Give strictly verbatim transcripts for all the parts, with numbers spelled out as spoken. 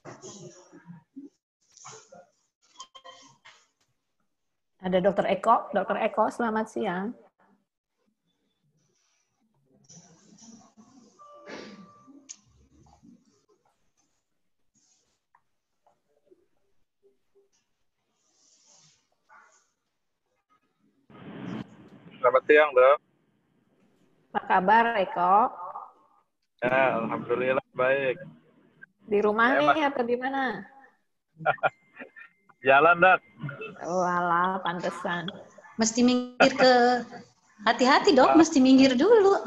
Ada Dokter Eko. Dokter Eko, selamat siang. Selamat siang, Dok. Apa kabar, Eko? Ya, alhamdulillah baik. Di rumah ya, nih atau di mana? Jalan, Dok. Walah, pantesan. Mesti minggir ke... Hati-hati, Dok. Mesti minggir dulu.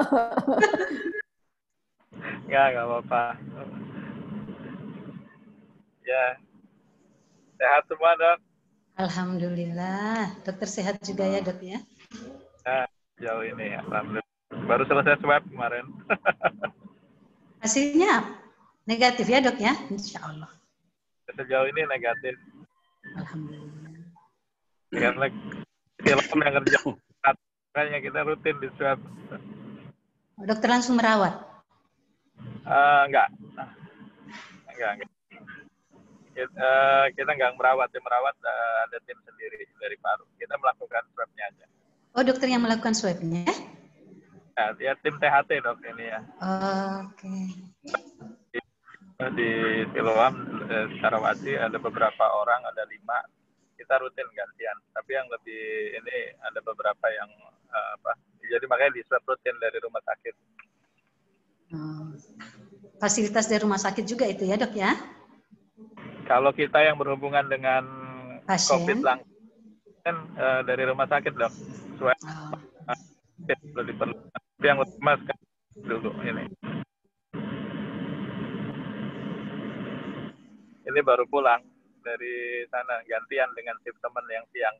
Enggak, enggak apa-apa. Ya, sehat semua, Dok. Alhamdulillah. Dokter sehat juga ya, Dok, ya? Ya, jauh ini, alhamdulillah. Baru selesai swab kemarin. Hasilnya negatif ya, Dok, ya? Insya Allah. Sejauh ini negatif. Alhamdulillah. Karena film yang kerja, makanya kita rutin di swab. Dokter langsung merawat? Uh, enggak. Enggak, enggak. Kita, uh, kita enggak merawat. Yang merawat uh, ada tim sendiri dari Paru. Kita melakukan swabnya aja. Oh, dokter yang melakukan swabnya? Ya, ya tim T H T, Dok, ini ya. Oh, oke. Okay. Di, di Siloam, eh, Sarawati ada beberapa orang, ada lima. Kita rutin gantian. Tapi yang lebih ini ada beberapa yang uh, apa? Jadi makanya di swab rutin dari rumah sakit. Oh. Fasilitas dari rumah sakit juga itu ya, Dok, ya? Kalau kita yang berhubungan dengan pasien COVID langsung kan uh, dari rumah sakit, Dok. Swab oh. perlu diperlukan. Tapi yang utama dulu ini. Ini baru pulang dari sana, gantian dengan tim teman yang siang.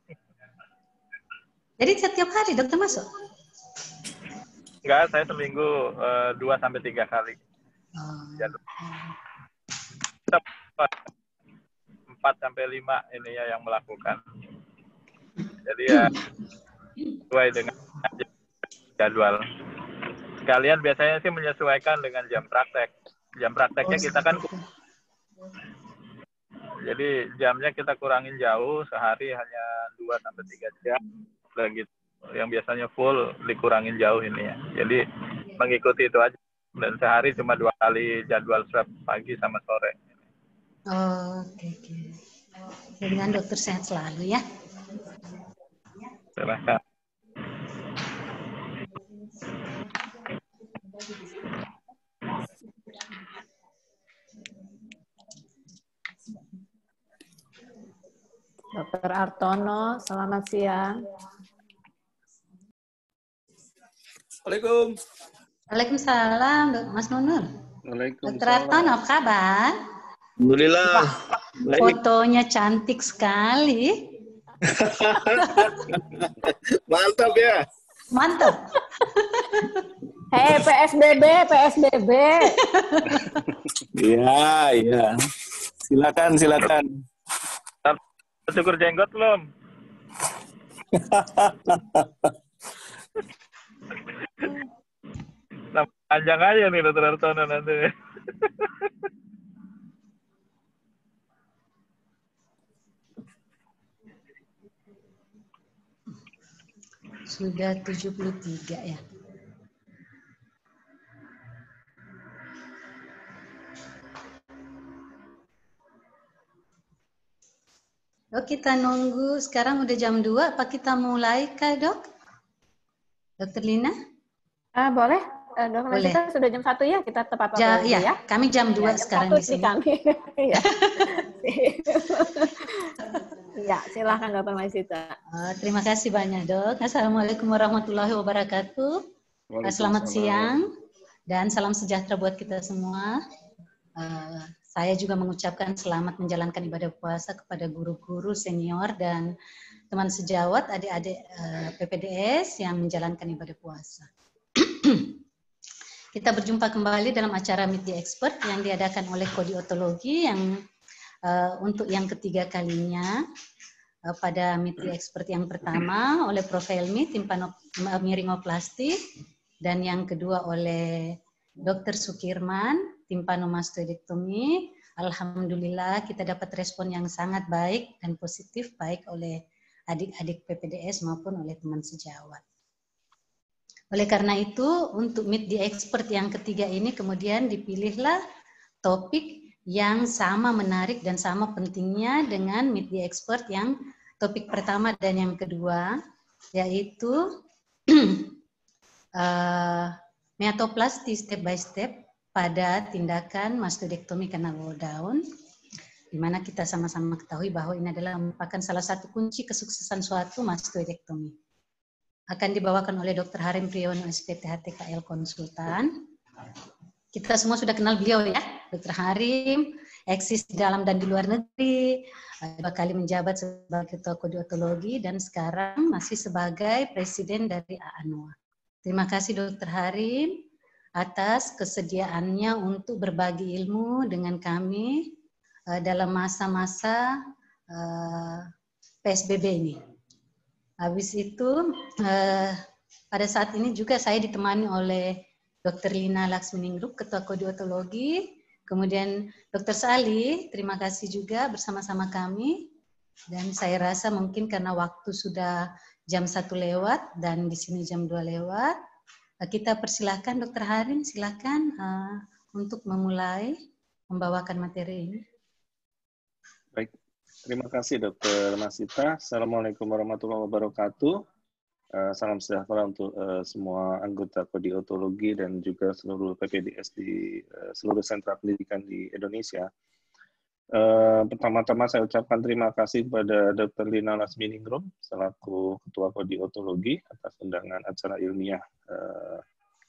Jadi setiap hari dokter masuk? Enggak, saya seminggu uh, dua sampai tiga kali. Oh. Empat sampai lima ini ya yang melakukan. Jadi ya sesuai dengan jadwal. Kalian biasanya sih menyesuaikan dengan jam praktek. Jam prakteknya kita kan, jadi jamnya kita kurangin jauh, sehari hanya dua sampai tiga jam. Begitu. Yang biasanya full dikurangin jauh ini ya. Jadi mengikuti itu aja. Dan sehari cuma dua kali jadwal swab, pagi sama sore. Oh, oke, okay, oke. Okay. Dengan dokter sehat selalu ya. Silakan. Dokter Artono, selamat siang. Assalamualaikum. Waalaikumsalam, Mas Nunun. Waalaikumsalam. Dokter Artono, apa kabar? Alhamdulillah. Fotonya cantik sekali. Mantap ya. Mantap. Hei, P S B B, P S B B. Iya, iya. Silakan, silakan. Cukur jenggot belum? Panjang aja nih Dokter Artono nanti. Sudah tujuh puluh tiga ya. Dok, kita nunggu, sekarang udah jam dua, apa kita mulai kah, Dok? Dokter Lina? Ah, boleh. Uh, Dokter Boleh. Kita sudah jam satu ya, kita tepat waktu ja, ya. ya. Kami jam dua ya, sekarang di sini. Kami. Ya. Ya, silakan Dokter Maisita. Oh, terima kasih banyak, Dok. Assalamualaikum warahmatullahi wabarakatuh. Selamat siang dan salam sejahtera buat kita semua. Uh, saya juga mengucapkan selamat menjalankan ibadah puasa kepada guru-guru senior dan teman sejawat, adik-adik uh, P P D S yang menjalankan ibadah puasa. Kita berjumpa kembali dalam acara Meet the Expert yang diadakan oleh Kodiotologi yang uh, untuk yang ketiga kalinya. Pada Meet the Expert yang pertama oleh Prof Helmi Timpanoplasty dan yang kedua oleh Dokter Sukirman Timpanomastoidektomi Alhamdulillah kita dapat respon yang sangat baik dan positif baik oleh adik-adik P P D S maupun oleh teman sejawat. Oleh karena itu, untuk Meet the Expert yang ketiga ini kemudian dipilihlah topik yang sama menarik dan sama pentingnya dengan Meet the Expert yang topik pertama dan yang kedua, yaitu uh, meatoplasti step by step pada tindakan mastodektomi kanal wall down, di mana kita sama-sama ketahui bahwa ini adalah merupakan salah satu kunci kesuksesan suatu mastodektomi. Akan dibawakan oleh Doktor Harim Priyono, S P T H T K L Konsultan. Kita semua sudah kenal beliau ya, Doktor Harim, eksis di dalam dan di luar negeri, dua kali menjabat sebagai Ketua Kodiotologi, dan sekarang masih sebagai Presiden dari A A N O A. Terima kasih Doktor Harim atas kesediaannya untuk berbagi ilmu dengan kami uh, dalam masa-masa uh, P S B B ini. Habis itu, uh, pada saat ini juga saya ditemani oleh Doktor Lina Laksminingrup, Ketua Kodiotologi, kemudian Doktor Sali, terima kasih juga bersama-sama kami, dan saya rasa mungkin karena waktu sudah jam satu lewat dan di sini jam dua lewat, kita persilahkan Dokter Harim, silakan uh, untuk memulai membawakan materi ini. Baik, terima kasih Dokter Masita. Assalamualaikum warahmatullahi wabarakatuh. Uh, salam sejahtera untuk uh, semua anggota Kodiotologi dan juga seluruh P P D S di uh, seluruh sentra pendidikan di Indonesia. Uh, pertama-tama saya ucapkan terima kasih kepada Dokter Lina Laksminingrum selaku Ketua Kodiotologi atas undangan acara ilmiah uh,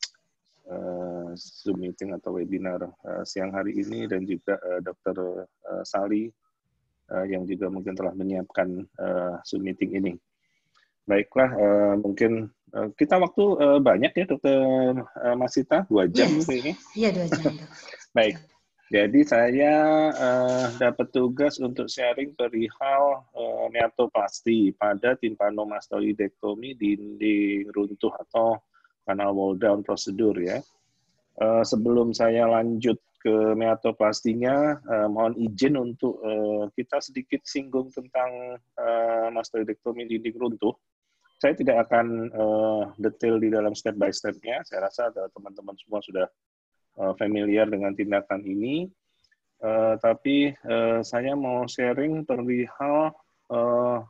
uh, Zoom meeting atau webinar uh, siang hari ini, dan juga uh, Dokter uh, Sali uh, yang juga mungkin telah menyiapkan uh, Zoom meeting ini. Baiklah, uh, mungkin uh, kita waktu uh, banyak ya Dokter uh, Masita, dua jam yes. ini. Iya, dua jam. Baik. Jadi saya uh, dapat tugas untuk sharing perihal uh, meatoplasti pada timpanomastoidektomi dinding runtuh atau kanal wall down prosedur ya. Uh, sebelum saya lanjut ke meatoplastinya, uh, mohon izin untuk uh, kita sedikit singgung tentang uh, mastoidektomi dinding runtuh. Saya tidak akan uh, detail di dalam step by step-nya. Saya rasa teman-teman semua sudah familiar dengan tindakan ini, uh, tapi uh, saya mau sharing perihal uh,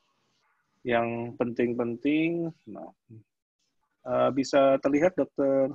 yang penting-penting. Nah, uh, bisa terlihat Dokter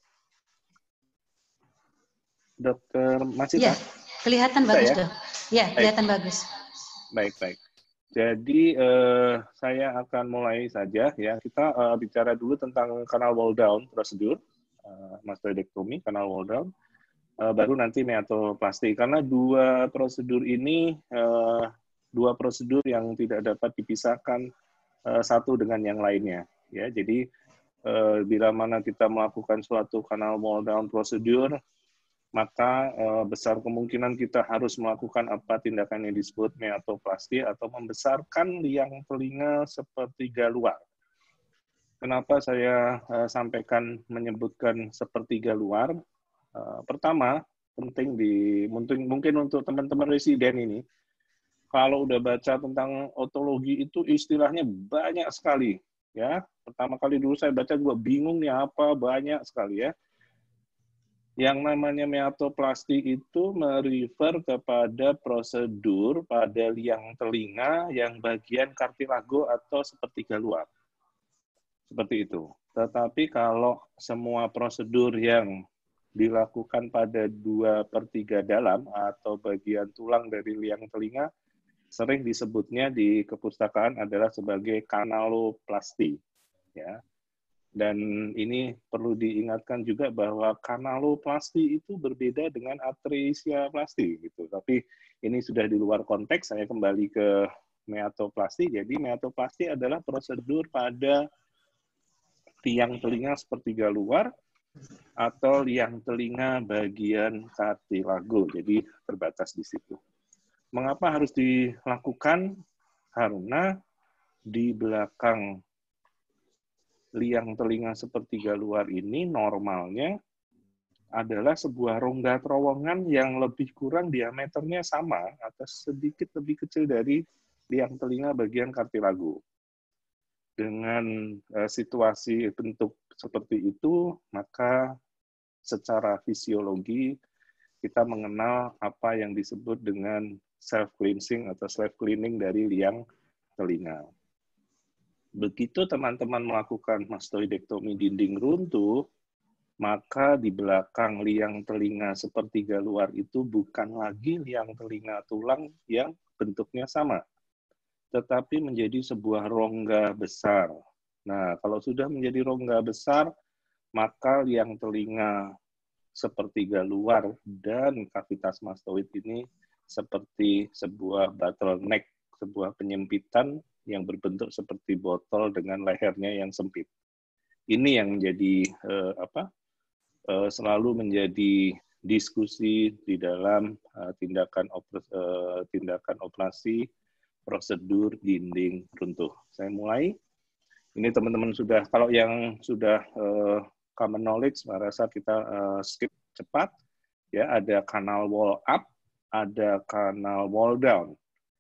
Dokter Masita? Iya, kelihatan bagus ya? dong. Iya, kelihatan baik. Bagus. Baik, baik. Jadi uh, saya akan mulai saja ya. Kita uh, bicara dulu tentang kanal wall down prosedur. Uh, mastoidektomi, kanal wall down, uh, baru nanti meatoplasti. Karena dua prosedur ini, uh, dua prosedur yang tidak dapat dipisahkan uh, satu dengan yang lainnya. Ya, jadi uh, bila mana kita melakukan suatu kanal wall down prosedur, maka uh, besar kemungkinan kita harus melakukan apa tindakan yang disebut meatoplasti atau membesarkan liang telinga sepertiga luar. Kenapa saya uh, sampaikan menyebutkan sepertiga luar? Uh, pertama, penting di mungkin, mungkin untuk teman-teman residen ini, kalau udah baca tentang otologi itu istilahnya banyak sekali, ya. Pertama kali dulu saya baca juga bingung nih apa, banyak sekali ya. Yang namanya meatoplasti itu merefer kepada prosedur pada liang telinga yang bagian kartilago atau sepertiga luar. Seperti itu. Tetapi kalau semua prosedur yang dilakukan pada dua per tiga dalam atau bagian tulang dari liang telinga, sering disebutnya di kepustakaan adalah sebagai kanaloplasti. Ya. Dan ini perlu diingatkan juga bahwa kanaloplasti itu berbeda dengan atresiaplasti. Gitu. Tapi ini sudah di luar konteks, saya kembali ke meatoplasti. Jadi meatoplasti adalah prosedur pada liang telinga sepertiga luar atau liang telinga bagian kartilago, jadi terbatas di situ. Mengapa harus dilakukan? Karena di belakang liang telinga sepertiga luar ini normalnya adalah sebuah rongga terowongan yang lebih kurang diameternya sama atau sedikit lebih kecil dari liang telinga bagian kartilago. Dengan uh, situasi bentuk seperti itu, maka secara fisiologi kita mengenal apa yang disebut dengan self-cleansing atau self-cleaning dari liang telinga. Begitu teman-teman melakukan mastoidektomi dinding runtuh, maka di belakang liang telinga sepertiga luar itu bukan lagi liang telinga tulang yang bentuknya sama, tetapi menjadi sebuah rongga besar. Nah, kalau sudah menjadi rongga besar, maka liang telinga sepertiga luar dan kavitas mastoid ini seperti sebuah bottleneck, sebuah penyempitan yang berbentuk seperti botol dengan lehernya yang sempit. Ini yang menjadi eh, apa? Eh, selalu menjadi diskusi di dalam uh, tindakan oper, uh, tindakan operasi prosedur dinding runtuh. Saya mulai. Ini teman-teman sudah, kalau yang sudah uh, common knowledge, saya rasa kita uh, skip cepat. Ya, ada kanal wall up, ada kanal wall down.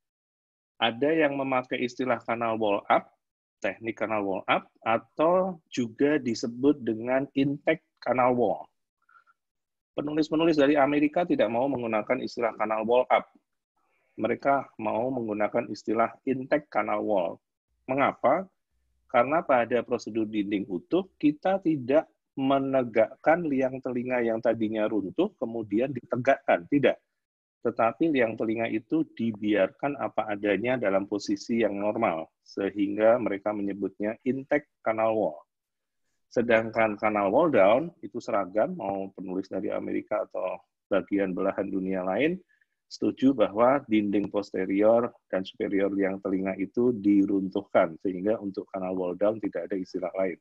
Ada yang memakai istilah kanal wall up, teknik kanal wall up, atau juga disebut dengan intake kanal wall. Penulis-penulis dari Amerika tidak mau menggunakan istilah kanal wall up. Mereka mau menggunakan istilah intake kanal wall. Mengapa? Karena pada prosedur dinding utuh, kita tidak menegakkan liang telinga yang tadinya runtuh, kemudian ditegakkan. Tidak. Tetapi liang telinga itu dibiarkan apa adanya dalam posisi yang normal, sehingga mereka menyebutnya intake kanal wall. Sedangkan kanal wall down itu seragam, mau penulis dari Amerika atau bagian belahan dunia lain, setuju bahwa dinding posterior dan superior liang telinga itu diruntuhkan, sehingga untuk kanal wall down tidak ada istilah lain.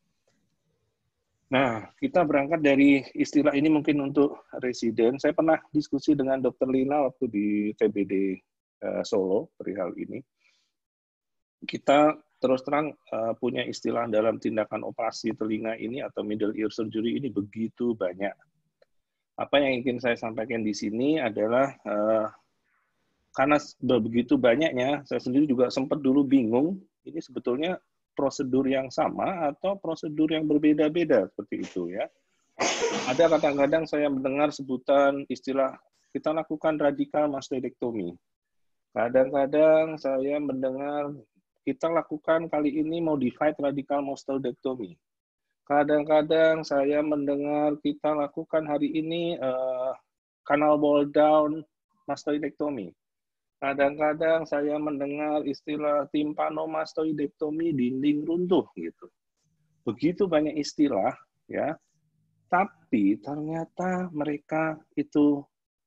Nah, kita berangkat dari istilah ini mungkin untuk residen. Saya pernah diskusi dengan dokter Lina waktu di T B D uh, Solo perihal ini. Kita terus terang uh, punya istilah dalam tindakan operasi telinga ini atau middle ear surgery ini begitu banyak. Apa yang ingin saya sampaikan di sini adalah uh, karena begitu banyaknya, saya sendiri juga sempat dulu bingung, ini sebetulnya prosedur yang sama atau prosedur yang berbeda-beda seperti itu ya. Ada kadang-kadang saya mendengar sebutan istilah kita lakukan radikal mastoidektomi. Kadang-kadang saya mendengar kita lakukan kali ini modified radical mastoidectomy. Kadang-kadang saya mendengar kita lakukan hari ini uh, canal wall down mastoidectomy. Kadang-kadang saya mendengar istilah tympanomastoidectomy dinding runtuh gitu. Begitu banyak istilah ya. Tapi ternyata mereka itu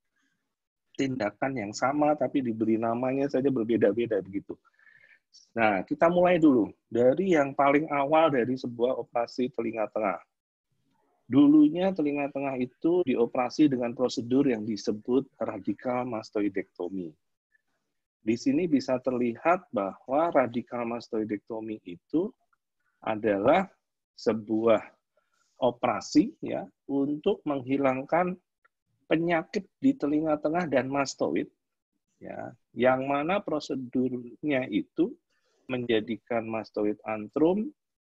tindakan yang sama tapi diberi namanya saja berbeda-beda begitu. Nah, kita mulai dulu dari yang paling awal dari sebuah operasi telinga tengah. Dulunya telinga tengah itu dioperasi dengan prosedur yang disebut radikal mastoidektomi. Di sini bisa terlihat bahwa radikal mastoidektomi itu adalah sebuah operasi ya untuk menghilangkan penyakit di telinga tengah dan mastoid. Ya, yang mana prosedurnya itu menjadikan mastoid antrum,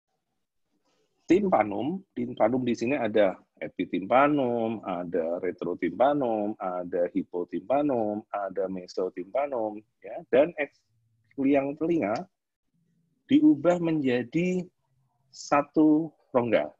timpanum, timpanum di sini ada epitimpanum, ada retrotimpanum, ada hipotimpanum, ada mesotimpanum, ya, dan liang telinga diubah menjadi satu rongga.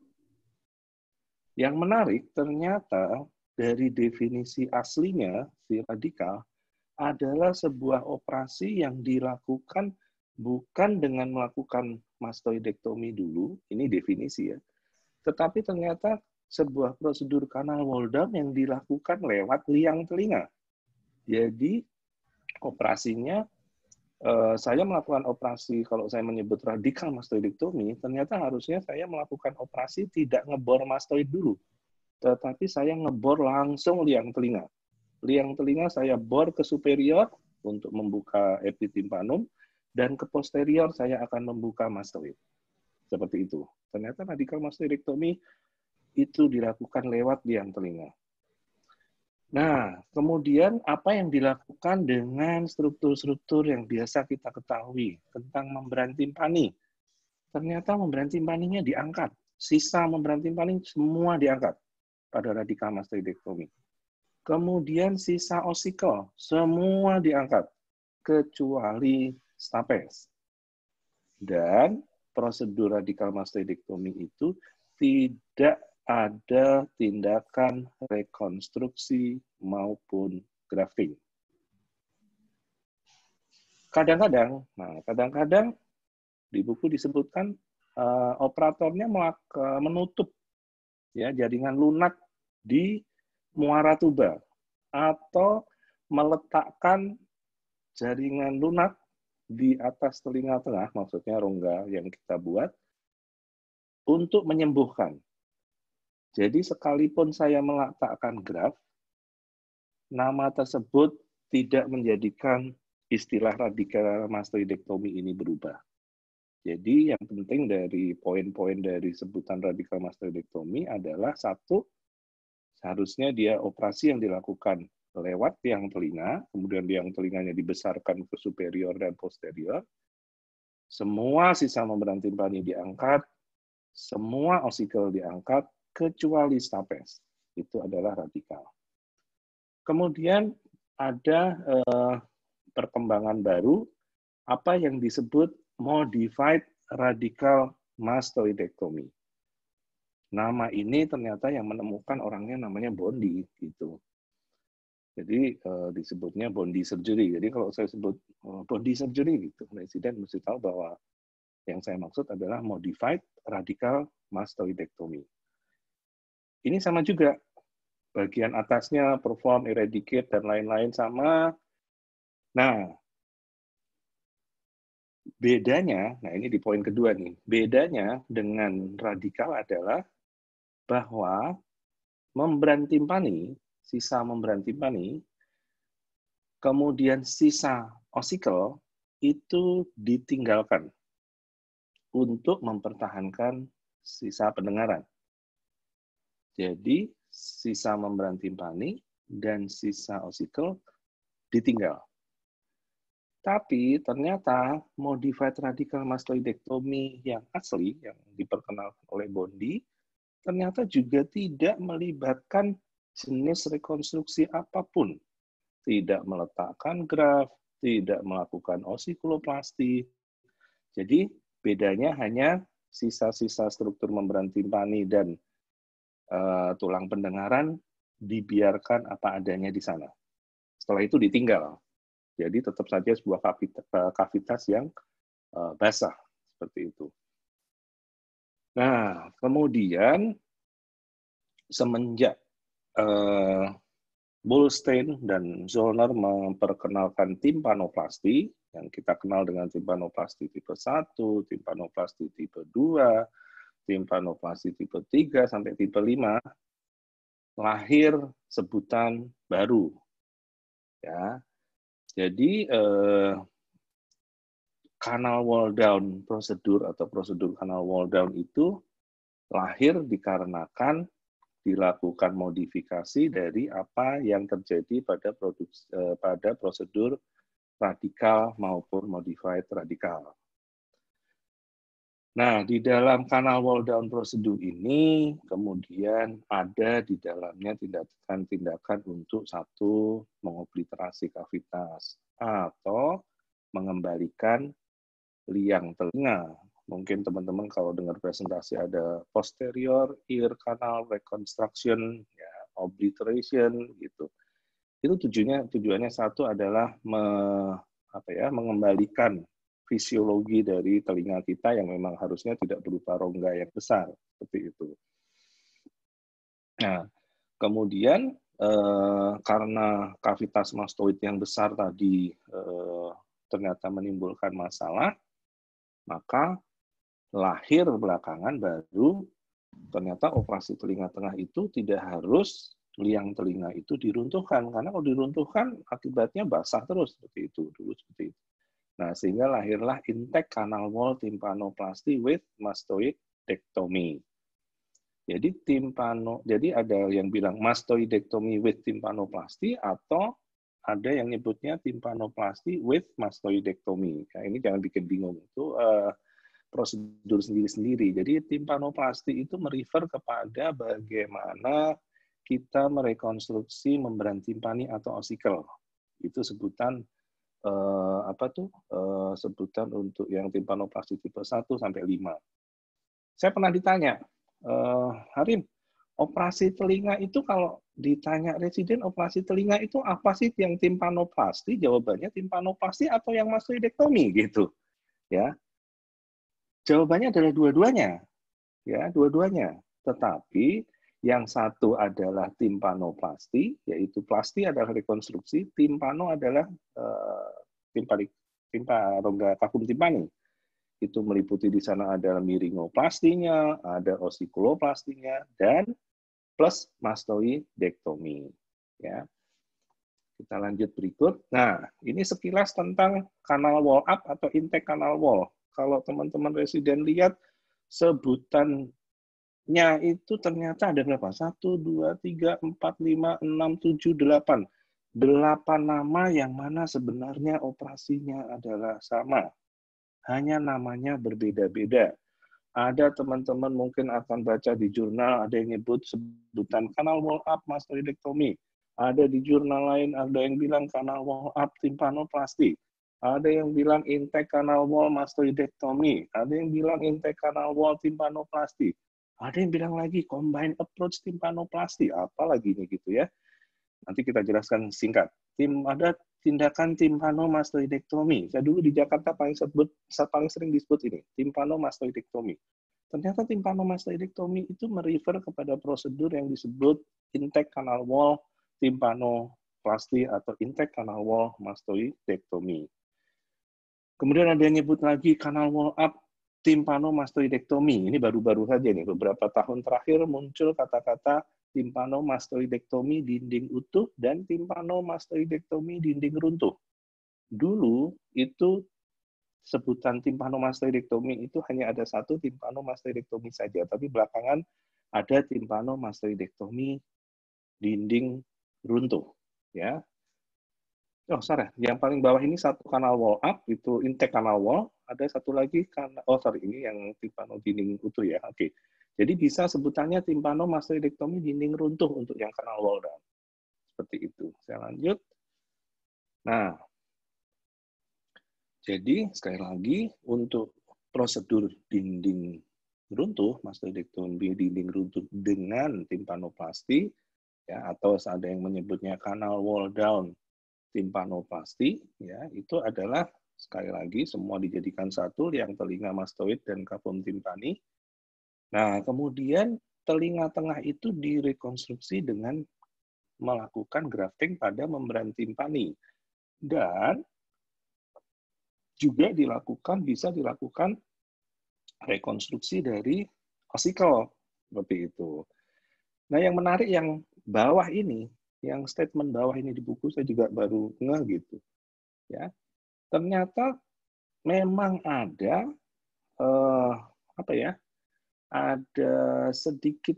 Yang menarik ternyata dari definisi aslinya si radikal adalah sebuah operasi yang dilakukan bukan dengan melakukan mastoidektomi dulu, ini definisi ya, tetapi ternyata sebuah prosedur kanal wall down yang dilakukan lewat liang telinga. Jadi operasinya, eh, saya melakukan operasi, kalau saya menyebut radikal mastoidektomi, ternyata harusnya saya melakukan operasi tidak ngebor mastoid dulu, tetapi saya ngebor langsung liang telinga. Liang telinga saya bor ke superior untuk membuka epitimpanum, dan ke posterior saya akan membuka mastoid. Seperti itu. Ternyata radikal mastoidektomi itu dilakukan lewat liang telinga. Nah, kemudian apa yang dilakukan dengan struktur-struktur yang biasa kita ketahui tentang membran timpani? Ternyata membran timpaninya diangkat. Sisa membran timpani semua diangkat pada radikal mastoidektomi. Kemudian sisa osikel semua diangkat, kecuali stapes. Dan prosedur radikal mastoidektomi itu tidak ada tindakan rekonstruksi maupun grafting. Kadang-kadang, nah kadang-kadang di buku disebutkan uh, operatornya menutup ya jaringan lunak di muara tuba atau meletakkan jaringan lunak di atas telinga tengah, maksudnya rongga yang kita buat untuk menyembuhkan. Jadi sekalipun saya meletakkan graf, nama tersebut tidak menjadikan istilah radikal mastoidektomi ini berubah. Jadi yang penting dari poin-poin dari sebutan radikal mastoidektomi adalah satu, seharusnya dia operasi yang dilakukan lewat tiang telinga, kemudian tiang telinganya dibesarkan ke superior dan posterior, semua sisa membran timpani diangkat, semua osikel diangkat, kecuali stapes. Itu adalah radikal. Kemudian ada eh, perkembangan baru, apa yang disebut modified radical mastoidektomi. Nama ini ternyata yang menemukan orangnya namanya Bondi, gitu. Jadi eh, disebutnya Bondi surgery. Jadi kalau saya sebut eh, Bondi surgery, gitu, residen mesti tahu bahwa yang saya maksud adalah modified radical mastoidektomi. Ini sama juga, bagian atasnya perform, eradicate, dan lain-lain sama. Nah, bedanya, nah ini di poin kedua nih, bedanya dengan radikal adalah bahwa membran timpani, sisa membran timpani, kemudian sisa osikel itu ditinggalkan untuk mempertahankan sisa pendengaran. Jadi, sisa membran timpani dan sisa osikel ditinggal. Tapi ternyata modified radical mastoidektomi yang asli, yang diperkenalkan oleh Bondi, ternyata juga tidak melibatkan jenis rekonstruksi apapun. Tidak meletakkan graf, tidak melakukan osikuloplasti. Jadi bedanya hanya sisa-sisa struktur membran timpani dan uh, tulang pendengaran dibiarkan apa adanya di sana. Setelah itu ditinggal. Jadi tetap saja sebuah kavitas yang uh, basah seperti itu. Nah, kemudian semenjak uh, Bullstein dan Zollner memperkenalkan timpanoplasti, yang kita kenal dengan timpanoplasti tipe satu, timpanoplasti tipe dua, timpanoplasti tipe tiga, sampai tipe lima, lahir sebutan baru. Ya, jadi eh, kanal wall down prosedur atau prosedur kanal wall down itu lahir dikarenakan dilakukan modifikasi dari apa yang terjadi pada produksi, eh, pada prosedur radikal maupun modified radikal. Nah, di dalam kanal wall down prosedur ini kemudian ada di dalamnya tindakan-tindakan untuk satu, mengobliterasi kavitas atau mengembalikan liang telinga. Mungkin teman-teman kalau dengar presentasi ada posterior ear canal reconstruction, ya, obliteration gitu. Itu tujuannya tujuannya satu adalah me, apa ya, mengembalikan fisiologi dari telinga kita yang memang harusnya tidak berupa rongga yang besar seperti itu. Nah, kemudian eh, karena kavitas mastoid yang besar tadi eh, ternyata menimbulkan masalah, maka lahir belakangan baru ternyata operasi telinga tengah itu tidak harus liang telinga itu diruntuhkan, karena kalau diruntuhkan akibatnya basah terus seperti itu dulu seperti itu. Nah, sehingga lahirlah intact canal wall timpanoplasty with mastoidectomy. Jadi timpano, jadi ada yang bilang mastoidectomy with timpanoplasty atau ada yang nyebutnya timpanoplasty with mastoidectomy. Nah, ini jangan bikin bingung, itu uh, prosedur sendiri-sendiri. Jadi timpanoplasty itu merefer kepada bagaimana kita merekonstruksi membran timpani atau osikel. Itu sebutan uh, apa tuh? Uh, sebutan untuk yang timpanoplasty tipe satu sampai lima. Saya pernah ditanya, Uh, Harim, operasi telinga itu kalau ditanya residen operasi telinga itu apa sih yang timpanoplasty? Jawabannya timpanoplasty atau yang mastoidektomi gitu, ya. Jawabannya adalah dua-duanya, ya, dua-duanya. Tetapi yang satu adalah timpanoplasty, yaitu plasti adalah rekonstruksi, timpano adalah uh, timpani, timpa rongga vakum timpani. Itu meliputi di sana ada miringoplastinya, ada osikuloplastinya, dan plus mastoidektomi. Ya, kita lanjut berikut. Nah, ini sekilas tentang kanal wall up atau intake kanal wall. Kalau teman-teman residen lihat sebutannya itu ternyata ada berapa? Satu, dua, tiga, empat, lima, enam, tujuh, delapan. Delapan nama yang mana sebenarnya operasinya adalah sama. Hanya namanya berbeda-beda. Ada teman-teman mungkin akan baca di jurnal, ada yang nyebut sebutan kanal wall up mastoidektomi. Ada di jurnal lain, ada yang bilang kanal wall up timpanoplasty. Ada yang bilang intake kanal wall mastoidektomi. Ada yang bilang intake kanal wall timpanoplasty. Ada yang bilang lagi combined approach timpanoplasty. Apalagi ini gitu ya. Nanti kita jelaskan singkat. Tim ada tindakan timpanomastoidektomi. Saya dulu di Jakarta paling sebut, paling sering disebut ini, timpanomastoidektomi. Ternyata timpanomastoidektomi itu merefer kepada prosedur yang disebut intake canal wall timpanoplasty atau intake canal wall mastoidektomi. Kemudian ada yang nyebut lagi canal wall up timpanomastoidektomi. Ini baru-baru saja nih, beberapa tahun terakhir muncul kata-kata timpanomastoidektomi dinding utuh dan timpanomastoidektomi dinding runtuh. Dulu itu sebutan timpanomastoidektomi itu hanya ada satu timpanomastoidektomi saja, tapi belakangan ada timpanomastoidektomi dinding runtuh, ya. Oh, sorry, yang paling bawah ini satu kanal wall up, itu intake kanal wall, ada satu lagi kanal, oh sorry, ini yang timpano dinding utuh ya, oke. Okay. Jadi bisa sebutannya timpanomastoidektomi dinding runtuh untuk yang kanal wall down. Seperti itu. Saya lanjut. Nah, jadi sekali lagi untuk prosedur dinding runtuh, mastoidektomi dinding runtuh dengan timpanoplasty, ya, atau ada yang menyebutnya kanal wall down timpanoplasty, ya, itu adalah sekali lagi semua dijadikan satu, yang telinga mastoid dan kapum timpani. Nah, kemudian telinga tengah itu direkonstruksi dengan melakukan grafting pada membran timpani. Dan juga dilakukan, bisa dilakukan rekonstruksi dari osikel, seperti itu. Nah, yang menarik yang bawah ini, yang statement bawah ini di buku saya juga baru ngeh gitu. Ya, ternyata memang ada eh, apa ya? Ada sedikit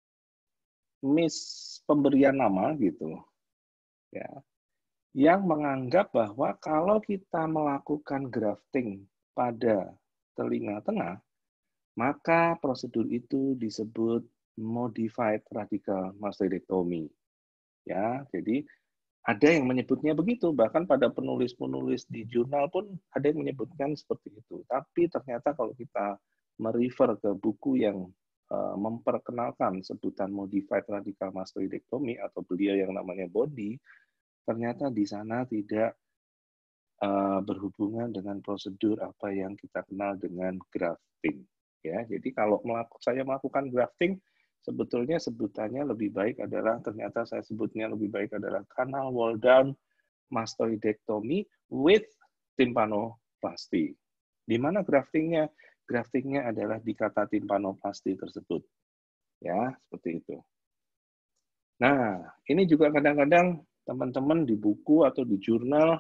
miss pemberian nama gitu, ya, yang menganggap bahwa kalau kita melakukan grafting pada telinga tengah, maka prosedur itu disebut modified radical mastoidektomi. Ya, jadi ada yang menyebutnya begitu, bahkan pada penulis-penulis di jurnal pun ada yang menyebutkan seperti itu. Tapi ternyata kalau kita merefer ke buku yang uh, memperkenalkan sebutan modified radical mastoidektomi atau beliau yang namanya Bondi, ternyata di sana tidak uh, berhubungan dengan prosedur apa yang kita kenal dengan grafting. Ya, jadi kalau melaku, saya melakukan grafting, sebetulnya sebutannya lebih baik adalah, ternyata saya sebutnya lebih baik adalah canal wall down mastoidektomi with timpanoplasty. Di mana graftingnya? Graftingnya adalah di kata timpanoplasty tersebut. Ya, seperti itu. Nah, ini juga kadang-kadang teman-teman di buku atau di jurnal,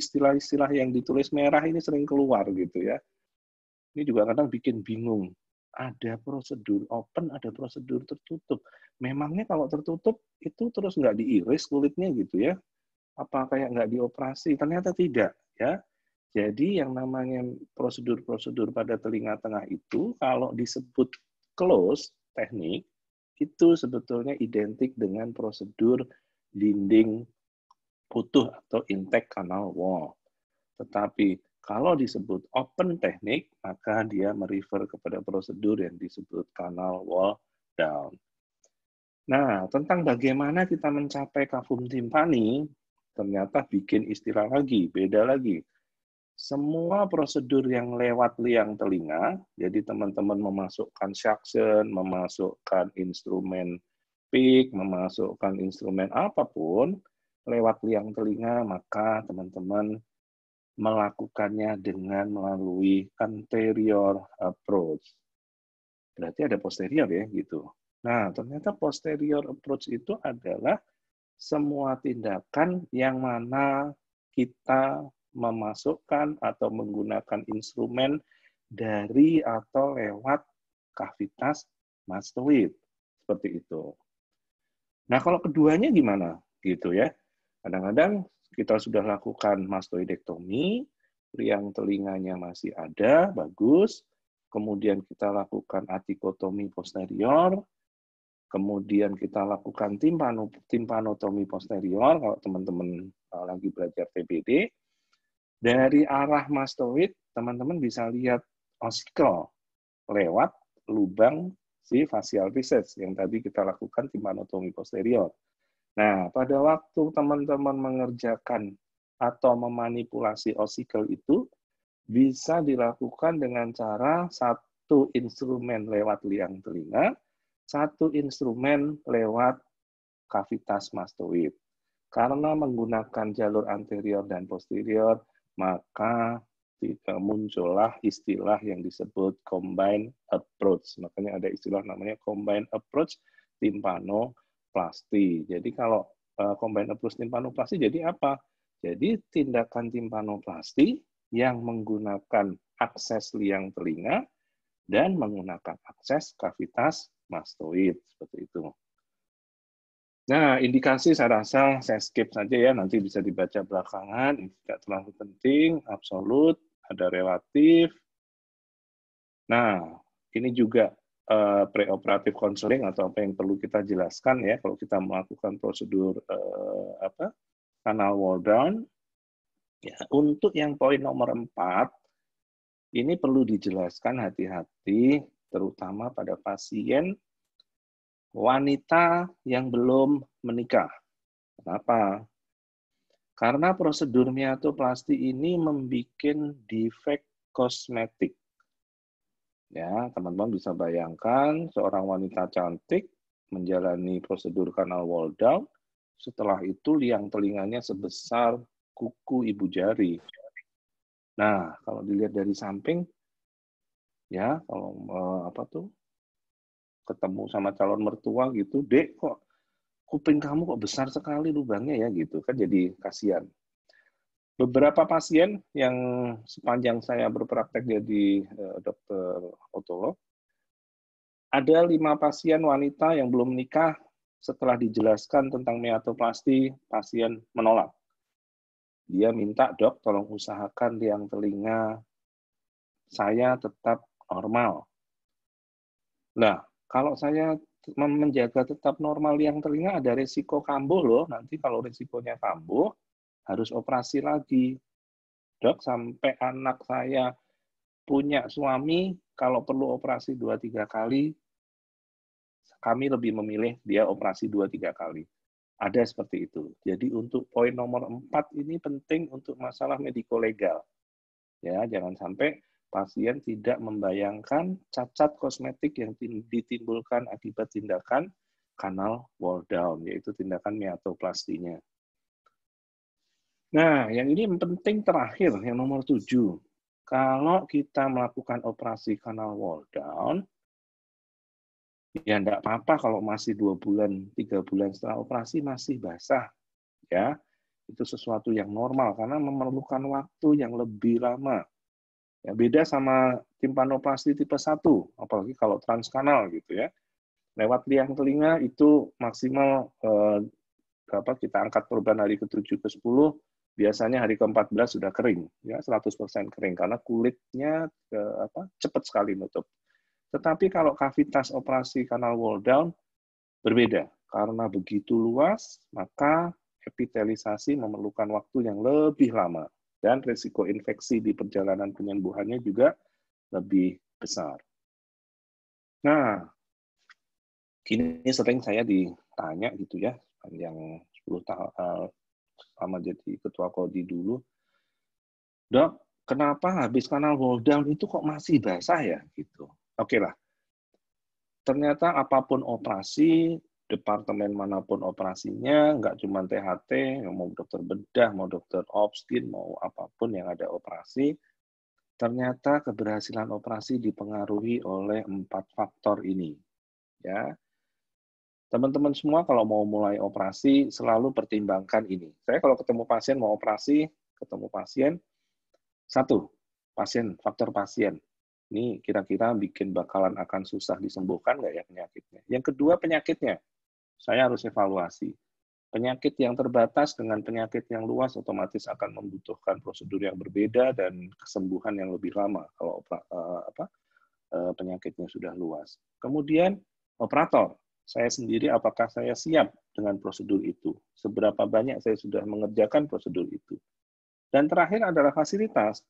istilah-istilah yang ditulis merah ini sering keluar gitu ya. Ini juga kadang bikin bingung. ada prosedur open, ada prosedur tertutup. Memangnya kalau tertutup itu terus nggak diiris kulitnya gitu ya? Apa kayak nggak dioperasi? Ternyata tidak ya. Jadi yang namanya prosedur-prosedur pada telinga tengah itu kalau disebut close teknik itu sebetulnya identik dengan prosedur dinding utuh atau intake canal wall. Tetapi kalau disebut open teknik, maka dia merefer kepada prosedur yang disebut canal wall down. Nah, tentang bagaimana kita mencapai cavum tympani, ternyata bikin istilah lagi, beda lagi. Semua prosedur yang lewat liang telinga, jadi teman-teman memasukkan suction, memasukkan instrumen pick, memasukkan instrumen apapun, lewat liang telinga, maka teman-teman melakukannya dengan melalui anterior approach. Berarti ada posterior ya, gitu. Nah, ternyata posterior approach itu adalah semua tindakan yang mana kita memasukkan atau menggunakan instrumen dari atau lewat kavitas mastoid. Seperti itu. Nah, kalau keduanya gimana? Gitu ya. Kadang-kadang kita sudah lakukan mastoidektomi, liang telinganya masih ada, bagus. Kemudian kita lakukan atikotomi posterior, kemudian kita lakukan timpano, timpanotomi posterior, kalau teman-teman lagi belajar T B D. Dari arah mastoid, teman-teman bisa lihat ossicle lewat lubang si facial recess yang tadi kita lakukan timpanotomi posterior. Nah, pada waktu teman-teman mengerjakan atau memanipulasi ossicle itu, bisa dilakukan dengan cara satu instrumen lewat liang telinga, satu instrumen lewat kavitas mastoid. Karena menggunakan jalur anterior dan posterior, maka muncullah istilah yang disebut combined approach. Makanya ada istilah namanya combined approach timpanoplasti. Jadi kalau uh, combined approach timpanoplasti jadi apa? Jadi tindakan timpanoplasti yang menggunakan akses liang telinga dan menggunakan akses kavitas mastoid seperti itu. Nah, indikasi saya rasa saya skip saja ya, nanti bisa dibaca belakangan, ini tidak terlalu penting, absolut, ada relatif. Nah, ini juga uh, preoperatif counseling atau apa yang perlu kita jelaskan ya kalau kita melakukan prosedur uh, apa canal wall down. Ya, untuk yang poin nomor empat, ini perlu dijelaskan hati-hati, terutama pada pasien wanita yang belum menikah. Kenapa? Karena prosedur miatoplasti ini membuat defek kosmetik. Ya, teman-teman bisa bayangkan seorang wanita cantik menjalani prosedur canal wall down, setelah itu liang telinganya sebesar kuku ibu jari. Nah, kalau dilihat dari samping, ya, kalau eh, apa tuh, ketemu sama calon mertua gitu, Dek, kok kuping kamu kok besar sekali lubangnya ya, gitu kan, jadi kasihan. Beberapa pasien yang sepanjang saya berpraktek jadi eh, dokter otolog, ada lima pasien wanita yang belum menikah, setelah dijelaskan tentang miatoplasti, pasien menolak. Dia minta, dok, tolong usahakan liang telinga saya tetap normal. Nah, kalau saya menjaga tetap normal liang telinga, ada resiko kambuh loh. Nanti kalau resikonya kambuh, harus operasi lagi. Dok, sampai anak saya punya suami, kalau perlu operasi dua tiga kali, kami lebih memilih dia operasi dua tiga kali. Ada seperti itu. Jadi untuk poin nomor empat ini penting untuk masalah mediko-legal. Ya, jangan sampai pasien tidak membayangkan cacat kosmetik yang ditimbulkan akibat tindakan canal wall down, yaitu tindakan miatoplastinya. Nah, yang ini penting terakhir, yang nomor tujuh. Kalau kita melakukan operasi canal wall down, ya enggak apa-apa kalau masih dua bulan, tiga bulan setelah operasi masih basah. Ya, itu sesuatu yang normal, karena memerlukan waktu yang lebih lama. Ya, beda sama timpanoplasti tipe satu, apalagi kalau transkanal gitu ya. Lewat liang telinga itu maksimal eh, apa, kita angkat korban hari ke tujuh ke sepuluh, biasanya hari ke empat belas sudah kering, ya seratus persen kering karena kulitnya eh, apa, cepat sekali nutup. Tetapi kalau kavitas operasi kanal wall down berbeda, karena begitu luas, maka epitelisasi memerlukan waktu yang lebih lama dan risiko infeksi di perjalanan penyembuhannya juga lebih besar. Nah, ini sering saya ditanya gitu ya, yang sepuluh tahun sama jadi ketua Kodi dulu, Dok, kenapa habis kanal wall down itu kok masih basah ya? Gitu. Oke lah, ternyata apapun operasi, departemen manapun operasinya, nggak cuma T H T, mau dokter bedah, mau dokter obstin, mau apapun yang ada operasi, ternyata keberhasilan operasi dipengaruhi oleh empat faktor ini. Ya, teman-teman semua kalau mau mulai operasi selalu pertimbangkan ini. Saya kalau ketemu pasien mau operasi, ketemu pasien, satu, pasien, faktor pasien. Ini kira-kira bikin bakalan akan susah disembuhkan nggak ya penyakitnya. Yang kedua, penyakitnya. Saya harus evaluasi. Penyakit yang terbatas dengan penyakit yang luas otomatis akan membutuhkan prosedur yang berbeda dan kesembuhan yang lebih lama kalau uh, apa, uh, penyakitnya sudah luas. Kemudian, operator. Saya sendiri apakah saya siap dengan prosedur itu? Seberapa banyak saya sudah mengerjakan prosedur itu? Dan terakhir adalah fasilitas.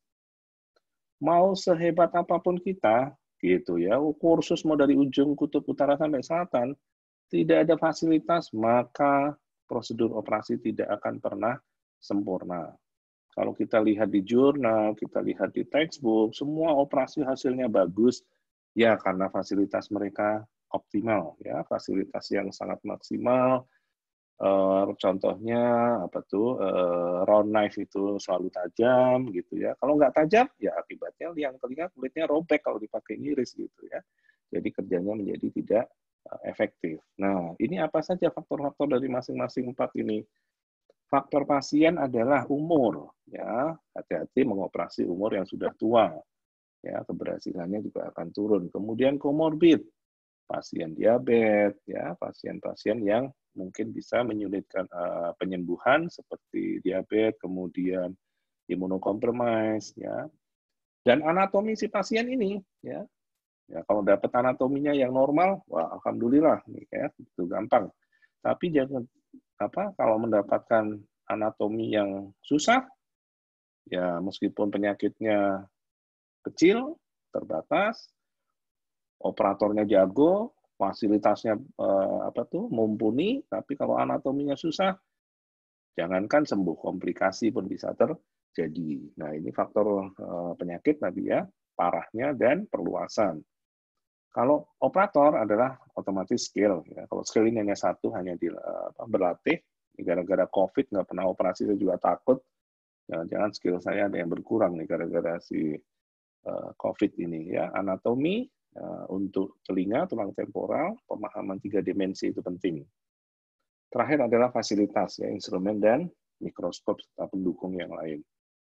Mau sehebat apapun kita, gitu ya, kursus mau dari ujung kutub utara sampai selatan, tidak ada fasilitas, maka prosedur operasi tidak akan pernah sempurna. Kalau kita lihat di jurnal, kita lihat di textbook, semua operasi hasilnya bagus, ya karena fasilitas mereka optimal, ya fasilitas yang sangat maksimal. Uh, contohnya apa tuh uh, round knife itu selalu tajam gitu ya. Kalau nggak tajam, ya akibatnya liang telinga kulitnya robek kalau dipakai ngiris gitu ya. Jadi kerjanya menjadi tidak uh, efektif. Nah, ini apa saja faktor-faktor dari masing-masing empat ini? Faktor pasien adalah umur, ya hati-hati mengoperasi umur yang sudah tua, ya keberhasilannya juga akan turun. Kemudian komorbid, pasien diabetes, ya pasien-pasien yang mungkin bisa menyulitkan uh, penyembuhan seperti diabetes, kemudian imunokompromis, ya. Dan anatomi si pasien ini, ya, ya kalau dapat anatominya yang normal, wah alhamdulillah, nih, ya, itu gampang. Tapi jangan apa kalau mendapatkan anatomi yang susah, ya meskipun penyakitnya kecil, terbatas, operatornya jago, fasilitasnya eh, apa tuh mumpuni, tapi kalau anatominya susah, jangankan sembuh, komplikasi pun bisa terjadi. Nah, ini faktor eh, penyakit tadi ya, parahnya dan perluasan. Kalau operator adalah otomatis skill. Ya. Kalau skill ini hanya satu, hanya di, apa, berlatih. Gara-gara COVID nggak pernah operasi, saya juga takut. Jangan-jangan skill saya ada yang berkurang nih gara-gara si uh, COVID ini. Ya, anatomi uh, untuk telinga, tulang temporal, pemahaman tiga dimensi itu penting. Terakhir adalah fasilitas, ya, instrumen dan mikroskop serta pendukung yang lain.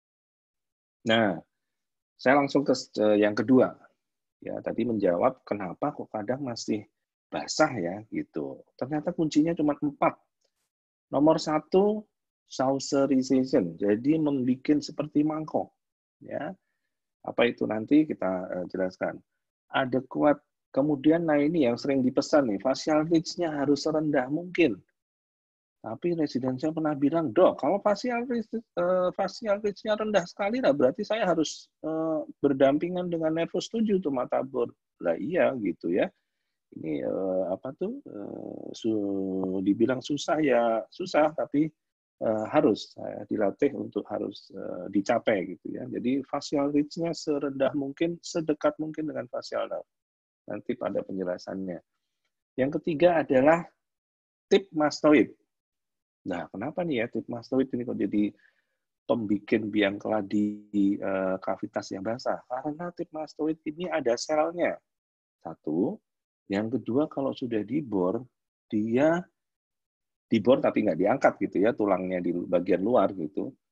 Nah, saya langsung ke uh, yang kedua. Ya, tadi menjawab kenapa kok kadang masih basah ya gitu. Ternyata kuncinya cuma empat. Nomor satu, saucerization. Jadi membuat seperti mangkok. Ya, apa itu nanti kita uh, jelaskan. Ada kuat. Kemudian, nah ini yang sering dipesan nih, facial ridge-nya harus serendah mungkin. Tapi residen saya pernah bilang, dok, kalau facial ridge, uh, facial ridge-nya rendah sekali, lah berarti saya harus uh, berdampingan dengan nervus tujuh tuh matabor. Lah iya gitu ya. Ini uh, apa tuh? Uh, su dibilang susah ya susah, tapi uh, harus uh, dilatih untuk harus uh, dicapai gitu ya. Jadi facial ridge-nya serendah mungkin, sedekat mungkin dengan facial nerve. Nanti pada penjelasannya. Yang ketiga adalah tip mastoid. Nah, kenapa nih ya tip mastoid ini kok jadi pembikin biang keladi uh, kavitas yang basah? Karena tip mastoid ini ada selnya. Satu. Yang kedua, kalau sudah dibor, dia dibor tapi nggak diangkat gitu ya, tulangnya di bagian luar gitu.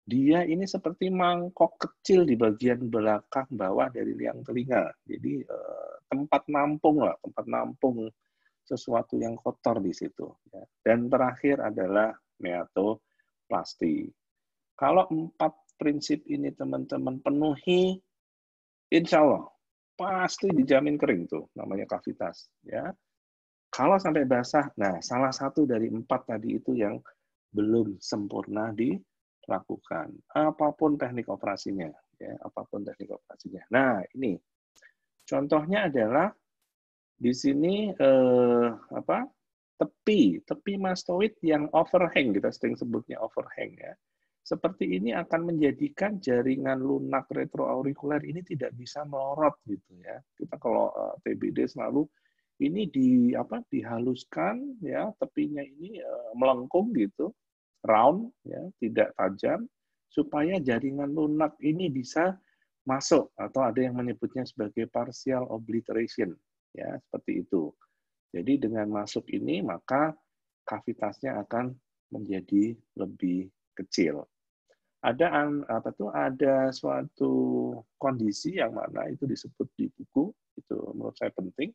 dia ini seperti mangkok kecil di bagian belakang bawah dari liang telinga. Jadi eh, tempat nampung lah, tempat nampung sesuatu yang kotor di situ. Ya. Dan terakhir adalah meatoplasti. Kalau empat prinsip ini teman-teman penuhi, insya Allah pasti dijamin kering tuh, namanya kavitas. Ya. Kalau sampai basah, nah salah satu dari empat tadi itu yang belum sempurna dilakukan. Apapun teknik operasinya, ya, apapun teknik operasinya. Nah ini contohnya adalah di sini eh, apa tepi tepi mastoid yang overhang, kita sering sebutnya overhang ya. Seperti ini akan menjadikan jaringan lunak retroaurikuler ini tidak bisa melorot gitu ya. Kita kalau uh, T B D selalu ini di apa dihaluskan ya, tepinya ini uh, melengkung gitu, round ya, tidak tajam supaya jaringan lunak ini bisa masuk, atau ada yang menyebutnya sebagai partial obliteration ya, seperti itu. Jadi dengan masuk ini maka kavitasnya akan menjadi lebih kecil. Ada apa tuh? Ada suatu kondisi yang mana itu disebut di buku, itu menurut saya penting.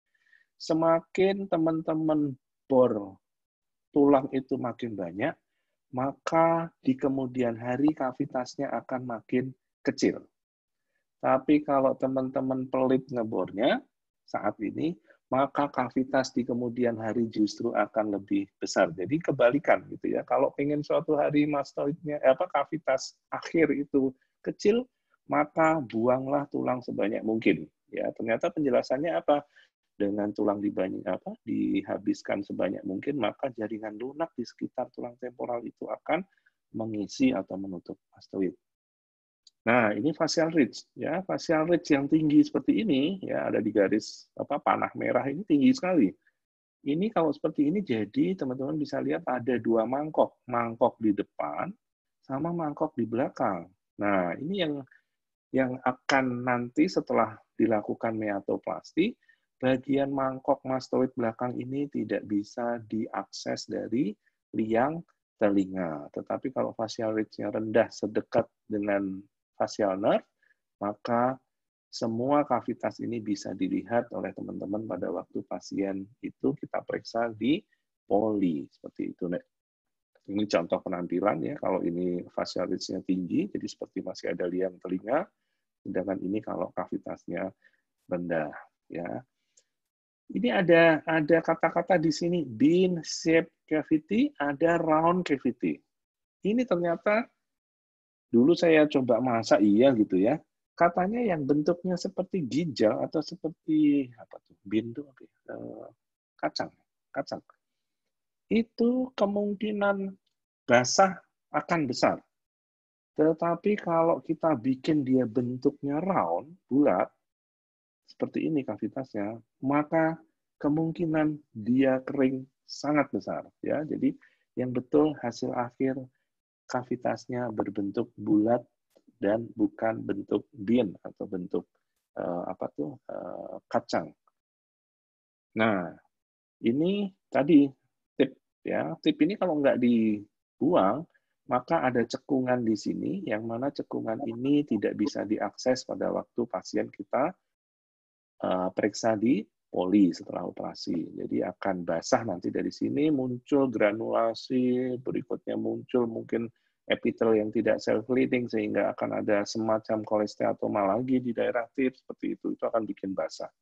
Semakin teman-teman bor tulang itu makin banyak, maka di kemudian hari kavitasnya akan makin kecil. Tapi kalau teman-teman pelit ngebornya saat ini, maka kavitas di kemudian hari justru akan lebih besar. Jadi kebalikan gitu ya. Kalau pengen suatu hari mastoidnya apa kavitas akhir itu kecil, maka buanglah tulang sebanyak mungkin. Ya, ternyata penjelasannya apa? Dengan tulang dibanyak apa? dihabiskan sebanyak mungkin, maka jaringan lunak di sekitar tulang temporal itu akan mengisi atau menutup mastoid. Nah, ini facial ridge ya, facial ridge yang tinggi seperti ini ya, ada di garis apa panah merah ini tinggi sekali. Ini kalau seperti ini jadi teman-teman bisa lihat ada dua mangkok, mangkok di depan sama mangkok di belakang. Nah, ini yang yang akan nanti setelah dilakukan meatoplasti, bagian mangkok mastoid belakang ini tidak bisa diakses dari liang telinga. Tetapi kalau facial ridge-nya rendah sedekat dengan facial nerve, maka semua kavitas ini bisa dilihat oleh teman-teman pada waktu pasien itu kita periksa di poli seperti itu. Ini contoh penampilan ya. Kalau ini facial ridge-nya tinggi, jadi seperti masih ada liang telinga. Sedangkan ini kalau kavitasnya rendah ya. Ini ada ada kata-kata di sini bean shaped cavity, ada round cavity. Ini ternyata dulu saya coba masak iya gitu ya. Katanya yang bentuknya seperti ginjal atau seperti apa tuh? Bean tuh apa ya? Kacang, kacang. Itu kemungkinan basah akan besar. Tetapi kalau kita bikin dia bentuknya round, bulat, seperti ini kavitasnya, maka kemungkinan dia kering sangat besar ya. Jadi yang betul hasil akhir kavitasnya berbentuk bulat dan bukan bentuk bean atau bentuk uh, apa tuh uh, kacang. Nah, ini tadi tip ya. Tip ini kalau nggak dibuang, maka ada cekungan di sini yang mana cekungan ini tidak bisa diakses pada waktu pasien kita Uh, periksa di poli setelah operasi. Jadi akan basah nanti dari sini, muncul granulasi, berikutnya muncul mungkin epitel yang tidak self-leading, sehingga akan ada semacam kolesteatoma lagi di daerah tip, seperti itu. Itu akan bikin basah.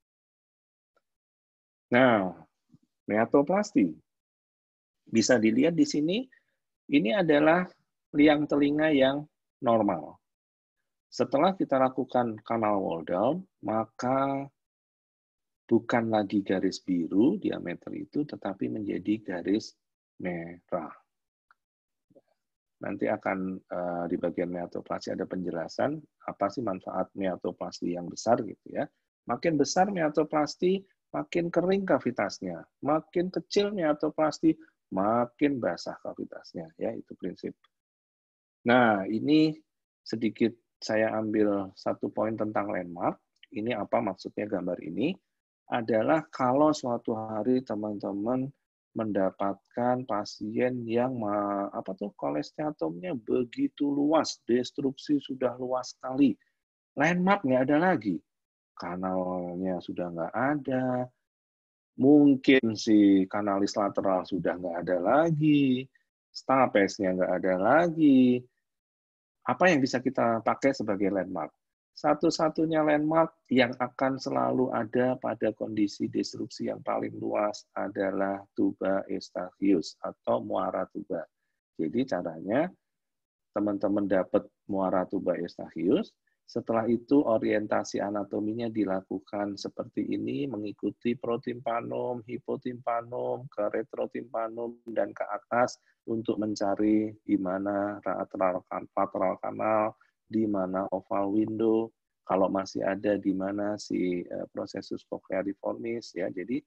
Nah, meatoplasti. Bisa dilihat di sini, ini adalah liang telinga yang normal. Setelah kita lakukan canal wall down, maka bukan lagi garis biru diameter itu, tetapi menjadi garis merah. Nanti akan uh, di bagian meatoplasti ada penjelasan apa sih manfaat meatoplasti yang besar gitu ya. Makin besar meatoplasti, makin kering kavitasnya. Makin kecil meatoplasti, makin basah kavitasnya. Ya, itu prinsip. Nah, ini sedikit saya ambil satu poin tentang landmark. Ini apa maksudnya gambar ini? Adalah kalau suatu hari teman-teman mendapatkan pasien yang apa tuh kolesteatomnya begitu luas, destruksi sudah luas sekali, landmark nggak ada lagi, kanalnya sudah nggak ada, mungkin si kanalis lateral sudah nggak ada lagi, stapesnya nggak ada lagi. Apa yang bisa kita pakai sebagai landmark? Satu-satunya landmark yang akan selalu ada pada kondisi destruksi yang paling luas adalah tuba eustachius atau muara tuba. Jadi caranya teman-teman dapat muara tuba eustachius, setelah itu orientasi anatominya dilakukan seperti ini, mengikuti protimpanum, hipotimpanum, ke retrotimpanum, dan ke atas untuk mencari di mana lateral, lateral kanal, di mana oval window, kalau masih ada di mana si processus cochleariformis, ya. Jadi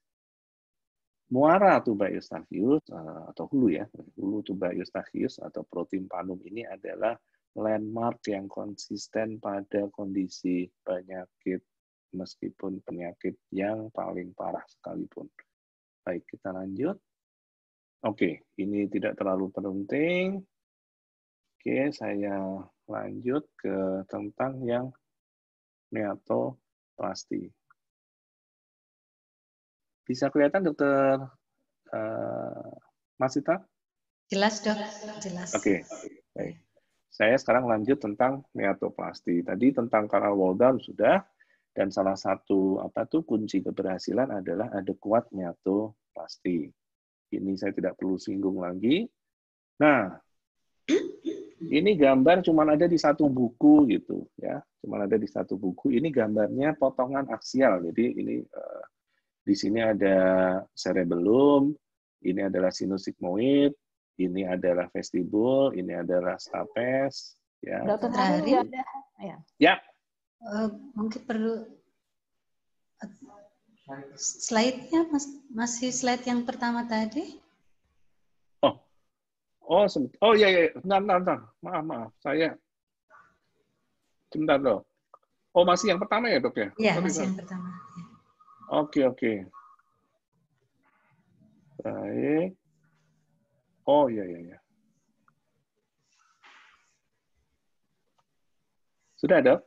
muara tuba eustachius atau hulu ya, hulu tuba eustachius atau protimpanum ini adalah landmark yang konsisten pada kondisi penyakit meskipun penyakit yang paling parah sekalipun. Baik, kita lanjut. Oke, ini tidak terlalu penting. Oke, saya lanjut ke tentang yang meatoplasti. Bisa kelihatan, Dokter uh, Masita? Jelas, Dok. Jelas. Oke, baik. Saya sekarang lanjut tentang meatoplasti. Tadi tentang kanal Waldown sudah, dan salah satu apa tuh kunci keberhasilan adalah ada kuat meatoplasti. Ini saya tidak perlu singgung lagi. Nah, ini gambar cuma ada di satu buku gitu ya, cuma ada di satu buku. Ini gambarnya potongan aksial. Jadi ini uh, di sini ada cerebellum, ini adalah sinus sigmoid, ini adalah vestibul, ini adalah stapes. Ya. Dokter Hari ada. Ya. Ya. Uh, mungkin perlu slide-nya mas, masih slide yang pertama tadi. Oh, oh ya, ya, bentar, bentar, bentar. Maaf, maaf, saya sebentar dok. Oh, masih yang pertama ya dok ya? Iya, masih yang pertama. Oke, oke. Baik. Oh, iya, iya, iya. Sudah dok?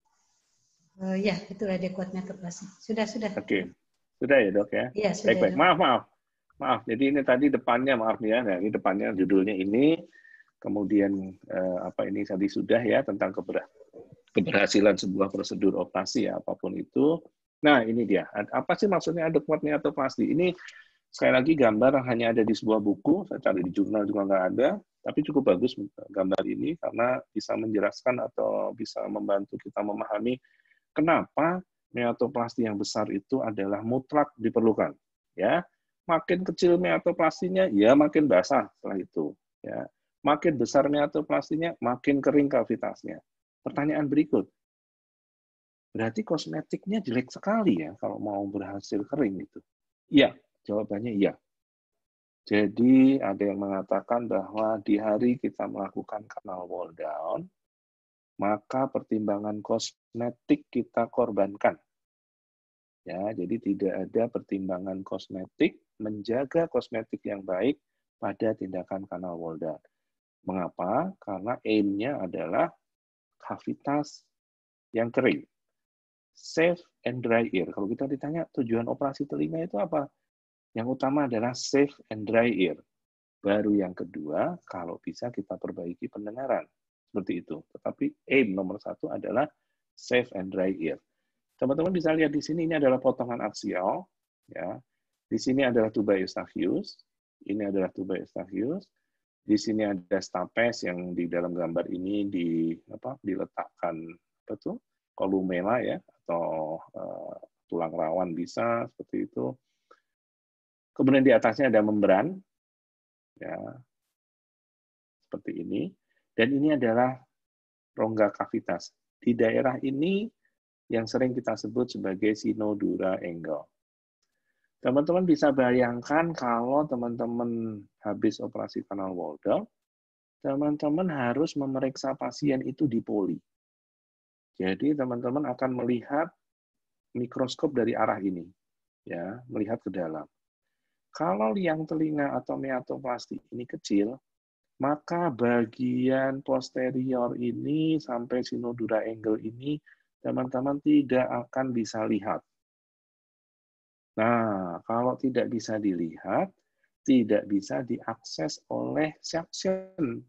Uh, ya, itu ada kuat meatoplasti. Sudah, sudah. Oke, sudah ya dok ya? Iya, sudah. Baik, baik. Maaf, maaf. Maaf, jadi ini tadi depannya, maaf ya, nah, ini depannya judulnya ini, kemudian eh, apa ini tadi sudah ya, tentang keber keberhasilan sebuah prosedur operasi ya, apapun itu. Nah, ini dia. Apa sih maksudnya adequate meatoplasti? Ini sekali lagi gambar hanya ada di sebuah buku, saya cari di jurnal juga nggak ada, tapi cukup bagus gambar ini karena bisa menjelaskan atau bisa membantu kita memahami kenapa meatoplasti yang besar itu adalah mutlak diperlukan. Ya. Makin kecil meatoplastinya, ya makin basah setelah itu. Ya. Makin besar meatoplastinya, makin kering kavitasnya. Pertanyaan berikut, berarti kosmetiknya jelek sekali ya kalau mau berhasil kering itu? Iya, jawabannya iya. Jadi ada yang mengatakan bahwa di hari kita melakukan canal wall down, maka pertimbangan kosmetik kita korbankan. Ya, jadi tidak ada pertimbangan kosmetik, menjaga kosmetik yang baik pada tindakan canal wall down. Mengapa? Karena aim-nya adalah kavitas yang kering. Safe and dry ear. Kalau kita ditanya tujuan operasi telinga itu apa? Yang utama adalah safe and dry ear. Baru yang kedua, kalau bisa kita perbaiki pendengaran. Seperti itu. Tetapi aim nomor satu adalah safe and dry ear. Teman-teman bisa lihat di sini, ini adalah potongan aksial. Ya. Di sini adalah tuba eustachius. Ini adalah tuba eustachius. Di sini ada stapes yang di dalam gambar ini di apa diletakkan apa tuh kolumella ya atau uh, tulang rawan bisa seperti itu. Kemudian di atasnya ada membran, ya seperti ini. Dan ini adalah rongga kavitas. Di daerah ini yang sering kita sebut sebagai sinodura angle. Teman-teman bisa bayangkan kalau teman-teman habis operasi canal wall down, teman-teman harus memeriksa pasien itu di poli. Jadi teman-teman akan melihat mikroskop dari arah ini, ya, melihat ke dalam. Kalau liang telinga atau meatoplasti ini kecil, maka bagian posterior ini sampai sinodura angle ini teman-teman tidak akan bisa lihat. Nah, kalau tidak bisa dilihat, tidak bisa diakses oleh suction.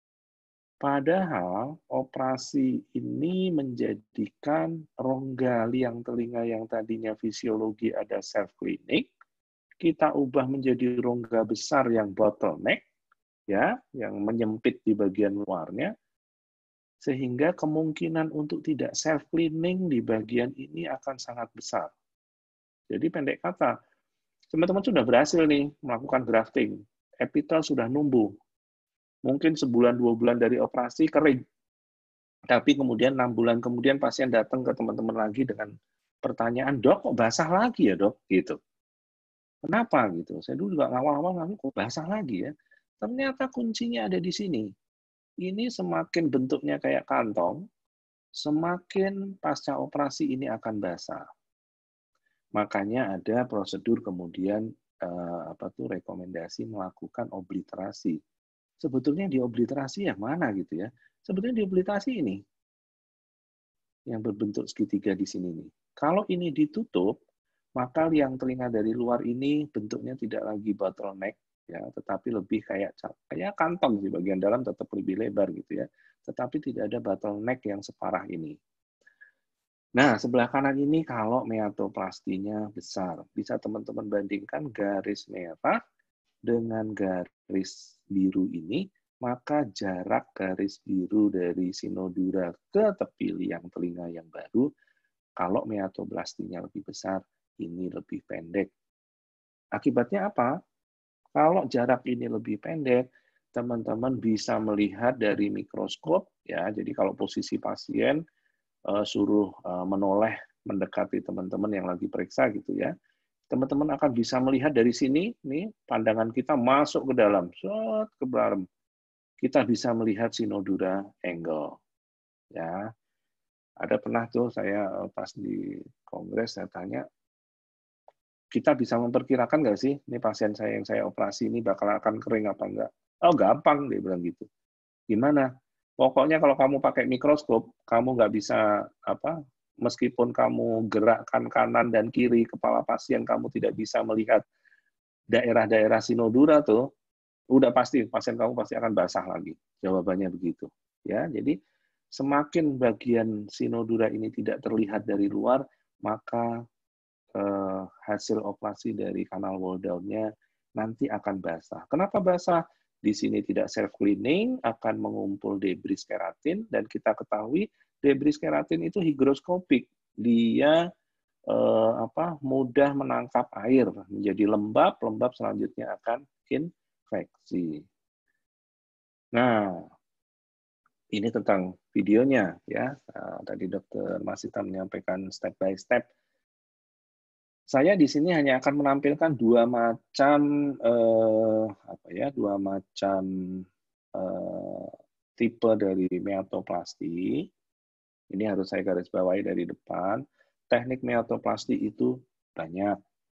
Padahal operasi ini menjadikan rongga liang telinga yang tadinya fisiologi ada self-clinic, kita ubah menjadi rongga besar yang bottleneck, ya, yang menyempit di bagian luarnya, sehingga kemungkinan untuk tidak self-cleaning di bagian ini akan sangat besar. Jadi pendek kata, teman-teman sudah berhasil nih melakukan grafting, epitel sudah numbuh, mungkin sebulan dua bulan dari operasi kering, tapi kemudian enam bulan kemudian pasien datang ke teman-teman lagi dengan pertanyaan, dok kok basah lagi ya dok, gitu. Kenapa gitu? Saya dulu juga awal-awal ngaku kok basah lagi ya. Ternyata kuncinya ada di sini. Ini semakin bentuknya kayak kantong, semakin pasca operasi ini akan basah. Makanya ada prosedur kemudian eh, apa tuh rekomendasi melakukan obliterasi. Sebetulnya di obliterasi yang mana gitu ya? Sebetulnya di obliterasi ini yang berbentuk segitiga di sini nih. Kalau ini ditutup, maka liang telinga dari luar ini bentuknya tidak lagi bottleneck, ya, tetapi lebih kayak kayak kantong di bagian dalam tetap lebih lebar gitu ya, tetapi tidak ada bottleneck yang separah ini. Nah, sebelah kanan ini kalau meatoplastinya besar, bisa teman-teman bandingkan garis merah dengan garis biru ini, maka jarak garis biru dari sinodura ke tepi liang telinga yang baru, kalau meatoplastinya lebih besar, ini lebih pendek. Akibatnya apa? Kalau jarak ini lebih pendek, teman-teman bisa melihat dari mikroskop, ya. Jadi kalau posisi pasien uh, suruh uh, menoleh mendekati teman-teman yang lagi periksa gitu ya, teman-teman akan bisa melihat dari sini, nih pandangan kita masuk ke dalam, set ke dalam, kita bisa melihat sinodura angle, ya. Ada pernah tuh saya pas di kongres saya tanya, kita bisa memperkirakan nggak sih, ini pasien saya yang saya operasi ini bakal akan kering apa enggak? Oh, gampang, dia bilang gitu. Gimana? Pokoknya kalau kamu pakai mikroskop, kamu nggak bisa, apa, meskipun kamu gerakkan kanan dan kiri kepala pasien, kamu tidak bisa melihat daerah-daerah sinodura tuh, udah pasti pasien kamu pasti akan basah lagi. Jawabannya begitu. Ya, jadi semakin bagian sinodura ini tidak terlihat dari luar, maka eh, hasil operasi dari kanal wall down-nya nanti akan basah. Kenapa basah? Di sini tidak self-cleaning, akan mengumpul debris keratin, dan kita ketahui debris keratin itu hygroskopik. Dia eh, apa, mudah menangkap air, menjadi lembab, lembab selanjutnya akan infeksi. Nah, ini tentang videonya ya. Nah, tadi dokter Masita menyampaikan step by step. Saya di sini hanya akan menampilkan dua macam eh, apa ya, dua macam eh, tipe dari meatoplasti. Ini harus saya garis bawahi dari depan. Teknik meatoplasti itu banyak.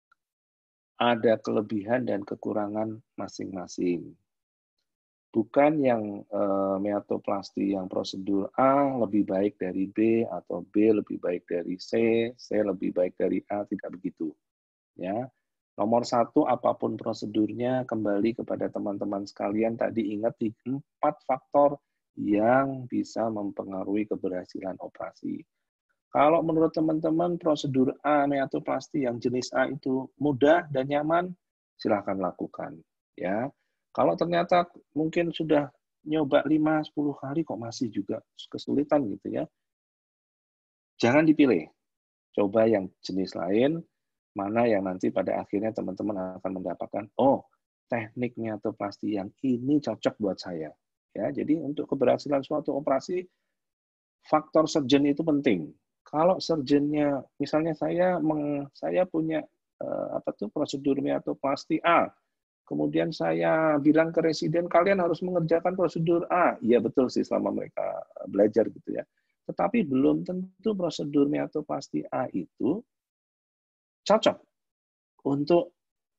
Ada kelebihan dan kekurangan masing-masing. Bukan yang eh, meatoplasti yang prosedur A lebih baik dari B, atau B lebih baik dari C, C lebih baik dari A, tidak begitu. Ya, nomor satu, apapun prosedurnya, kembali kepada teman-teman sekalian, tadi ingat di empat faktor yang bisa mempengaruhi keberhasilan operasi. Kalau menurut teman-teman prosedur A meatoplasti yang jenis A itu mudah dan nyaman, silakan lakukan. Ya. Kalau ternyata mungkin sudah nyoba lima sepuluh kali kok masih juga kesulitan gitu ya, jangan dipilih. Coba yang jenis lain, mana yang nanti pada akhirnya teman-teman akan mendapatkan, oh, teknik meatoplasti yang ini cocok buat saya. Ya, jadi untuk keberhasilan suatu operasi, faktor surgeon itu penting. Kalau surgeonnya, misalnya saya meng, saya punya eh, apa tuh prosedur meatoplasti A, kemudian saya bilang ke residen, kalian harus mengerjakan prosedur A. Iya betul sih selama mereka belajar gitu ya. Tetapi belum tentu prosedur meatoplasti A itu cocok untuk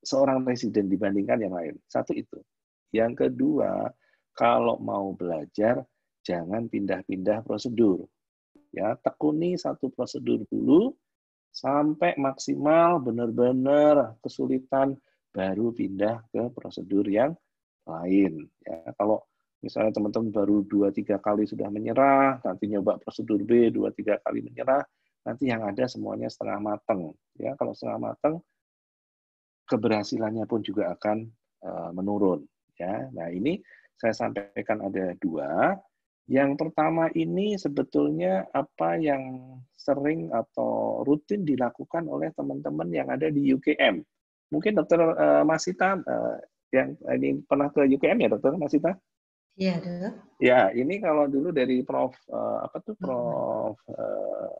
seorang residen dibandingkan yang lain. Satu itu. Yang kedua, kalau mau belajar, jangan pindah-pindah prosedur. Ya, tekuni satu prosedur dulu sampai maksimal benar-benar kesulitan, baru pindah ke prosedur yang lain. Ya, kalau misalnya teman-teman baru dua tiga kali sudah menyerah, nanti nyoba prosedur B dua tiga kali menyerah, nanti yang ada semuanya setengah mateng. Ya, kalau setengah mateng, keberhasilannya pun juga akan uh, menurun. Ya, nah ini saya sampaikan ada dua. Yang pertama ini sebetulnya apa yang sering atau rutin dilakukan oleh teman-teman yang ada di U K M. Mungkin Dokter uh, Masita uh, yang ini pernah ke U K M ya, Dokter Masita? Iya, Dok. Ya, ini kalau dulu dari Prof uh, apa tuh Prof uh,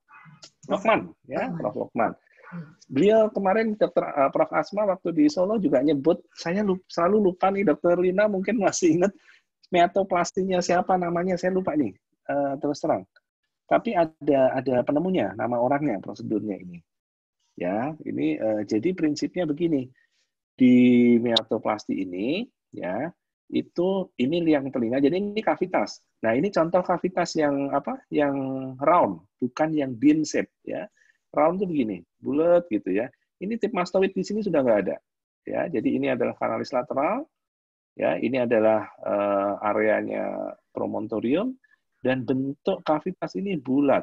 Lokman, ya, Prof Lokman. Beliau kemarin Dokter uh, Prof Asma waktu di Solo juga nyebut, saya lupa, selalu lupa nih Dokter Lina mungkin masih ingat meatoplastinya siapa namanya, saya lupa nih, uh, terus terang. Tapi ada ada penemunya, nama orangnya, prosedurnya ini. Ya, ini uh, jadi prinsipnya begini. Di meatoplasti ini, ya, itu ini liang telinga. Jadi ini kavitas. Nah, ini contoh kavitas yang apa? Yang round, bukan yang bean shape, ya. Round itu begini, bulat gitu ya. Ini tip mastoid di sini sudah nggak ada. Ya, jadi ini adalah kanalis lateral. Ya, ini adalah uh, areanya promontorium dan bentuk kavitas ini bulat,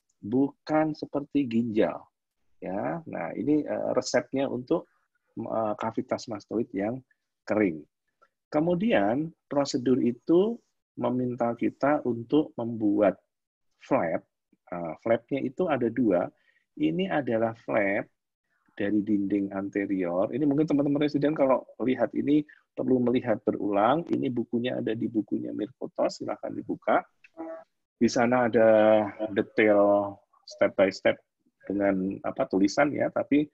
bukan seperti ginjal. Ya, nah ini uh, resepnya untuk uh, kavitas mastoid yang kering. Kemudian prosedur itu meminta kita untuk membuat flap. Uh, flapnya itu ada dua. Ini adalah flap dari dinding anterior. Ini mungkin teman-teman residen kalau lihat ini perlu melihat berulang. Ini bukunya ada di bukunya Mirkotos, silahkan dibuka. Di sana ada detail step by step dengan apa tulisan ya, tapi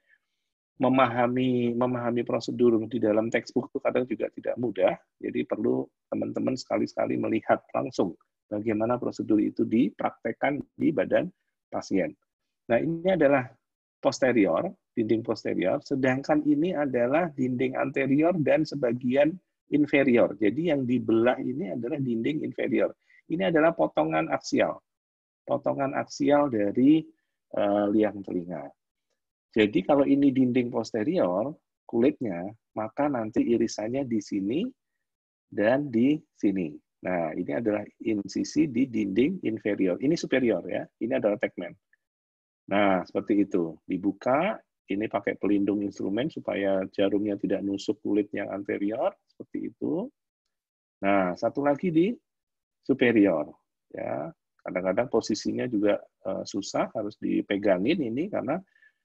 memahami memahami prosedur di dalam textbook itu kadang juga tidak mudah. Jadi perlu teman-teman sekali-sekali melihat langsung bagaimana prosedur itu dipraktekkan di badan pasien. Nah, ini adalah posterior, dinding posterior, sedangkan ini adalah dinding anterior dan sebagian inferior. Jadi yang dibelah ini adalah dinding inferior. Ini adalah potongan aksial. Potongan aksial dari uh, liang telinga. Jadi kalau ini dinding posterior, kulitnya, maka nanti irisannya di sini dan di sini. Nah, ini adalah insisi di dinding inferior. Ini superior ya, ini adalah tegmen. Nah, seperti itu. Dibuka, ini pakai pelindung instrumen supaya jarumnya tidak nusuk kulit yang anterior, seperti itu. Nah, satu lagi di superior. Ya, kadang-kadang posisinya juga uh, susah, harus dipegangin ini karena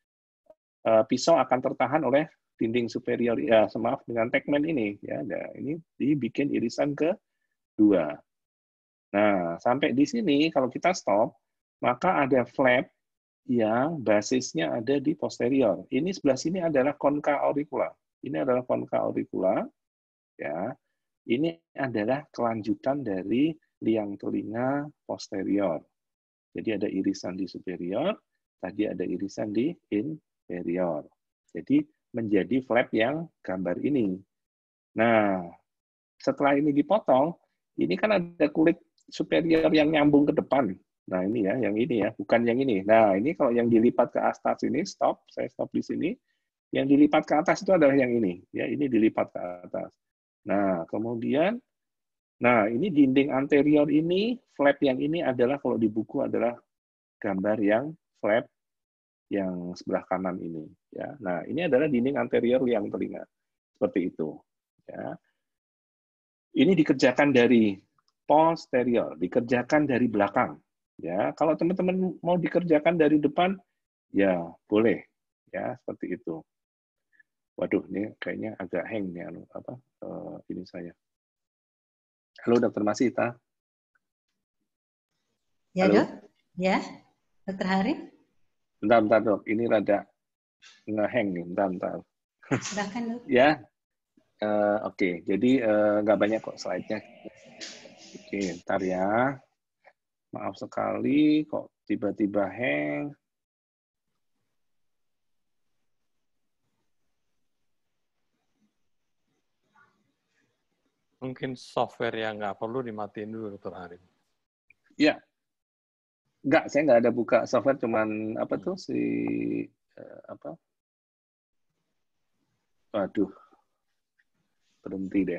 uh, pisau akan tertahan oleh dinding superior. Ya, maaf dengan tegmen ini. Ya, nah, ini dibikin irisan kedua. Nah, sampai di sini kalau kita stop, maka ada flap yang basisnya ada di posterior. Ini sebelah sini adalah concha auricula. Ini adalah concha auricula. Ya, ini adalah kelanjutan dari liang telinga posterior. Jadi ada irisan di superior, tadi ada irisan di inferior. Jadi menjadi flap yang gambar ini. Nah, setelah ini dipotong, ini kan ada kulit superior yang nyambung ke depan. Nah, ini ya, yang ini ya, bukan yang ini. Nah, ini kalau yang dilipat ke atas ini, stop, saya stop di sini. Yang dilipat ke atas itu adalah yang ini. Ya, ini dilipat ke atas. Nah, kemudian, nah, ini dinding anterior ini, flap yang ini adalah, kalau di buku adalah gambar yang flap yang sebelah kanan ini. Ya, nah, ini adalah dinding anterior liang telinga. Seperti itu. Ya. Ini dikerjakan dari posterior, dikerjakan dari belakang. Ya, kalau teman-teman mau dikerjakan dari depan, ya boleh, ya seperti itu. Waduh, ini kayaknya agak hang nih, anu apa? Uh, ini saya. Halo, Dokter Masita. Ya, Halo. Dok. Ya, Dokter Hari. Bentar, bentar, Dok. Ini rada nge-hang nih, bentar, bentar. Silakan, Dok. Ya, uh, oke. Okay. Jadi uh, nggak banyak kok slide-nya. Oke, okay, ntar ya. Maaf sekali, kok tiba-tiba hang. Mungkin software yang nggak perlu dimatiin dulu, Dokter Harim. Ya, nggak, saya nggak ada buka software, cuman apa tuh si uh, apa? Waduh, berhenti deh.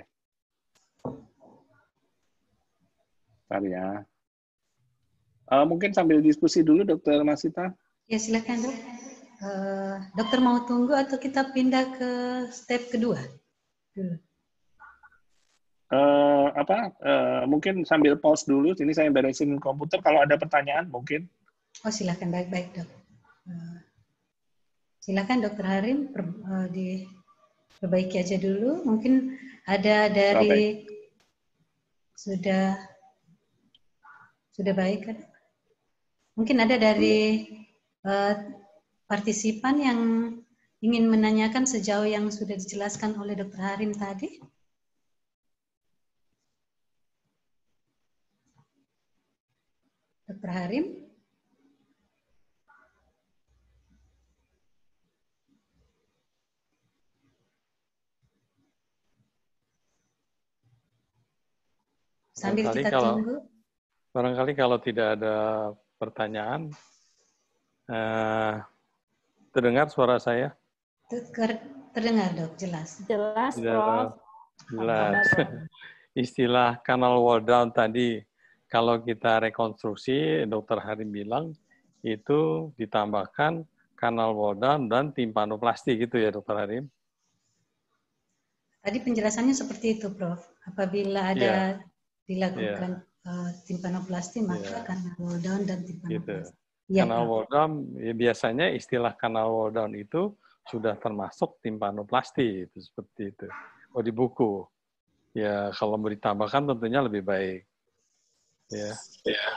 Bentar ya. Uh, mungkin sambil diskusi dulu, Dokter Masita. Ya, silakan, Dok. Uh, dokter mau tunggu atau kita pindah ke step kedua? Uh, apa? Uh, mungkin sambil pause dulu. Sini saya beresin komputer. Kalau ada pertanyaan, mungkin. Oh, silakan. Baik-baik, Dok. Uh, silakan, Dokter Harim, per, uh, diperbaiki aja dulu. Mungkin ada dari okay. sudah sudah baik, kan? Mungkin ada dari uh, partisipan yang ingin menanyakan sejauh yang sudah dijelaskan oleh Dokter Harim tadi. Dokter Harim? Sambil barangkali kita kalau, tunggu. Barangkali kalau tidak ada pertanyaan, uh, terdengar suara saya? Terdengar, Dok, jelas. Jelas, Prof. Jelas. Istilah kanal wall down tadi, kalau kita rekonstruksi, Dokter Harim bilang, itu ditambahkan kanal wall down dan timpanoplasti gitu ya, Dokter Harim? Tadi penjelasannya seperti itu, Prof. Apabila ada yeah. dilakukan yeah. uh, timpanoplasti, maka yeah. kanal wall down dan timpanoplasti. Gitu. Ya, kanal Prof. wall down, ya biasanya istilah kanal wall down itu sudah termasuk timpanoplasti, itu seperti itu. Oh, di buku. Ya, kalau mau ditambahkan tentunya lebih baik. Ya. ya.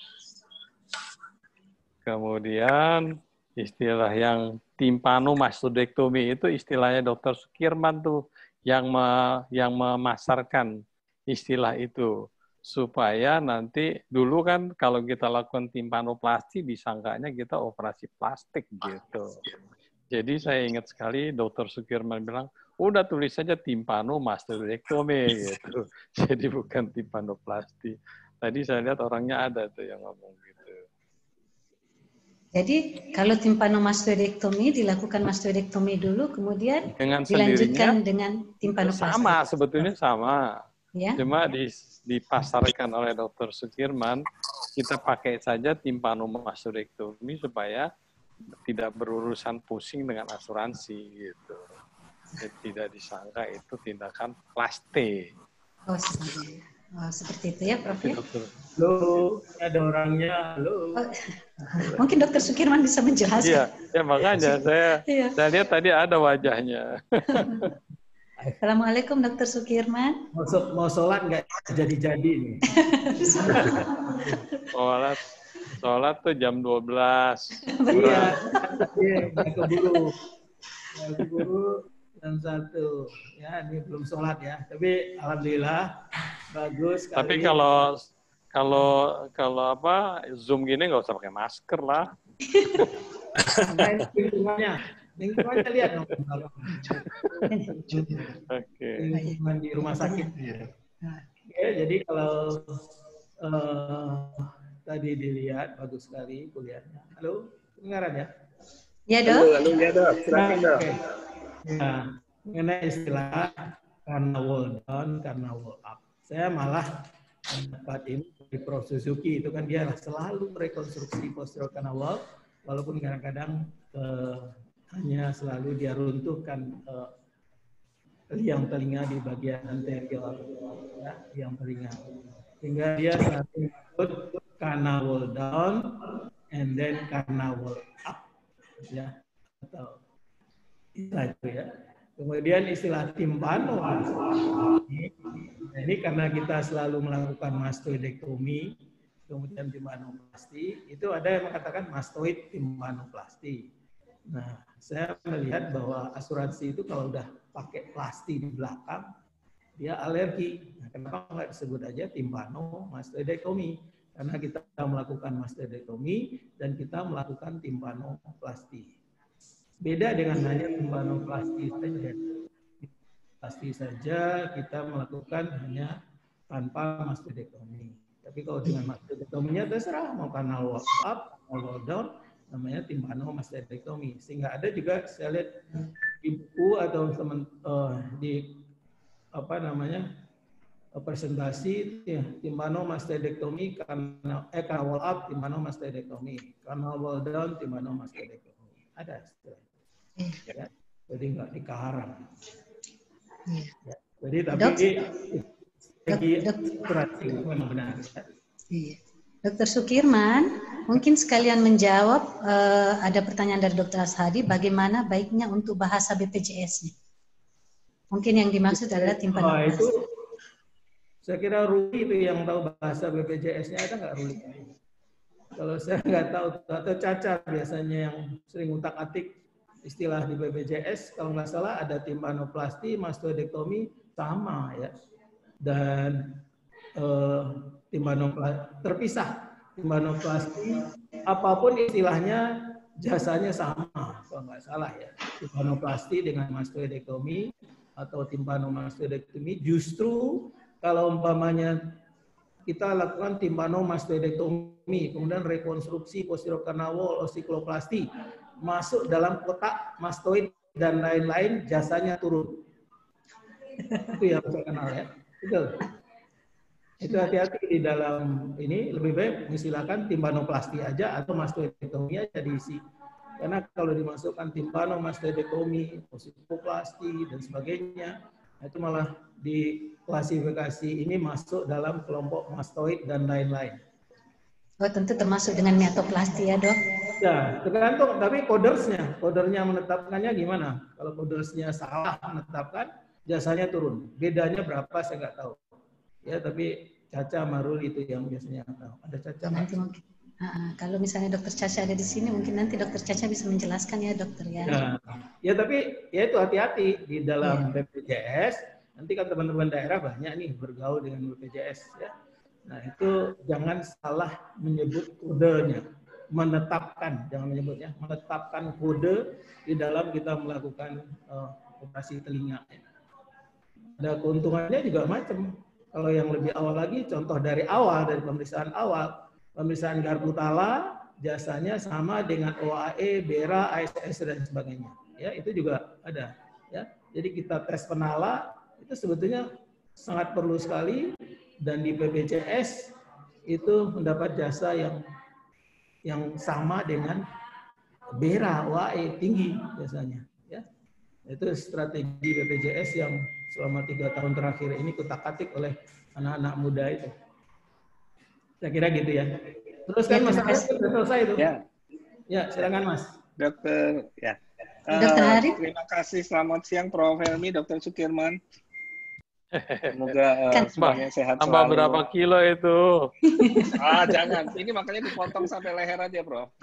Kemudian istilah yang timpanumastodektomi itu istilahnya Dokter Sukirman tuh yang me, yang memasarkan istilah itu. Supaya nanti, dulu kan kalau kita lakukan timpanoplasti, disangkanya kita operasi plastik gitu. Jadi saya ingat sekali Dokter Sukirman bilang, udah tulis saja timpanumastodektomi gitu. Jadi bukan timpanoplasti. Tadi saya lihat orangnya ada tuh yang ngomong gitu. Jadi kalau timpanumastodektomi dilakukan mastodektomi dulu, kemudian dengan dilanjutkan dengan timpanoplasti. Sama, sebetulnya sama. Ya. Cuma dipasarkan oleh Dokter Sukirman, kita pakai saja timpanumastodektomi supaya tidak berurusan pusing dengan asuransi gitu. Jadi tidak disangka itu tindakan plastik. Oh, seperti, oh, seperti itu ya, Prof. Ya? Halo, ada orangnya. Halo. Oh, mungkin Dokter Sukirman bisa menjelaskan. Iya, ya makanya saya iya. saya lihat tadi ada wajahnya. Assalamualaikum Dokter Sukirman. Mau, mau sholat nggak jadi-jadi nih? Sholat, sholat tuh jam dua belas. Iya, nggak keburu. Nggak keburu jam satu. Ya, ini belum sholat ya. Tapi alhamdulillah bagus. Tapi kalau kalau kalau apa Zoom gini nggak usah pakai masker lah. Nah, lingkungannya, lingkungannya lihat dong. Oke. Lingkungan di rumah sakit. Oke, jadi kalau uh, tadi dilihat bagus sekali kuliahnya. Halo, kedengaran ya? Ya, Dok. Halo, halo ya, Dok. Silakan, Dok. Okay. Nah, mengenai istilah karena wall down, karena wall up. Saya malah mendapat ini dari Prof Suzuki, itu kan dia selalu rekonstruksi posterior canal wall, walaupun kadang-kadang eh, hanya selalu dia runtuhkan eh, liang telinga di bagian anterior, ya, liang telinga. Sehingga dia selalu menyebut canal wall down and then canal wall up, ya, atau istilah itu ya. Kemudian istilah timpano, ini karena kita selalu melakukan mastoidektomi, kemudian timpanoplasti, itu ada yang mengatakan mastoid timpanoplasti. Nah, saya melihat bahwa asuransi itu kalau udah pakai plasti di belakang, dia alergi. Nah, kenapa nggak disebut aja timpano mastoidektomi? Karena kita melakukan mastoidektomi dan kita melakukan timpanoplasti. Beda dengan hanya timpanoplasti saja. pasti saja kita melakukan hanya tanpa mastodektomi. Tapi kalau dengan mastodektominya terserah mau kanal wall up, kanal wall down, namanya timpanomastodektomi. Sehingga ada juga saya lihat di buku atau teman uh, di apa namanya presentasi ya, timpanomastodektomi kanal eh kanal wall up, timpanomastodektomi, kanal wall down, timpanomastodektomi. Ada istilah. Ya, jadi nggak dikarang. Ya, jadi tapi segi asuransi memang benar. Iya. Dokter Sukirman, mungkin sekalian menjawab uh, ada pertanyaan dari Dokter Ashadi, bagaimana baiknya untuk bahasa B P J S-nya? Mungkin yang dimaksud adalah timpanoplasti. Oh, itu saya kira Ruli itu yang tahu bahasa B P J S-nya, ada nggak Ruli? Kalau saya nggak tahu, atau Caca biasanya yang sering utak-atik istilah di B P J S, kalau nggak salah ada timpanoplasti, mastodektomi sama ya, dan eh, timpanoplasti terpisah. Timpanoplasti apapun istilahnya jasanya sama, kalau nggak salah ya. Timpanoplasti dengan mastodektomi atau timpanomastodektomi, justru kalau umpamanya kita lakukan timpanomastodektomi, kemudian rekonstruksi posterior canal wall, osikloplasti, masuk dalam kotak mastoid dan lain-lain, jasanya turun. Itu yang saya kenal ya. Itu. Itu hati-hati di dalam ini, lebih baik mengistilahkan timpanoplasti aja atau mastodektomi aja diisi. Karena kalau dimasukkan timpanomastodektomi, osikloplasti dan sebagainya, itu malah di klasifikasi ini masuk dalam kelompok mastoid dan lain-lain. Oh, tentu termasuk dengan miatoplasti ya, Dok? Ya, tergantung. Tapi kodersnya, kodernya menetapkannya gimana? Kalau kodersnya salah menetapkan, jasanya turun. Bedanya berapa saya nggak tahu. Ya, tapi Caca Marul itu yang biasanya tahu. Ada Caca. Nanti mungkin. Uh, kalau misalnya Dokter Caca ada di sini, mungkin nanti Dokter Caca bisa menjelaskan ya, Dokter ya. Ya, ya tapi ya itu hati-hati di dalam ya. B P J S. Nanti kan teman-teman daerah banyak nih bergaul dengan B P J S ya. Nah itu jangan salah menyebut kodenya, menetapkan, jangan menyebutnya, menetapkan kode di dalam kita melakukan uh, operasi telinga. Ada keuntungannya juga macam. Kalau yang lebih awal lagi, contoh dari awal, dari pemeriksaan awal, pemeriksaan garpu tala, jasanya sama dengan O A E, BERA, A S S dan sebagainya. Ya itu juga ada. Ya, jadi kita tes penala itu sebetulnya sangat perlu sekali. Dan di B P J S itu mendapat jasa yang yang sama dengan BERA, O A E tinggi jasanya. Ya, itu strategi B P J S yang selama tiga tahun terakhir ini kutak-atik oleh anak-anak muda itu. Saya kira gitu ya. Terus kan Mas Arief sudah selesai itu. Ya, ya silakan Mas. Dokter, ya. Dokter Uh, Arief. Terima kasih. Selamat siang, Prof Helmi, Dokter Sukirman. Semoga uh, kan, semuanya sehat tambah selalu. Berapa kilo itu? Ah, jangan. Ini makanya dipotong sampai leher aja, Bro.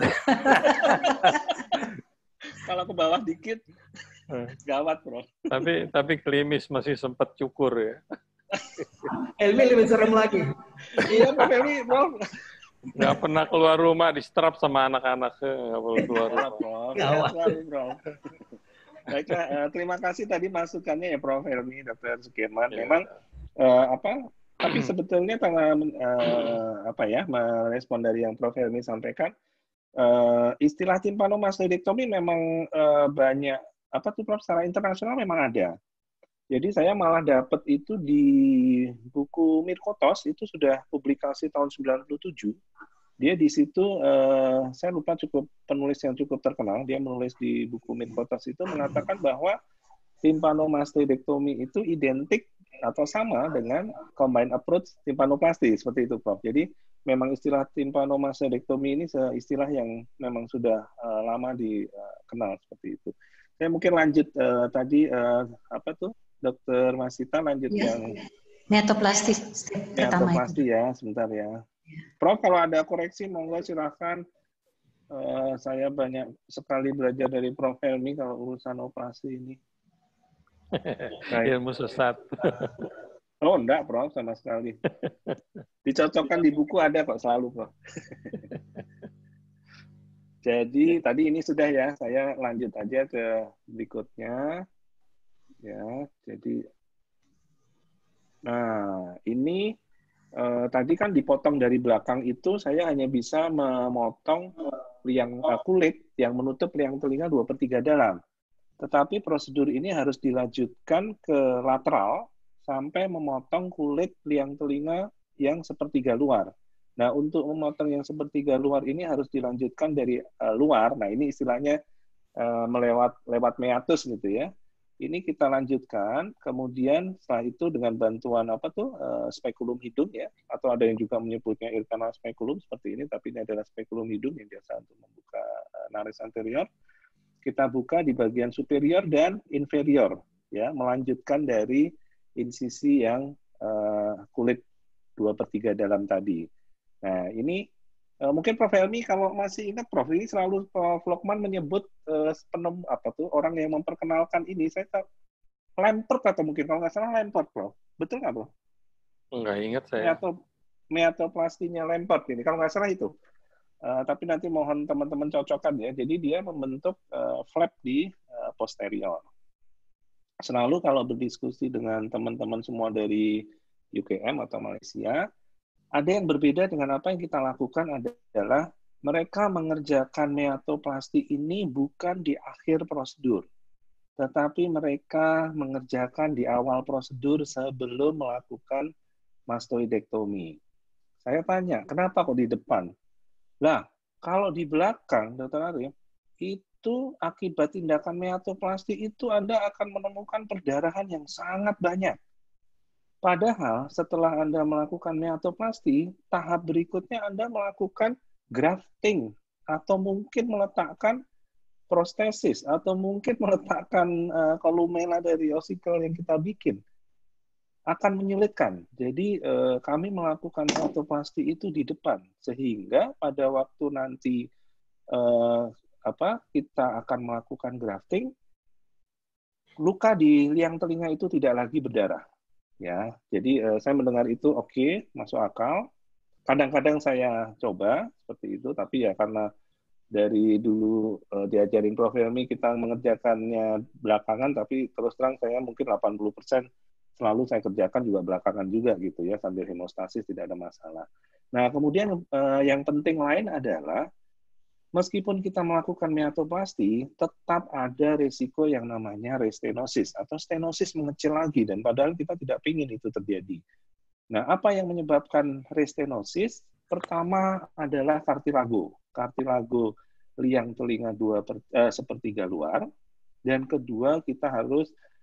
Kalau ke bawah dikit, gawat, Bro. Tapi tapi klimis masih sempat cukur ya. Helmi lebih serem lagi. Iya, Pak Helmi, Bro. Nggak pernah keluar rumah, di strap sama anak-anak. Nggak perlu keluar rumah. Bro. Gawat, Bro. Baiklah, uh, terima kasih tadi masukannya ya Prof Helmi, Dokter Sukirman. Ya. Memang uh, apa? Tapi sebetulnya karena uh, apa ya, merespon dari yang Prof Helmi sampaikan, uh, istilah timpanомастодектоmi memang uh, banyak apa tuh Prof, secara internasional memang ada. Jadi saya malah dapat itu di buku Mirkotos, itu sudah publikasi tahun sembilan puluh tujuh. Dia di situ, uh, saya lupa cukup penulis yang cukup terkenal, dia menulis di buku Mirkotos itu mengatakan bahwa timpanомастодектоmi itu identik atau sama dengan combined approach timpanoplasti, seperti itu Prof. Jadi memang istilah timpanомастодектоmi ini istilah yang memang sudah uh, lama dikenal uh, seperti itu. Saya mungkin lanjut uh, tadi, uh, apa tuh, Dokter Masita lanjut yes. yang miatoplasti pertama miatoplasti ya, sebentar ya. Prof, kalau ada koreksi, monggo silahkan. Uh, saya banyak sekali belajar dari Prof Helmi kalau urusan operasi ini. Ilmu sesat. Oh, enggak, Prof, sama sekali. Dicocokkan di buku ada kok selalu, Prof. Jadi, tadi ini sudah ya, saya lanjut aja ke berikutnya. Ya, jadi, nah ini eh, tadi kan dipotong dari belakang itu, saya hanya bisa memotong liang uh, kulit yang menutup liang telinga dua per tiga dalam. Tetapi prosedur ini harus dilanjutkan ke lateral sampai memotong kulit liang telinga yang sepertiga luar. Nah, untuk memotong yang sepertiga luar ini harus dilanjutkan dari uh, luar. Nah, ini istilahnya uh, melewat lewat meatus gitu ya. Ini kita lanjutkan, kemudian setelah itu dengan bantuan apa tuh uh, spekulum hidung ya, atau ada yang juga menyebutnya ear canal speculum seperti ini, tapi ini adalah spekulum hidung yang biasa untuk membuka uh, nares anterior. Kita buka di bagian superior dan inferior, ya, melanjutkan dari insisi yang uh, kulit dua per tiga dalam tadi. Nah, ini uh, mungkin Prof Helmi kalau masih ingat, Prof, ini selalu Prof Lokman menyebut uh, penem, apa tuh orang yang memperkenalkan ini, saya tahu Lampert atau mungkin kalau nggak salah Lampert, Prof. Betul nggak, Prof? Nggak ingat saya. Meato, meatoplastinya Lampert ini, kalau nggak salah itu. Uh, tapi nanti mohon teman-teman cocokkan ya. Jadi dia membentuk uh, flap di uh, posterior. Selalu kalau berdiskusi dengan teman-teman semua dari U K M atau Malaysia, ada yang berbeda dengan apa yang kita lakukan adalah mereka mengerjakan meatoplasti ini bukan di akhir prosedur, tetapi mereka mengerjakan di awal prosedur sebelum melakukan mastoidektomi. Saya tanya, kenapa kok di depan? Nah, kalau di belakang, Dokter Arif, itu akibat tindakan meatoplasti itu Anda akan menemukan perdarahan yang sangat banyak. Padahal setelah Anda melakukan meatoplasti, tahap berikutnya Anda melakukan grafting, atau mungkin meletakkan prostesis, atau mungkin meletakkan uh, kolumella dari osikel yang kita bikin. Akan menyulitkan. Jadi eh, kami melakukan meatoplasti itu di depan, sehingga pada waktu nanti eh, apa kita akan melakukan grafting, luka di liang telinga itu tidak lagi berdarah. Ya, jadi eh, saya mendengar itu oke, okay, masuk akal. Kadang-kadang saya coba seperti itu, tapi ya karena dari dulu eh, diajarin Prof Helmi kita mengerjakannya belakangan, tapi terus terang saya mungkin delapan puluh persen selalu saya kerjakan juga belakangan juga gitu ya, sambil hemostasis tidak ada masalah. Nah, kemudian eh, yang penting lain adalah meskipun kita melakukan meatoplasti, tetap ada risiko yang namanya restenosis atau stenosis mengecil lagi, dan padahal kita tidak ingin itu terjadi. Nah, apa yang menyebabkan restenosis? Pertama adalah kartilago. Kartilago liang telinga dua per, eh, sepertiga luar, dan kedua kita harus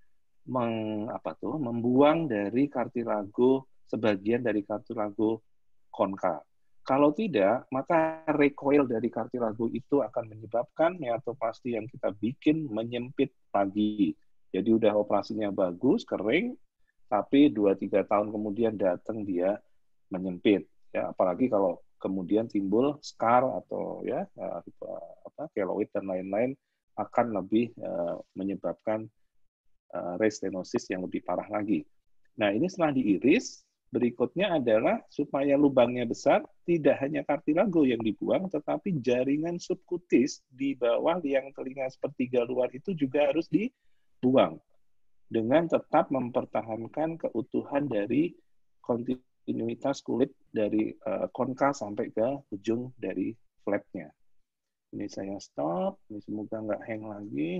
Meng, apa tuh, membuang dari kartilago sebagian dari kartilago konka. Kalau tidak, maka recoil dari kartilago itu akan menyebabkan meatoplasti yang kita bikin menyempit lagi. Jadi udah operasinya bagus, kering, tapi dua tiga tahun kemudian datang dia menyempit. Ya, apalagi kalau kemudian timbul scar atau ya apa keloid dan lain-lain akan lebih uh, menyebabkan restenosis yang lebih parah lagi. Nah, ini setelah diiris, berikutnya adalah supaya lubangnya besar, tidak hanya kartilago yang dibuang, tetapi jaringan subkutis di bawah liang telinga sepertiga luar itu juga harus dibuang, dengan tetap mempertahankan keutuhan dari kontinuitas kulit dari uh, konka sampai ke ujung dari flapnya. Ini saya stop, ini semoga nggak hang lagi.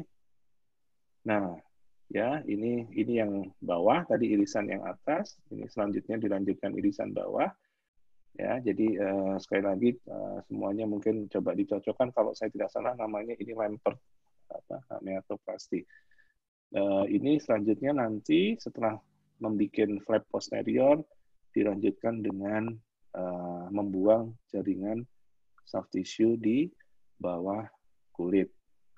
Nah, ya, ini ini yang bawah, tadi irisan yang atas, ini selanjutnya dilanjutkan irisan bawah. Ya, jadi uh, sekali lagi uh, semuanya mungkin coba dicocokkan, kalau saya tidak salah namanya ini Lampert apa meatoplasti. Uh, ini selanjutnya nanti setelah membuat flap posterior dilanjutkan dengan uh, membuang jaringan soft tissue di bawah kulit.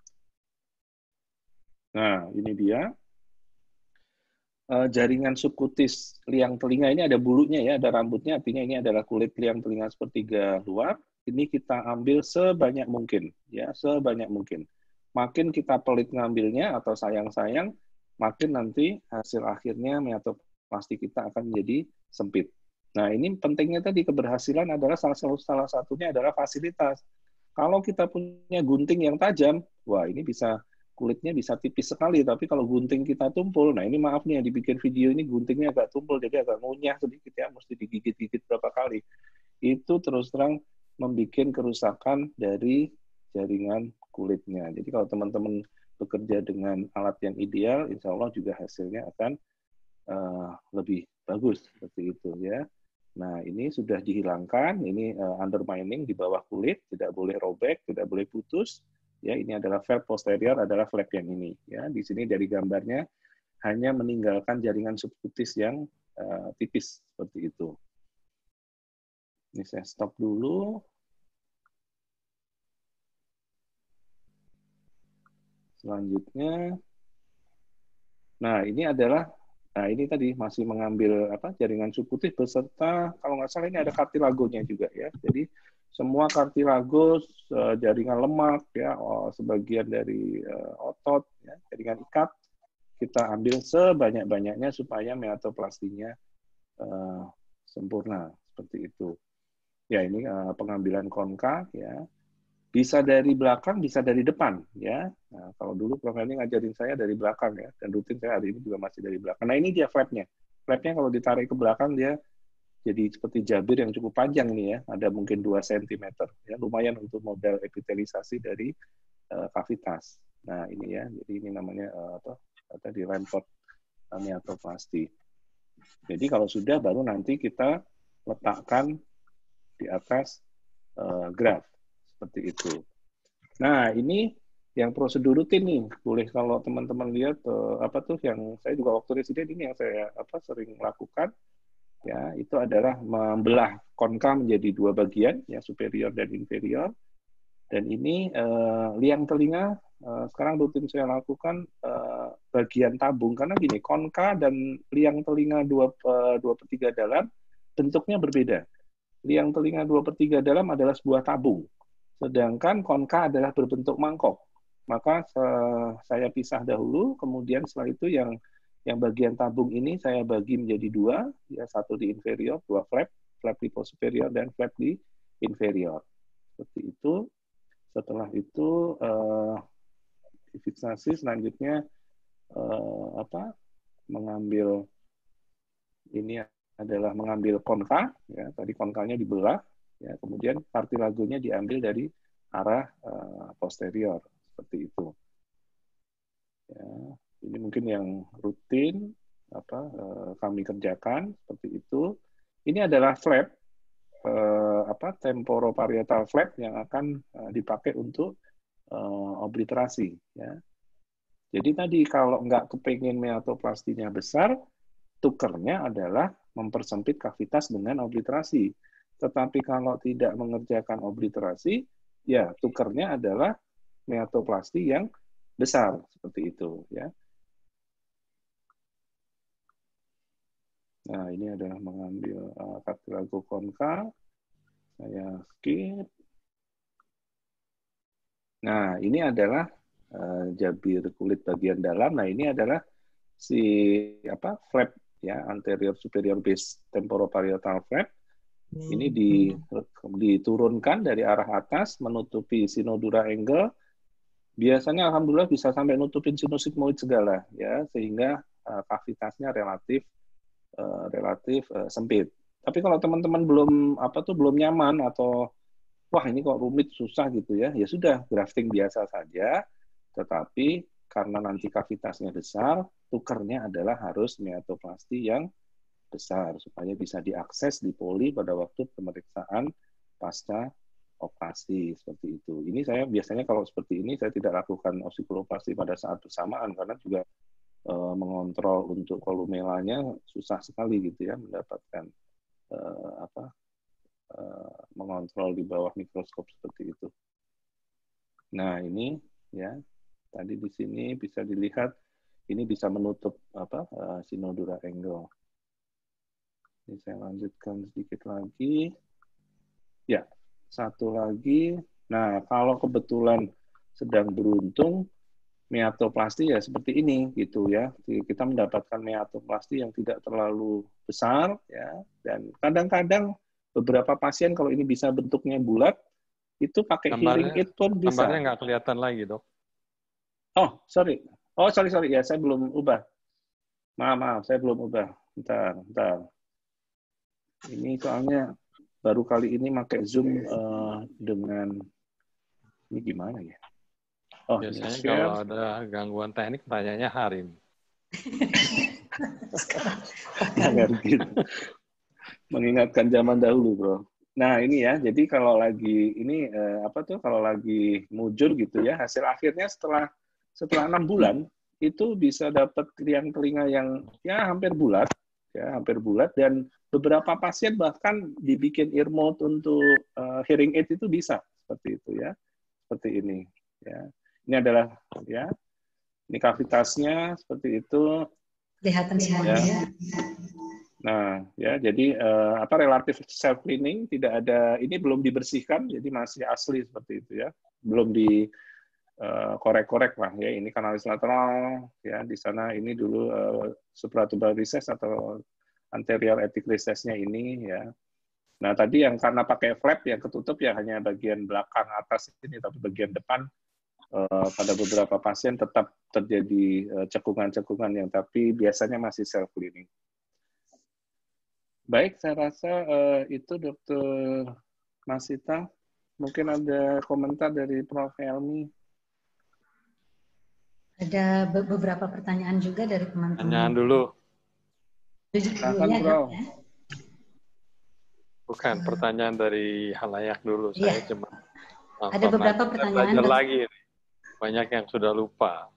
Nah, ini dia. Uh, jaringan subkutis liang telinga ini ada bulunya ya, ada rambutnya, artinya ini adalah kulit liang telinga sepertiga luar. Ini kita ambil sebanyak mungkin, ya, sebanyak mungkin. Makin kita pelit ngambilnya atau sayang-sayang, makin nanti hasil akhirnya meatoplasti kita akan menjadi sempit. Nah, ini pentingnya tadi keberhasilan adalah salah, salah satunya adalah fasilitas. Kalau kita punya gunting yang tajam, wah ini bisa kulitnya bisa tipis sekali, tapi kalau gunting kita tumpul, nah ini maaf nih yang dibikin video ini guntingnya agak tumpul, jadi agak ngunyah sedikit ya, mesti digigit-gigit berapa kali. Itu terus terang membuat kerusakan dari jaringan kulitnya. Jadi kalau teman-teman bekerja dengan alat yang ideal, insya Allah juga hasilnya akan uh, lebih bagus seperti itu ya. Nah ini sudah dihilangkan, ini uh, undermining di bawah kulit, tidak boleh robek, tidak boleh putus. Ya, ini adalah flap posterior, adalah flap yang ini. Ya, di sini dari gambarnya hanya meninggalkan jaringan subkutis yang uh, tipis seperti itu. Ini saya stop dulu. Selanjutnya, nah ini adalah, nah ini tadi masih mengambil apa jaringan subkutis beserta, kalau nggak salah ini ada kartilagonya juga ya. Jadi semua kartilago, jaringan lemak, ya, sebagian dari otot, ya, jaringan ikat, kita ambil sebanyak-banyaknya supaya meatoplastinya uh, sempurna, seperti itu. Ya, ini uh, pengambilan konka, ya, bisa dari belakang, bisa dari depan, ya. Nah, kalau dulu Prof ini ngajarin saya dari belakang, ya, dan rutin saya hari ini juga masih dari belakang. Nah, ini dia flapnya. Flapnya kalau ditarik ke belakang dia jadi seperti jabir yang cukup panjang ini ya, ada mungkin dua sentimeter, ya, lumayan untuk model epitelisasi dari uh, kavitas. Nah ini ya, jadi ini namanya uh, apa? Tadi Ramport meatoplasti. Jadi kalau sudah baru nanti kita letakkan di atas uh, graf seperti itu. Nah ini yang prosedur rutin nih, boleh kalau teman-teman lihat uh, apa tuh yang saya juga waktu residen ini yang saya apa sering lakukan. Ya, itu adalah membelah konka menjadi dua bagian, ya, superior dan inferior. Dan ini eh, liang telinga, eh, sekarang rutin saya lakukan eh, bagian tabung. Karena gini, konka dan liang telinga dua per tiga dalam bentuknya berbeda. Liang telinga dua per tiga dalam adalah sebuah tabung. Sedangkan konka adalah berbentuk mangkok. Maka saya pisah dahulu, kemudian setelah itu yang Yang bagian tabung ini saya bagi menjadi dua, ya, satu di inferior, dua flap, flap di posterior dan flap di inferior. Seperti itu. Setelah itu uh, difiksasi, selanjutnya uh, apa? Mengambil ini adalah mengambil konka, ya, tadi konkanya dibelah, ya, kemudian kartilagonya diambil dari arah uh, posterior, seperti itu. Ya. Ini mungkin yang rutin apa eh, kami kerjakan seperti itu. Ini adalah flap eh, apa temporoparietal flap yang akan eh, dipakai untuk eh, obliterasi. Ya. Jadi tadi kalau nggak kepingin meatoplastinya besar, tukernya adalah mempersempit kavitas dengan obliterasi. Tetapi kalau tidak mengerjakan obliterasi, ya tukernya adalah meatoplasti yang besar seperti itu. Ya. Nah, ini adalah mengambil uh, kartilago konka. Saya skip. Nah, ini adalah uh, jabir kulit bagian dalam. Nah, ini adalah si apa flap ya, anterior superior base temporoparietal flap. Ini di, diturunkan dari arah atas menutupi sinodura angle. Biasanya alhamdulillah bisa sampai nutupin sinus sigmoid segala ya, sehingga uh, kavitasnya relatif Uh, relatif uh, sempit. Tapi kalau teman-teman belum apa tuh belum nyaman atau wah ini kok rumit susah gitu ya, ya sudah grafting biasa saja. Tetapi karena nanti kavitasnya besar, tukernya adalah harus meatoplasti yang besar supaya bisa diakses di poli pada waktu pemeriksaan pasca operasi seperti itu. Ini saya biasanya kalau seperti ini saya tidak lakukan osikuloplasti pada saat bersamaan karena juga mengontrol untuk kolumelanya susah sekali gitu ya, mendapatkan uh, apa uh, mengontrol di bawah mikroskop seperti itu. Nah ini ya tadi di sini bisa dilihat ini bisa menutup apa uh, sinodura angle. Ini saya lanjutkan sedikit lagi. Ya satu lagi. Nah kalau kebetulan sedang beruntung meatoplasti ya seperti ini gitu ya. Kita mendapatkan meatoplasti yang tidak terlalu besar ya, dan kadang-kadang beberapa pasien kalau ini bisa bentuknya bulat itu pakai hearing aid pun bisa. Gambarnya nggak kelihatan lagi, Dok. Oh, sorry. Oh, sorry, sorry. Ya, saya belum ubah. Maaf, maaf. Saya belum ubah. Bentar, bentar. Ini soalnya baru kali ini pakai Zoom uh, dengan... Ini gimana ya? Oh, biasanya ini kalau ada gangguan teknik, tanyanya Harim. Jangan gitu. Mengingatkan zaman dahulu, bro. Nah, ini ya. Jadi kalau lagi ini eh, apa tuh? Kalau lagi mujur gitu ya, hasil akhirnya setelah setelah enam bulan itu bisa dapat liang telinga yang ya hampir bulat, ya hampir bulat, dan beberapa pasien bahkan dibikin ear mode untuk uh, hearing aid itu bisa seperti itu ya, seperti ini. Ya, ini adalah ya, ini kavitasnya seperti itu. Kelihatan sekali ya. Nah, ya, jadi uh, apa relatif self cleaning tidak ada, ini belum dibersihkan, jadi masih asli seperti itu ya, belum di uh, korek-korek lah ya. Ini kanalis lateral, ya di sana ini dulu uh, supratuberal recess atau anterior apic recess-nya ini ya. Nah, tadi yang karena pakai flap yang ketutup ya hanya bagian belakang atas ini, tapi bagian depan uh, pada beberapa pasien tetap terjadi uh, cekungan-cekungan yang tapi biasanya masih self cleaning. Baik, saya rasa uh, itu Dokter Masita. Mungkin ada komentar dari Prof Helmi. Ada beberapa pertanyaan juga dari teman-teman. Pertanyaan dulu. Silakan, Prof. Ya. Bukan, pertanyaan dari halayak dulu. Iya. Saya cuma ada beberapa pertanyaan. Belajar lagi. Banyak yang sudah lupa.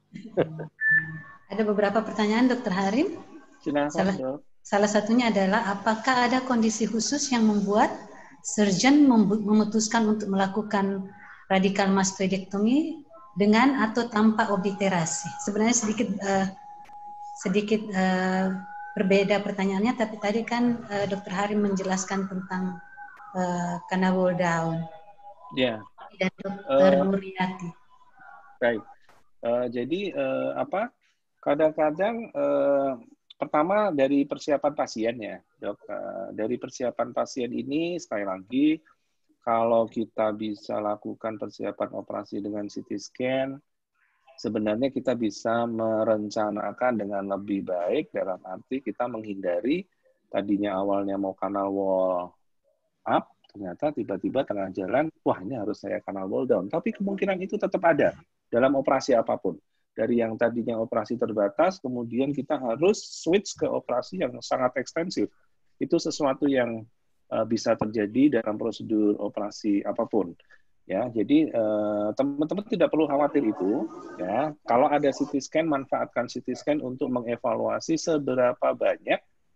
Ada beberapa pertanyaan, Dokter Harim. Silakan, Salah, Dok. salah satunya adalah apakah ada kondisi khusus yang membuat surgeon memutuskan untuk melakukan radikal mastoidektomi dengan atau tanpa obliterasi? Sebenarnya sedikit uh, sedikit uh, berbeda pertanyaannya, tapi tadi kan uh, Dokter Harim menjelaskan tentang uh, canal wall down. Ya. Dan Dokter uh, Nuriati. Baik. Uh, jadi uh, apa? Kadang-kadang uh, pertama dari persiapan pasien ya, Dok. Uh, dari persiapan pasien ini sekali lagi kalau kita bisa lakukan persiapan operasi dengan C T scan, sebenarnya kita bisa merencanakan dengan lebih baik dalam arti kita menghindari tadinya awalnya mau canal wall up, ternyata tiba-tiba tengah jalan, wah ini harus saya canal wall down. Tapi kemungkinan itu tetap ada dalam operasi apapun. Dari yang tadinya operasi terbatas, kemudian kita harus switch ke operasi yang sangat ekstensif. Itu sesuatu yang uh, bisa terjadi dalam prosedur operasi apapun. Ya, jadi teman-teman uh, tidak perlu khawatir itu. Ya, kalau ada C T scan, manfaatkan C T scan untuk mengevaluasi seberapa banyak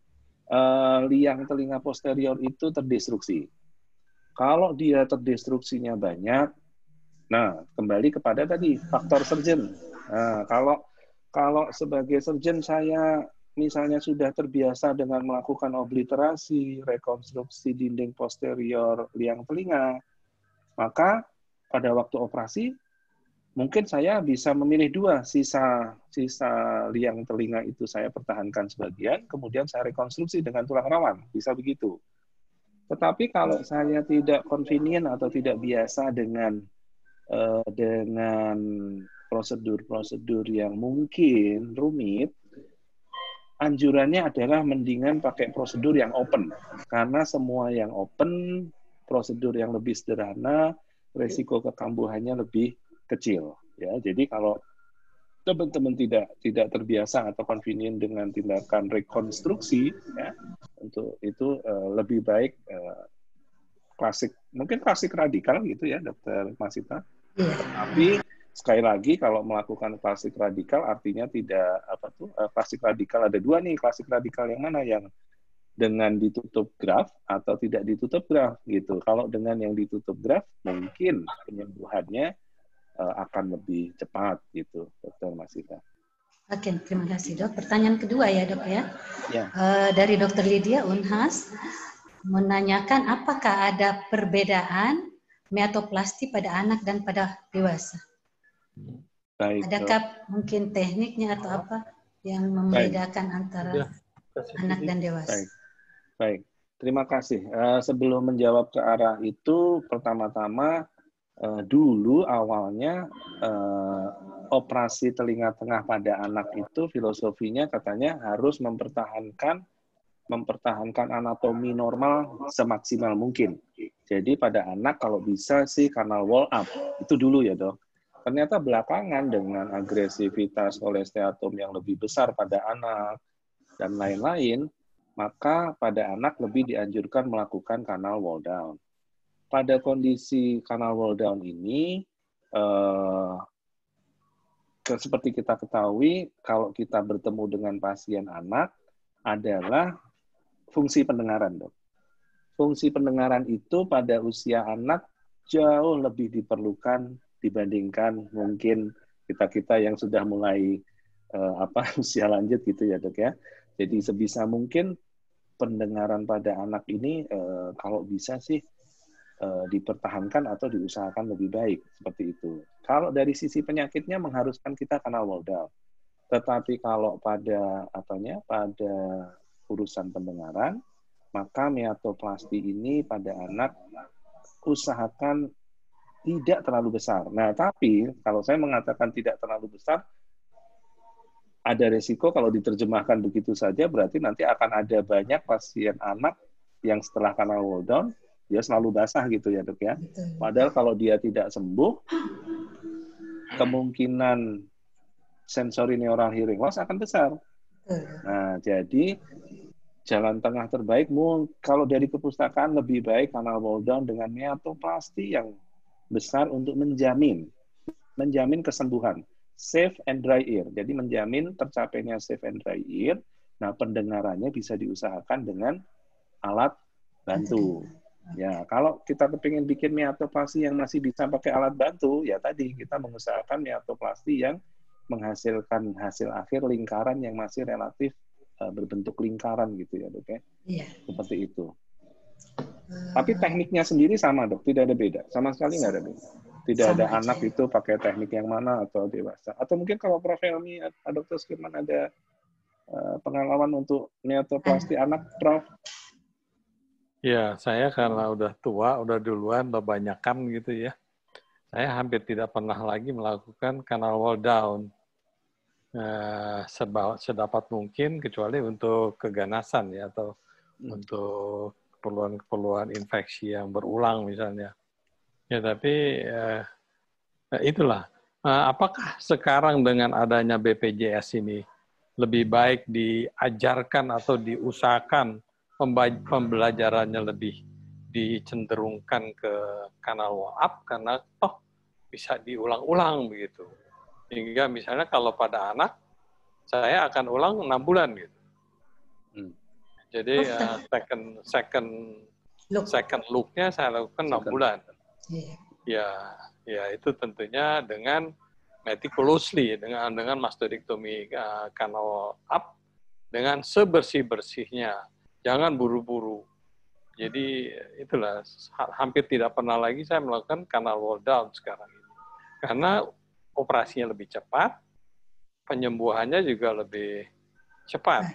uh, liang telinga posterior itu terdestruksi. Kalau dia terdestruksinya banyak, nah kembali kepada tadi faktor surgeon. Nah, kalau kalau sebagai surgeon saya misalnya sudah terbiasa dengan melakukan obliterasi, rekonstruksi dinding posterior liang telinga, maka pada waktu operasi mungkin saya bisa memilih dua, sisa sisa liang telinga itu saya pertahankan sebagian, kemudian saya rekonstruksi dengan tulang rawan, bisa begitu. Tetapi kalau saya tidak convenient atau tidak biasa dengan uh, dengan prosedur-prosedur yang mungkin rumit, anjurannya adalah mendingan pakai prosedur yang open. Karena semua yang open, prosedur yang lebih sederhana, resiko kekambuhannya lebih kecil. Ya, jadi kalau teman-teman tidak tidak terbiasa atau convenient dengan tindakan rekonstruksi, ya, untuk itu uh, lebih baik uh, klasik, mungkin klasik radikal gitu ya, Dokter Masita. Yeah. Tapi sekali lagi kalau melakukan klasik radikal artinya tidak apa tuh uh, klasik radikal ada dua nih, klasik radikal yang mana, yang dengan ditutup graft atau tidak ditutup graft gitu. Kalau dengan yang ditutup graft mungkin penyembuhannya uh, akan lebih cepat gitu, Dokter Masita. Oke, terima kasih Dok. Pertanyaan kedua ya Dok ya. Ya. Uh, dari Dokter Lydia Unhas menanyakan apakah ada perbedaan meatoplasti pada anak dan pada dewasa. Baik, Adakah Dok. mungkin tekniknya atau apa yang membedakan Baik. antara ya. anak dan dewasa? Baik, baik. Terima kasih. Uh, sebelum menjawab ke arah itu, pertama-tama uh, dulu awalnya uh, operasi telinga tengah pada anak itu filosofinya katanya harus mempertahankan mempertahankan anatomi normal semaksimal mungkin. Jadi pada anak kalau bisa sih kanal wall up. Itu dulu ya dok. Ternyata belakangan dengan agresivitas kolesteatom yang lebih besar pada anak dan lain-lain, maka pada anak lebih dianjurkan melakukan kanal wall down. Pada kondisi kanal wall down ini, eh, seperti kita ketahui, kalau kita bertemu dengan pasien anak adalah fungsi pendengaran, dok. Fungsi pendengaran itu pada usia anak jauh lebih diperlukan dibandingkan mungkin kita-kita yang sudah mulai uh, apa usia lanjut gitu ya, dok ya. Jadi sebisa mungkin pendengaran pada anak ini uh, kalau bisa sih uh, dipertahankan atau diusahakan lebih baik seperti itu. Kalau dari sisi penyakitnya mengharuskan kita kanal wall down. Tetapi kalau pada apanya pada urusan pendengaran, maka meatoplasti ini pada anak usahakan tidak terlalu besar. Nah, tapi kalau saya mengatakan tidak terlalu besar, ada resiko kalau diterjemahkan begitu saja, berarti nanti akan ada banyak pasien anak yang setelah kanal wall down, dia selalu basah gitu ya dok ya. Padahal kalau dia tidak sembuh, kemungkinan sensory neural hearing loss akan besar. Nah, jadi jalan tengah terbaik, kalau dari kepustakaan lebih baik kanal wall down dengan meatoplasti yang besar untuk menjamin, menjamin kesembuhan, safe and dry ear. Jadi menjamin tercapainya safe and dry ear. Nah, pendengarannya bisa diusahakan dengan alat bantu. Ya, kalau kita kepingin bikin meatoplasti yang masih bisa pakai alat bantu, ya tadi kita mengusahakan meatoplasti yang menghasilkan hasil akhir lingkaran yang masih relatif uh, berbentuk lingkaran gitu ya dok ya. Iya. Seperti itu. Uh, Tapi tekniknya sendiri sama dok, tidak ada beda, sama sekali nggak ada beda. Tidak ada aja. Anak itu pakai teknik yang mana atau dewasa. Atau mungkin kalau Prof Helmi atau dokter Skirman ada uh, pengalaman untuk meatoplasti uh. anak, Prof? Ya, saya karena udah tua, udah duluan, udah banyakan gitu ya. Saya hampir tidak pernah lagi melakukan kanal wall down eh, sedapat mungkin kecuali untuk keganasan ya atau hmm. untuk keperluan-keperluan infeksi yang berulang misalnya. Ya tapi eh, itulah. Eh, apakah sekarang dengan adanya B P J S ini lebih baik diajarkan atau diusahakan pembelajarannya lebih dicenderungkan ke kanal wall up karena toh bisa diulang-ulang begitu. Hingga misalnya kalau pada anak, saya akan ulang enam bulan gitu. Hmm. Jadi uh, second second look. second look-nya saya lakukan enam bulan. Yeah. Ya, ya itu tentunya dengan meticulously dengan dengan mastodektomi uh, kanal up dengan sebersih-bersihnya. Jangan buru-buru. Jadi itulah hampir tidak pernah lagi saya melakukan kanal wall down sekarang ini. Karena operasinya lebih cepat, penyembuhannya juga lebih cepat.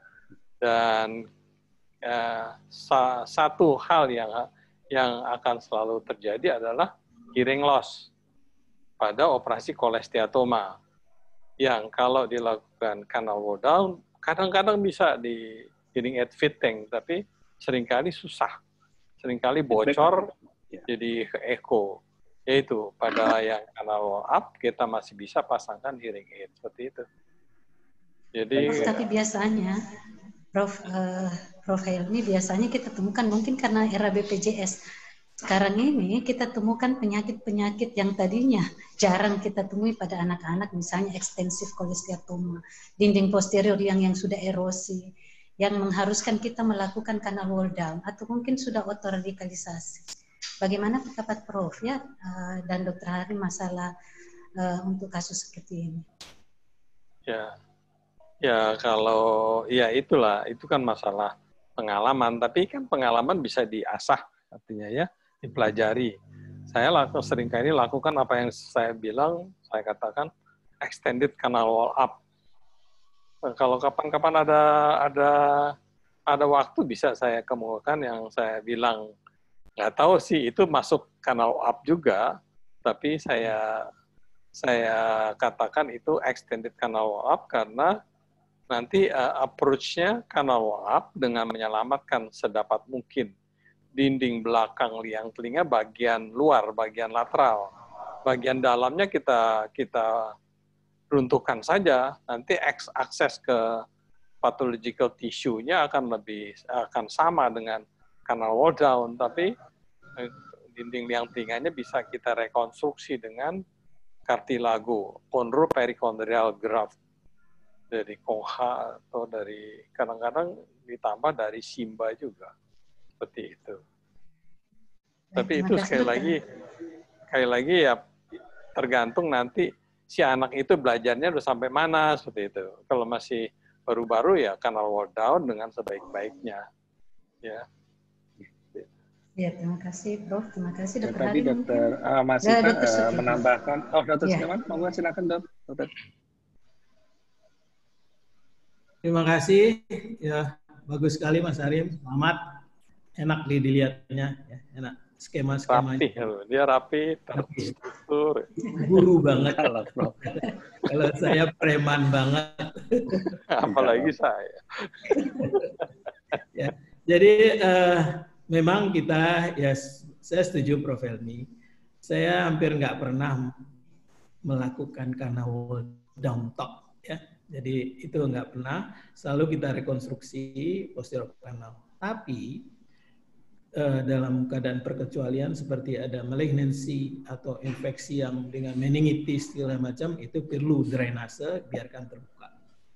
Dan eh, sa satu hal yang yang akan selalu terjadi adalah hearing loss pada operasi kolesteatoma. Yang kalau dilakukan kanal wall down, kadang-kadang bisa di hearing aid fitting, tapi seringkali susah. Seringkali bocor, jadi echo. Yaitu pada yang kanal wall up kita masih bisa pasangkan hearing aid seperti itu. Jadi Prof, tapi biasanya Prof uh, Prof Helmi biasanya kita temukan mungkin karena era B P J S sekarang ini kita temukan penyakit-penyakit yang tadinya jarang kita temui pada anak-anak, misalnya ekstensif kolesteatoma, dinding posterior yang yang sudah erosi, yang mengharuskan kita melakukan kanal wall down atau mungkin sudah otoradikalisasi. Bagaimana pendapat Prof ya uh, dan Dokter Hari masalah uh, untuk kasus seperti ini? Ya, ya kalau ya itulah itu kan masalah pengalaman. Tapi kan pengalaman bisa diasah, artinya ya dipelajari. Saya laku, seringkali lakukan apa yang saya bilang, saya katakan extended canal wall up. Nah, kalau kapan-kapan ada ada ada waktu bisa saya kemukakan yang saya bilang. Nggak tahu sih itu masuk kanal up juga Tapi saya saya katakan itu extended canal wall up karena nanti uh, approach-nya canal wall up dengan menyelamatkan sedapat mungkin dinding belakang liang telinga bagian luar, bagian lateral. Bagian dalamnya kita kita runtuhkan saja, nanti akses ke pathological tissue-nya akan lebih akan sama dengan canal wall down, tapi dinding liang telinganya bisa kita rekonstruksi dengan kartilago, chondroperichondrial graft dari Koha atau dari kadang-kadang ditambah dari Simba juga, seperti itu. Tapi itu sekali lagi, sekali lagi ya tergantung nanti si anak itu belajarnya udah sampai mana, seperti itu. Kalau masih baru-baru ya canal wall down dengan sebaik-baiknya, ya. Ya, terima kasih, Prof. Terima kasih, Dokter Tadi Hari. Dokter uh, Masita ya, uh, menambahkan. Oh, Dokter ya. Setiawan, mau silakan, Dok. Dokter. Terima kasih. Ya, bagus sekali, Mas Arim. Selamat. Enak dilihatnya, ya, enak. Skema-skemanya. Rapi, dia rapi, terstruktur. Guru banget kalau Prof. Kalau saya preman banget. Apalagi saya. Ya, jadi uh, memang kita, ya saya setuju Prof Helmi, saya hampir nggak pernah melakukan canal wall down top, ya. Jadi itu nggak pernah, selalu kita rekonstruksi posterior canal. Tapi eh, dalam keadaan perkecualian seperti ada malignancy atau infeksi yang dengan meningitis segala macam, itu perlu drainase, biarkan terbuka.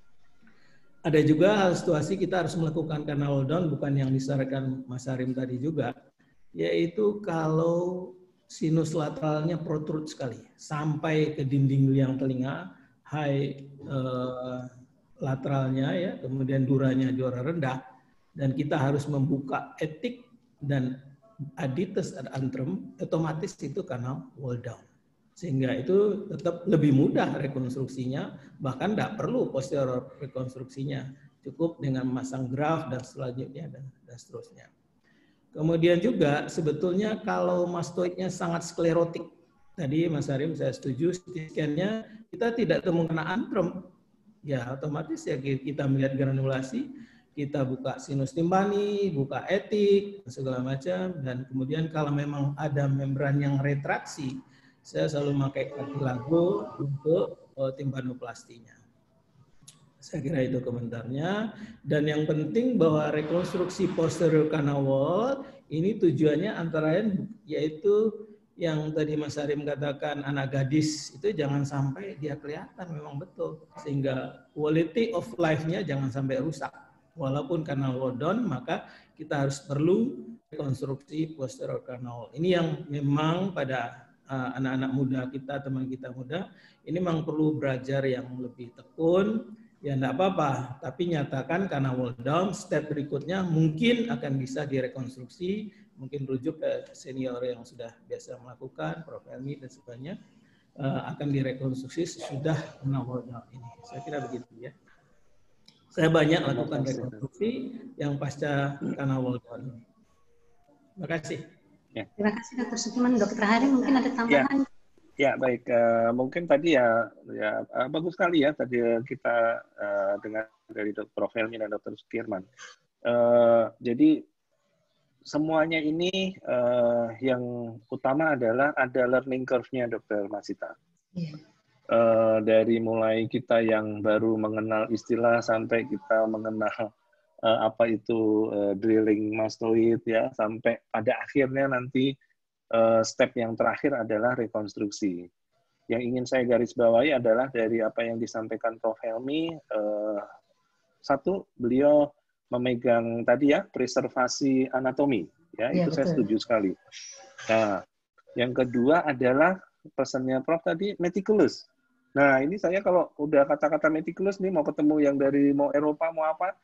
Ada juga situasi kita harus melakukan canal wall down, bukan yang disarankan Mas Arim tadi juga, yaitu kalau sinus lateralnya protrude sekali, sampai ke dinding liang telinga, high eh, lateralnya, ya, kemudian duranya juara rendah, dan kita harus membuka etik dan aditus ad antrum, otomatis itu canal wall down. Sehingga itu tetap lebih mudah rekonstruksinya, bahkan tidak perlu posterior rekonstruksinya, cukup dengan memasang graft dan selanjutnya dan, dan seterusnya. Kemudian juga sebetulnya kalau mastoidnya sangat sklerotik, tadi Mas Arim saya setuju, C T scan-nya kita tidak temukan antrum, ya otomatis ya kita melihat granulasi, kita buka sinus timpani, buka etik, segala macam, dan kemudian kalau memang ada membran yang retraksi, saya selalu pakai kartilago untuk uh, timpanoplastinya. Saya kira itu komentarnya. Dan yang penting bahwa rekonstruksi posterior canal wall ini tujuannya antara lain yaitu yang tadi Mas Arim katakan anak gadis itu jangan sampai dia kelihatan, memang betul. Sehingga quality of life-nya jangan sampai rusak. Walaupun canal wall down, maka kita harus perlu rekonstruksi posterior canal wall. Ini yang memang pada anak-anak muda kita, teman kita muda, ini memang perlu belajar yang lebih tekun, ya enggak apa-apa, tapi nyatakan canal wall down, step berikutnya mungkin akan bisa direkonstruksi, mungkin rujuk ke senior yang sudah biasa melakukan, Prof Helmi dan sebagainya, akan direkonstruksi sesudah canal wall down ini. Saya kira begitu ya. Saya banyak lakukan rekonstruksi yang pasca canal wall down ini. Terima kasih. Ya. Terima kasih Dokter Sukiman. Dokter Hari mungkin ada tambahan. Ya, ya baik. Uh, mungkin tadi ya, ya uh, bagus sekali ya tadi kita uh, dengar dari Dokter Prof Helmi dan Dokter Sukirman. Uh, jadi semuanya ini uh, yang utama adalah ada learning curve-nya, Dokter Masita. Ya. Uh, dari mulai kita yang baru mengenal istilah sampai kita mengenal Uh, apa itu uh, drilling mastoid ya, sampai pada akhirnya nanti uh, step yang terakhir adalah rekonstruksi. Yang ingin saya garis bawahi adalah dari apa yang disampaikan Prof Helmi, uh, satu, beliau memegang tadi ya preservasi anatomi ya, ya itu betul. Saya setuju sekali. Nah, yang kedua adalah pesannya Prof tadi meticulous. Nah, ini saya kalau udah kata-kata meticulous nih, mau ketemu yang dari mau Eropa mau apa,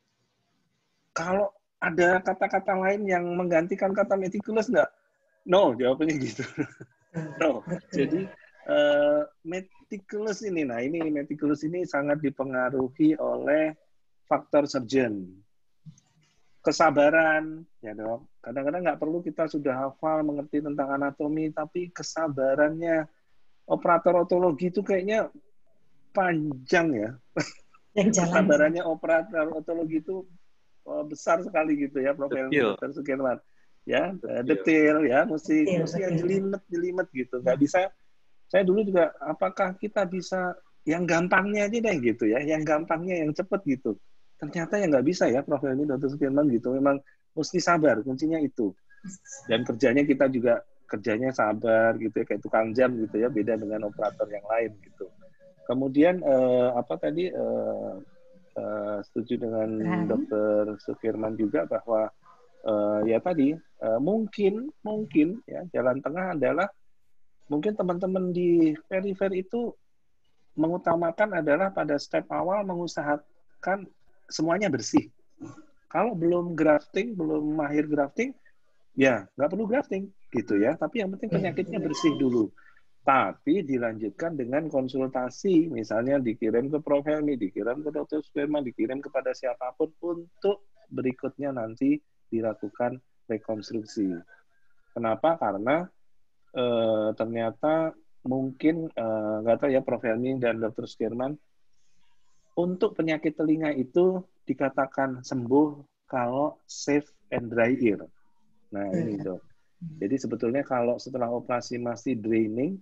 kalau ada kata-kata lain yang menggantikan kata meticulous nggak? No, jawabannya gitu. No. Jadi uh, meticulous ini, nah ini meticulous ini sangat dipengaruhi oleh faktor surgeon, kesabaran, ya dok, Kadang-kadang nggak perlu kita sudah hafal, mengerti tentang anatomi, tapi kesabarannya operator otologi itu kayaknya panjang ya. Kesabarannya operator otologi itu oh, besar sekali gitu ya, Profesor Dokter Sukirman. Ya, detail, detail ya, mesti detail, mesti yang jelimet, jelimet gitu. Nggak bisa. Saya dulu juga, apakah kita bisa yang gampangnya aja deh gitu ya, yang gampangnya, yang cepet gitu. Ternyata yang nggak bisa ya, Profesor Dokter Sukirman gitu. Memang mesti sabar, kuncinya itu. Dan kerjanya kita juga kerjanya sabar gitu ya, kayak tukang jam gitu ya, beda dengan operator yang lain gitu. Kemudian eh, apa tadi eh, eh, setuju dengan Dokter Sukirman juga bahwa Uh, ya tadi uh, mungkin mungkin ya jalan tengah adalah mungkin teman-teman di perifer itu mengutamakan adalah pada step awal mengusahakan semuanya bersih. Kalau belum grafting, belum mahir grafting, ya nggak perlu grafting gitu ya. Tapi yang penting penyakitnya bersih dulu. Tapi dilanjutkan dengan konsultasi, misalnya dikirim ke Prof Helmi, dikirim ke Dokter Sukirman, dikirim kepada siapapun untuk berikutnya nanti dilakukan rekonstruksi. Kenapa? Karena e, ternyata mungkin nggak e, tahu ya Prof Helmi dan Dokter Sukirman, untuk penyakit telinga itu dikatakan sembuh kalau safe and dry ear. Nah ini dok. Jadi sebetulnya kalau setelah operasi masih draining,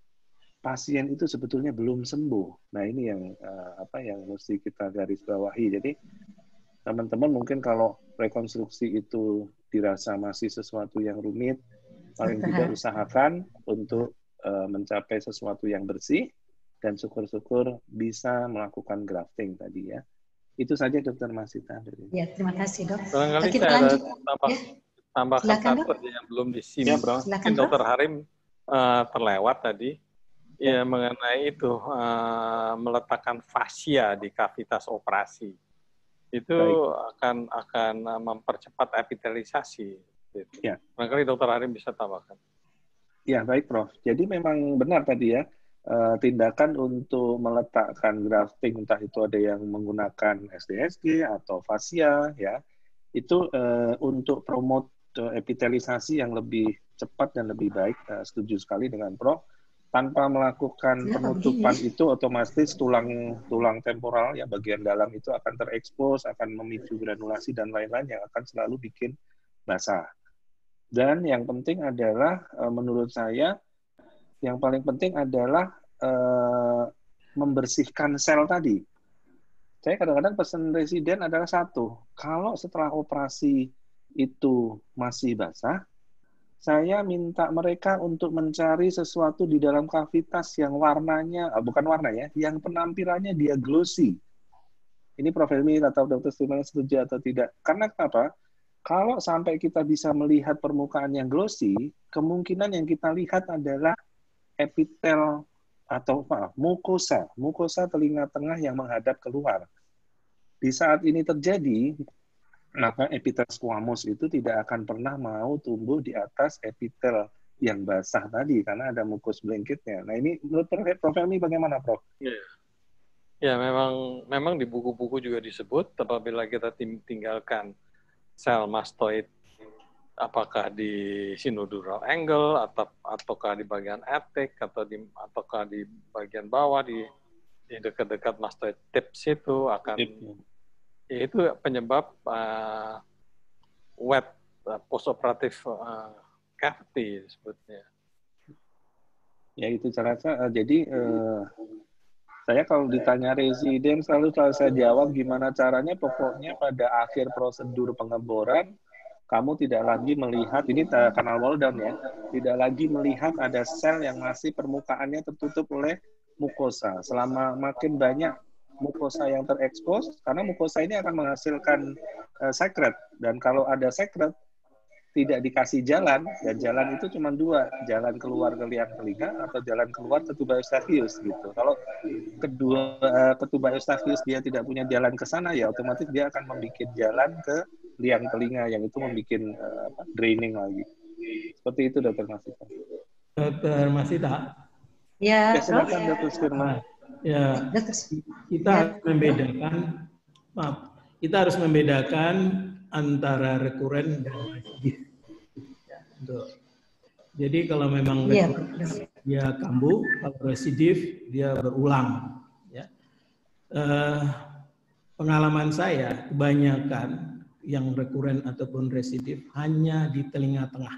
pasien itu sebetulnya belum sembuh. Nah ini yang e, apa yang mesti kita garis bawahi. Jadi teman-teman mungkin kalau rekonstruksi itu dirasa masih sesuatu yang rumit, paling tidak usahakan untuk uh, mencapai sesuatu yang bersih, dan syukur-syukur bisa melakukan grafting tadi ya. Itu saja Dokter Masita. Ya, terima kasih dok. Barangkali kita saya lanjut. ada tambah, Ya. tambahkan Silakan, satu dok. yang belum disim. Ya, Mungkin Dokter Harim uh, terlewat tadi. Ya, mengenai itu uh, meletakkan fascia di kavitas operasi. Itu Baik. akan akan mempercepat epitelisasi. Gitu. Ya. Barangkali Dokter Harim bisa tambahkan. Ya, baik Prof. Jadi memang benar tadi ya, uh, tindakan untuk meletakkan grafting, entah itu ada yang menggunakan S D S G atau fascia, ya, itu uh, untuk promote uh, epitelisasi yang lebih cepat dan lebih baik. Uh, setuju sekali dengan Prof. Tanpa melakukan penutupan itu otomatis tulang tulang temporal ya bagian dalam itu akan terekspos, akan memicu granulasi dan lain-lain yang akan selalu bikin basah. Dan yang penting adalah menurut saya yang paling penting adalah eh, membersihkan sel tadi. Saya kadang-kadang pesan residen adalah satu, kalau setelah operasi itu masih basah, saya minta mereka untuk mencari sesuatu di dalam kavitas yang warnanya, bukan warna ya, yang penampilannya dia glossy. Ini Prof Helmi atau Dokter Sukirman setuju atau tidak? Karena kenapa? Kalau sampai kita bisa melihat permukaan yang glossy, kemungkinan yang kita lihat adalah epitel atau maaf, mukosa, mukosa telinga tengah yang menghadap keluar. Di saat ini terjadi, maka epitel squamous itu tidak akan pernah mau tumbuh di atas epitel yang basah tadi karena ada mukus blanketnya. Nah ini menurut Prof Helmi bagaimana Prof? Ya, ya memang memang di buku-buku juga disebut apabila kita tinggalkan sel mastoid apakah di synodural angle atau ataukah di bagian etik atau di ataukah di bagian bawah di di dekat-dekat mastoid tips itu akan ya itu penyebab uh, wet uh, postoperative uh, cavity sebetulnya. Ya itu cara saya. Uh, jadi uh, saya kalau ditanya residen selalu selalu saya jawab gimana caranya. Pokoknya pada akhir prosedur pengeboran kamu tidak lagi melihat ini uh, kanal wall down ya, tidak lagi melihat ada sel yang masih permukaannya tertutup oleh mukosa. Selama makin banyak mukosa yang terekspos, karena mukosa ini akan menghasilkan uh, sekret, dan kalau ada sekret tidak dikasih jalan, dan jalan itu cuma dua, jalan keluar ke liang telinga atau jalan keluar ke tuba eustachius gitu. Kalau kedua uh, ke tuba eustachius dia tidak punya jalan ke sana, ya otomatis dia akan membuat jalan ke liang telinga yang itu membuat uh, draining lagi. Seperti itu Dokter Masita. Dokter Masita. Ya, ya silakan Dokter Sukirman. Ya, kita harus membedakan, maaf, kita harus membedakan antara rekuren dan masif. Untuk, jadi kalau memang Iya, dia kambuh, kalau residif dia berulang. Ya. Eh, pengalaman saya kebanyakan yang rekuren ataupun residif hanya di telinga tengah.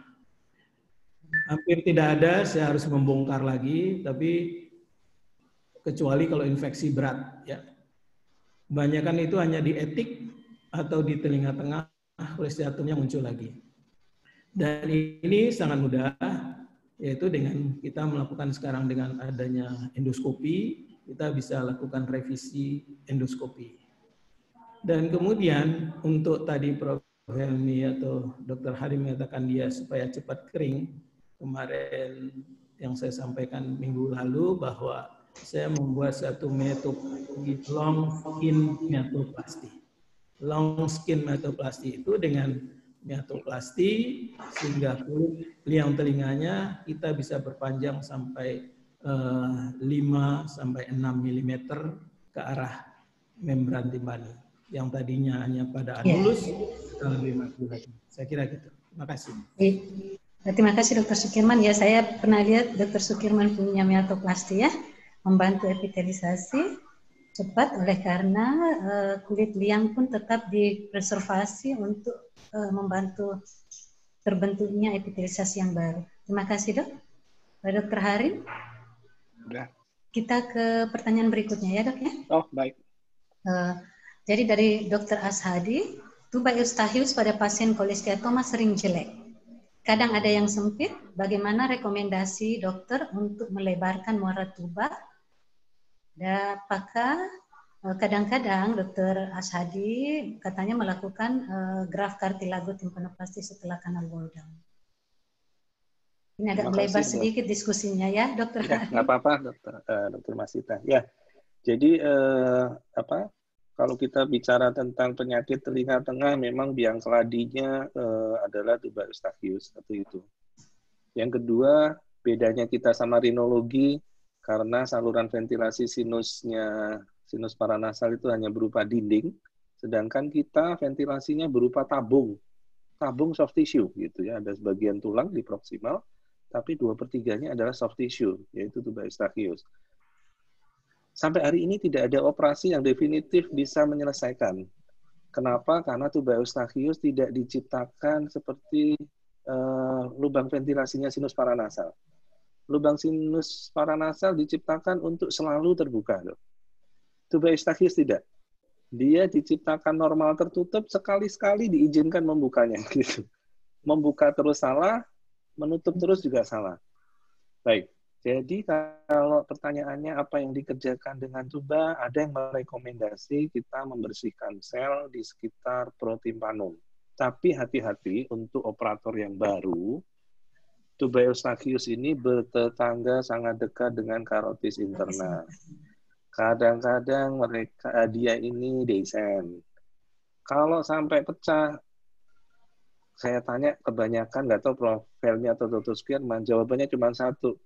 Hampir tidak ada, saya harus membongkar lagi, tapi kecuali kalau infeksi berat, ya. Kebanyakan itu hanya di etik atau di telinga tengah, plesiatumnya muncul lagi. Dan ini sangat mudah, yaitu dengan kita melakukan sekarang dengan adanya endoskopi, kita bisa lakukan revisi endoskopi. Dan kemudian untuk tadi Prof Helmi atau Dokter Hari mengatakan dia supaya cepat kering, kemarin yang saya sampaikan minggu lalu bahwa saya membuat satu metode long skin meatoplasty. Long skin meatoplasty itu dengan meatoplasty sehingga kulit liang telinganya kita bisa berpanjang sampai uh, lima sampai enam milimeter ke arah membran timpani. Yang tadinya hanya pada anulus, kita lebih maju lagi. Saya kira gitu. Terima kasih. Terima kasih Dokter Sukirman. Ya, saya pernah lihat Dokter Sukirman punya meatoplasty ya. Membantu epitelisasi cepat oleh karena uh, kulit liang pun tetap dipreservasi untuk uh, membantu terbentuknya epitelisasi yang baru. Terima kasih Dok. Pak Dokter Hari. Udah. Kita ke pertanyaan berikutnya ya Dok ya. Oh baik. Uh, jadi dari Dokter Ashadi, tuba eustachius pada pasien kolesteatoma sering jelek. Kadang ada yang sempit. Bagaimana rekomendasi dokter untuk melebarkan muara tuba? Dan apakah kadang-kadang Dokter Ashadi katanya melakukan uh, graf kartilago timpanoplasti setelah kanal wall down. Ini agak melebar sedikit diskusinya ya, Dokter. Ya, nggak apa-apa, Dokter, uh, Dokter Masita. Ya, jadi uh, apa? Kalau kita bicara tentang penyakit telinga tengah, memang biang keladinya uh, adalah tuba eustachius atau itu. Yang kedua, bedanya kita sama rinologi. Karena saluran ventilasi sinusnya, sinus paranasal itu hanya berupa dinding, sedangkan kita ventilasinya berupa tabung, tabung soft tissue gitu ya, ada sebagian tulang di proksimal, tapi dua per tiganya adalah soft tissue, yaitu tuba eustachius. Sampai hari ini tidak ada operasi yang definitif bisa menyelesaikan. Kenapa? Karena tuba eustachius tidak diciptakan seperti uh, lubang ventilasinya sinus paranasal. Lubang sinus paranasal diciptakan untuk selalu terbuka. Tuba eustachius tidak. Dia diciptakan normal tertutup, sekali-sekali diizinkan membukanya. Gitu. Membuka terus salah, menutup terus juga salah. Baik, jadi kalau pertanyaannya apa yang dikerjakan dengan tuba, ada yang merekomendasi kita membersihkan sel di sekitar protimpanum. Tapi hati-hati untuk operator yang baru, tuba eustachius ini bertetangga sangat dekat dengan karotis interna. Kadang-kadang mereka dia ini descend. Kalau sampai pecah, saya tanya kebanyakan nggak tahu Prof Helmi atau Dokter Sukirman, jawabannya cuma satu.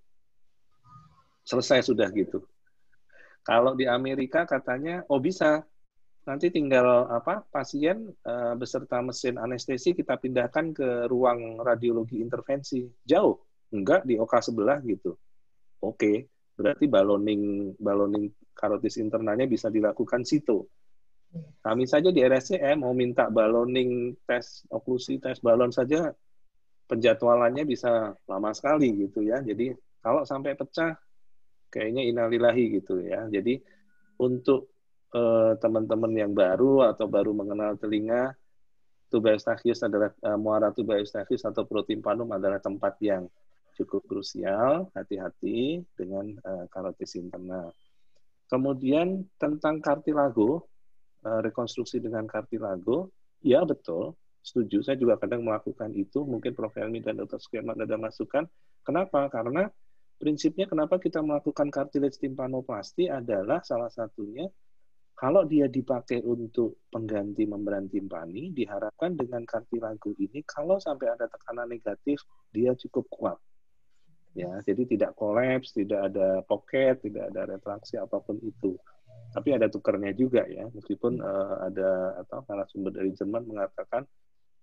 Selesai sudah gitu. Kalau di Amerika katanya, oh bisa. Nanti tinggal apa pasien uh, beserta mesin anestesi kita pindahkan ke ruang radiologi intervensi. Jauh? Enggak, di O K sebelah gitu. Oke, berarti balloning balloning karotis internalnya bisa dilakukan situ. Kami saja di R S C M mau minta balloning tes oklusi, tes balon saja penjadwalannya bisa lama sekali gitu ya. Jadi kalau sampai pecah kayaknya innalillahi gitu ya. Jadi untuk teman-teman yang baru atau baru mengenal telinga, tuba eustachius adalah uh, muara tuba eustachius atau protimpanum adalah tempat yang cukup krusial. Hati-hati dengan uh, karotis interna. Kemudian tentang kartilago, uh, rekonstruksi dengan kartilago, ya betul, setuju. Saya juga kadang melakukan itu. Mungkin Prof Helmi dan Dokter Sukirman ada masukan. Kenapa? Karena prinsipnya kenapa kita melakukan cartilage timpanoplasti adalah salah satunya kalau dia dipakai untuk pengganti membran timpani, diharapkan dengan kartilago ini, kalau sampai ada tekanan negatif, dia cukup kuat. Ya, jadi tidak kolaps, tidak ada pocket, tidak ada retraksi apapun itu. Tapi ada tukernya juga ya, meskipun uh, ada atau narasumber dari Jerman mengatakan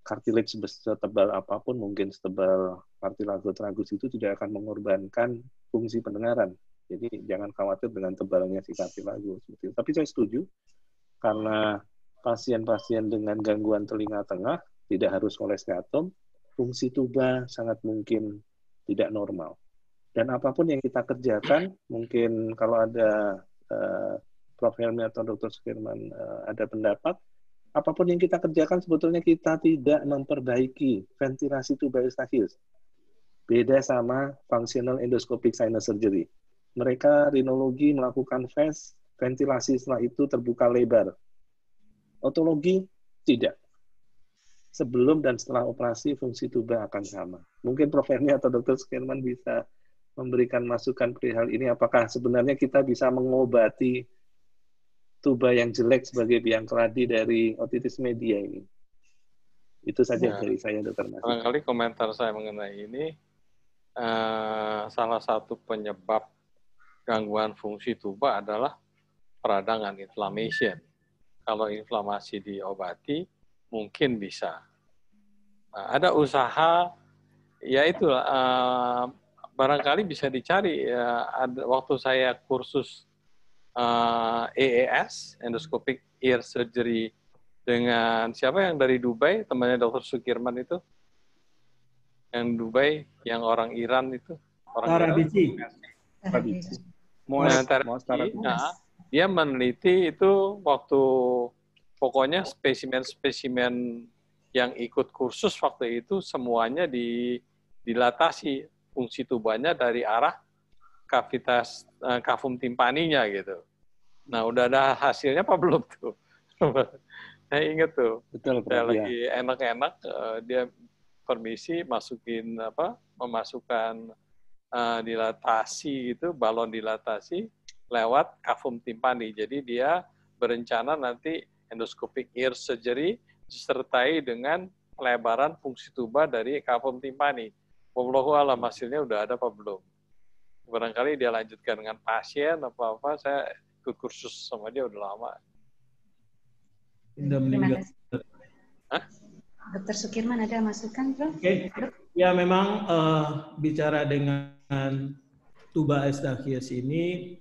cartilage setebal apapun, mungkin setebal cartilago tragus itu tidak akan mengorbankan fungsi pendengaran. Jadi jangan khawatir dengan tebalnya si cartilago. Tapi saya setuju, karena pasien-pasien dengan gangguan telinga tengah tidak harus oleh skatom, fungsi tuba sangat mungkin tidak normal. Dan apapun yang kita kerjakan, mungkin kalau ada uh, Prof Helmi atau Dokter Sukirman uh, ada pendapat, apapun yang kita kerjakan sebetulnya kita tidak memperbaiki ventilasi tuba eustachius. Beda sama functional endoscopic sinus surgery. Mereka rinologi melakukan V E S, ventilasi setelah itu terbuka lebar. Otologi tidak. Sebelum dan setelah operasi fungsi tuba akan sama. Mungkin Prof Helmi atau Dokter Sukirman bisa memberikan masukan perihal ini, apakah sebenarnya kita bisa mengobati tuba yang jelek sebagai biang keladi dari otitis media ini. Itu saja ya, dari saya, Dokter Mas. Barangkali komentar saya mengenai ini, uh, salah satu penyebab gangguan fungsi tuba adalah peradangan, inflammation. Kalau inflamasi diobati, mungkin bisa. Nah, ada usaha, yaitu uh, barangkali bisa dicari. Ya, ada, waktu saya kursus Uh, E E S, Endoscopic Ear Surgery, dengan siapa yang dari Dubai, temannya Dokter Sukirman itu, yang Dubai, yang orang Iran itu, orang Tarabici. Nah, dia meneliti itu waktu, pokoknya spesimen-spesimen yang ikut kursus waktu itu semuanya di, dilatasi fungsi tubanya dari arah kavitas uh, kavum timpaninya gitu. Nah, udah ada hasilnya apa belum tuh? Saya ingat tuh. Betul, saya ya. lagi enak-enak, uh, dia permisi masukin apa? Memasukkan uh, dilatasi itu, balon dilatasi lewat kavum timpani. Jadi dia berencana nanti endoscopic ear surgery disertai dengan pelebaran fungsi tuba dari kavum timpani. Wallahu a'lam hasilnya udah ada apa belum? Barangkali dia lanjutkan dengan pasien apa-apa, saya ikut kursus sama dia udah lama. Sudah meninggal. Hah? Dokter Sukirman ada masukan, Prof? Oke, okay. Ya memang uh, bicara dengan tuba eustachius ini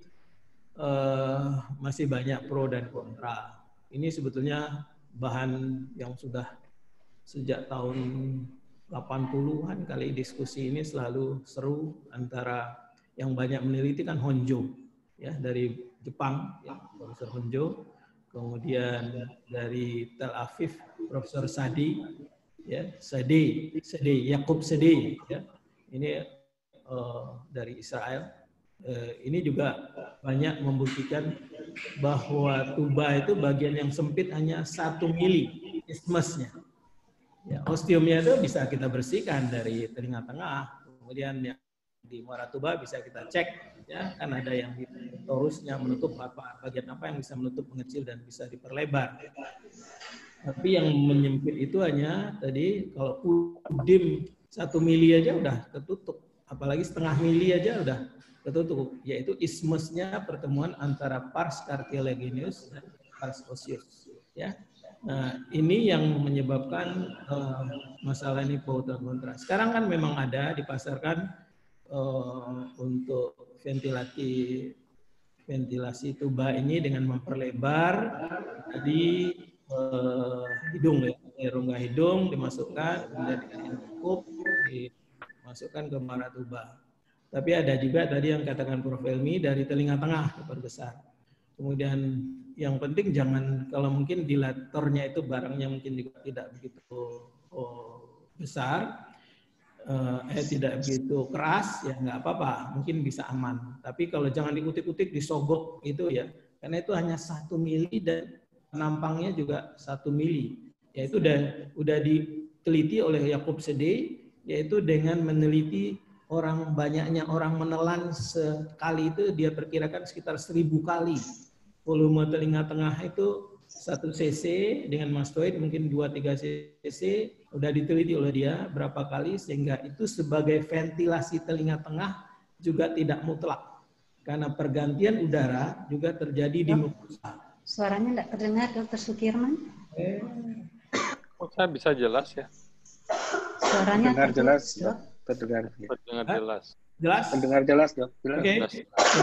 uh, masih banyak pro dan kontra. Ini sebetulnya bahan yang sudah sejak tahun delapan puluhan kali diskusi ini selalu seru antara yang banyak meneliti kan Honjo, ya dari Jepang, ya, Profesor Honjo, kemudian dari Tel Aviv, Profesor Sadi, ya Sade, Sade, Yakub Sade, ya ini uh, dari Israel. Uh, ini juga banyak membuktikan bahwa tuba itu bagian yang sempit hanya satu mili isthmusnya. Ya, osteumnya itu bisa kita bersihkan dari telinga tengah, kemudian yang di muara tuba bisa kita cek, ya kan ada yang di torusnya menutup apa bagian apa yang bisa menutup mengecil dan bisa diperlebar. Tapi yang menyempit itu hanya tadi kalau pudim satu mili aja udah tertutup, apalagi setengah mili aja udah tertutup, yaitu isthmusnya pertemuan antara pars cartilaginous dan pars osseous, ya. Nah, ini yang menyebabkan uh, masalah ini pro dan kontra. Sekarang kan memang ada dipasarkan Uh, untuk ventilasi ventilasi tuba ini dengan memperlebar di uh, hidung, ya, rongga hidung dimasukkan, kemudian cukup dimasukkan ke muara tuba. Tapi ada juga tadi yang katakan Prof Helmi dari telinga tengah diperbesar. Kemudian yang penting jangan, kalau mungkin dilatornya itu barangnya mungkin juga tidak begitu oh, besar. Uh, eh tidak begitu keras, ya nggak apa-apa, mungkin bisa aman. Tapi kalau jangan dikutik-kutik, disogok itu ya, karena itu hanya satu mili dan penampangnya juga satu mili. Ya itu udah udah diteliti oleh Yakub Sede, yaitu dengan meneliti orang banyaknya orang menelan sekali itu dia perkirakan sekitar seribu kali. Volume telinga tengah itu satu cc dengan mastoid mungkin dua tiga cc, udah diteliti oleh dia berapa kali, sehingga itu sebagai ventilasi telinga tengah juga tidak mutlak karena pergantian udara juga terjadi di mukosa. Suaranya tidak terdengar, Dokter Sukirman. Eh, Oh, saya bisa jelas ya. Suaranya Terdengar jelas, dok. terdengar. Terdengar jelas. Jelas? Terdengar jelas, dok. Jelas. Oke. Jelas.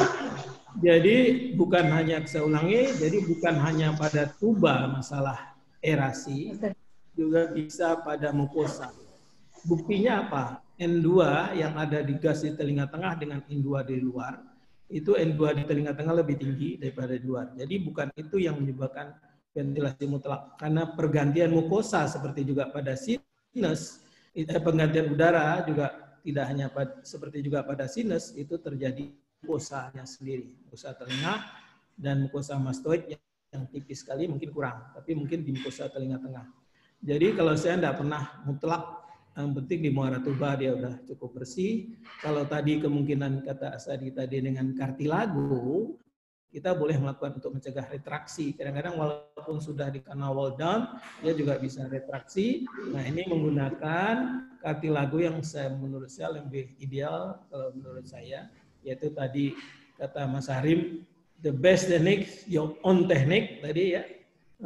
Jadi bukan hanya, saya ulangi, jadi bukan hanya pada tuba masalah erasi, juga bisa pada mukosa. Buktinya apa? N dua yang ada di gas di telinga tengah dengan N dua di luar, itu N dua di telinga tengah lebih tinggi daripada di luar. Jadi bukan itu yang menyebabkan ventilasi mutlak. Karena pergantian mukosa seperti juga pada sinus, pergantian udara juga tidak hanya pada, seperti juga pada sinus, itu terjadi mukosanya sendiri. Mukosa telinga dan mukosa mastoid yang, yang tipis sekali mungkin kurang, tapi mungkin di mukosa telinga tengah. Jadi kalau saya tidak pernah mutlak, yang penting di muara tuba dia udah cukup bersih. Kalau tadi kemungkinan kata Asadi tadi dengan kartilago, kita boleh melakukan untuk mencegah retraksi. Kadang-kadang walaupun sudah di kanal wall down, dia juga bisa retraksi. Nah ini menggunakan kartilago yang saya menurut saya lebih ideal kalau menurut saya, yaitu tadi kata Mas Harim, the best technique, your own technique tadi ya.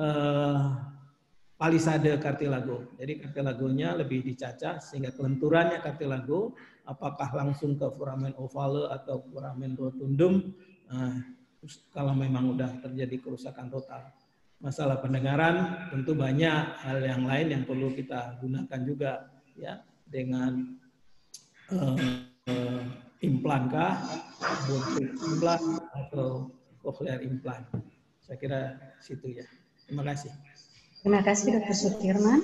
Uh, Palisade kartilago. Jadi kartilagonya lebih dicacah sehingga kelenturannya kartilago apakah langsung ke foramen ovale atau foramen rotundum. Nah, kalau memang udah terjadi kerusakan total. Masalah pendengaran tentu banyak hal yang lain yang perlu kita gunakan juga ya dengan uh, uh, implan kah, implan atau cochlear implant. Saya kira situ ya. Terima kasih. Terima kasih Dokter Sukirman.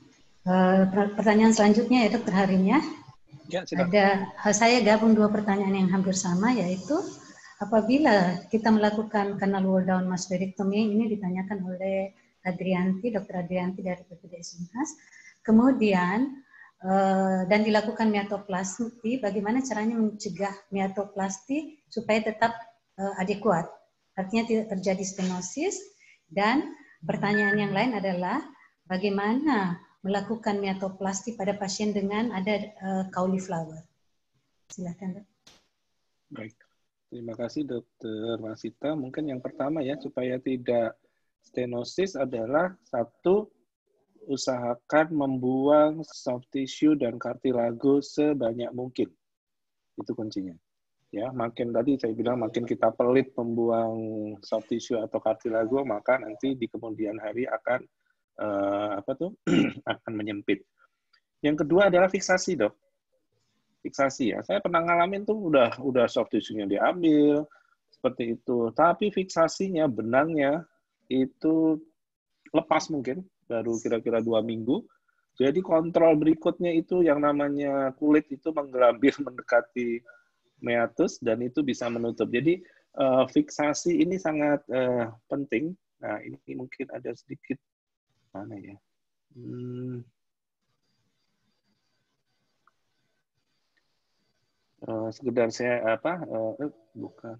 Uh, pertanyaan selanjutnya ya Dokter Harim ya. Ya, silakan. Ada, saya gabung dua pertanyaan yang hampir sama, yaitu apabila kita melakukan canal wall down mastoidectomy, ini ditanyakan oleh Adrianti, Dokter Adrianti dari P P D S Unhas, kemudian uh, dan dilakukan miatoplasti, bagaimana caranya mencegah miatoplasti supaya tetap uh, adekuat, artinya tidak terjadi stenosis. Dan pertanyaan yang lain adalah bagaimana melakukan miatoplasti pada pasien dengan ada uh, cauliflower. Silakan, Dok. Baik. Terima kasih Dokter Masita. Mungkin yang pertama ya, supaya tidak stenosis adalah satu, usahakan membuang soft tissue dan kartilago sebanyak mungkin. Itu kuncinya. Ya, makin tadi saya bilang makin kita pelit membuang soft tissue atau kartilago, maka nanti di kemudian hari akan uh, apa tuh akan menyempit. Yang kedua adalah fiksasi, Dok. Fiksasi ya. Saya pernah ngalamin tuh udah udah soft tissue-nya diambil seperti itu, tapi fiksasinya benangnya itu lepas mungkin baru kira-kira dua minggu. Jadi kontrol berikutnya itu yang namanya kulit itu menggelambir mendekati meatus dan itu bisa menutup. Jadi uh, fiksasi ini sangat uh, penting. Nah ini mungkin ada sedikit mana ya? Hmm. Uh, sekedar saya apa? Uh, eh, bukan.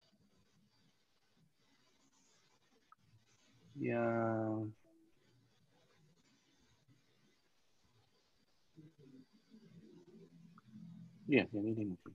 Yang ya yang ini mungkin.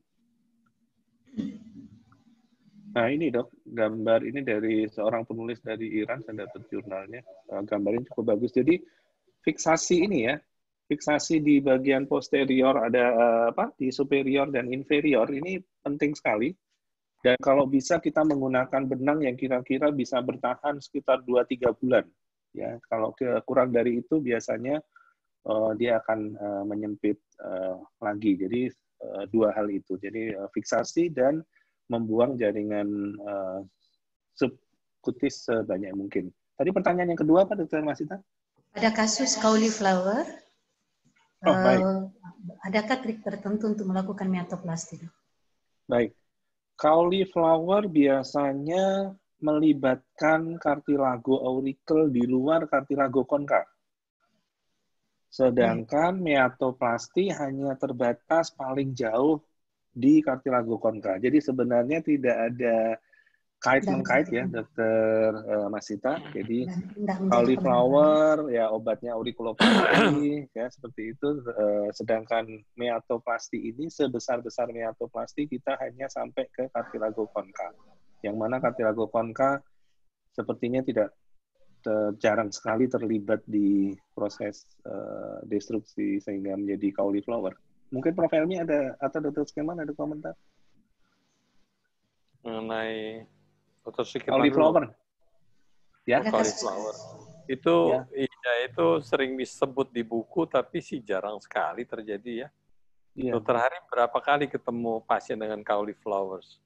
Nah ini Dok, gambar ini dari seorang penulis dari Iran, saya dapat jurnalnya. Gambarnya cukup bagus. Jadi fiksasi ini ya, fiksasi di bagian posterior ada apa? Di superior dan inferior ini penting sekali. Dan kalau bisa kita menggunakan benang yang kira-kira bisa bertahan sekitar dua tiga bulan. Ya, kalau kurang dari itu biasanya uh, dia akan uh, menyempit uh, lagi. Jadi uh, dua hal itu. Jadi uh, fiksasi dan membuang jaringan uh, subkutis sebanyak mungkin. Tadi pertanyaan yang kedua apa, Dokter Masita? Pada kasus cauliflower, oh, baik. Uh, adakah trik tertentu untuk melakukan miatoplasti? Baik. Cauliflower biasanya melibatkan kartilago auricle di luar kartilago konka. Sedangkan miatoplasti hanya terbatas paling jauh di kartilago konka. Jadi sebenarnya tidak ada kait-mengkait ya, Dokter uh, Masita. Jadi cauliflower ya obatnya auriculoplasty ya seperti itu. Uh, sedangkan miatoplasti ini sebesar-besar miatoplasti kita hanya sampai ke kartilago konka. Yang mana kartilago konka sepertinya tidak ter, jarang sekali terlibat di proses uh, destruksi sehingga menjadi cauliflower. Mungkin Prof Helmi ada atau Dokter Sukirman ada komentar mengenai Dokter Sukirman cauliflower? Ya, oh, cauliflower. Itu ya. iya itu sering disebut di buku tapi sih jarang sekali terjadi ya. Ya. Dokter Hari berapa kali ketemu pasien dengan cauliflowers?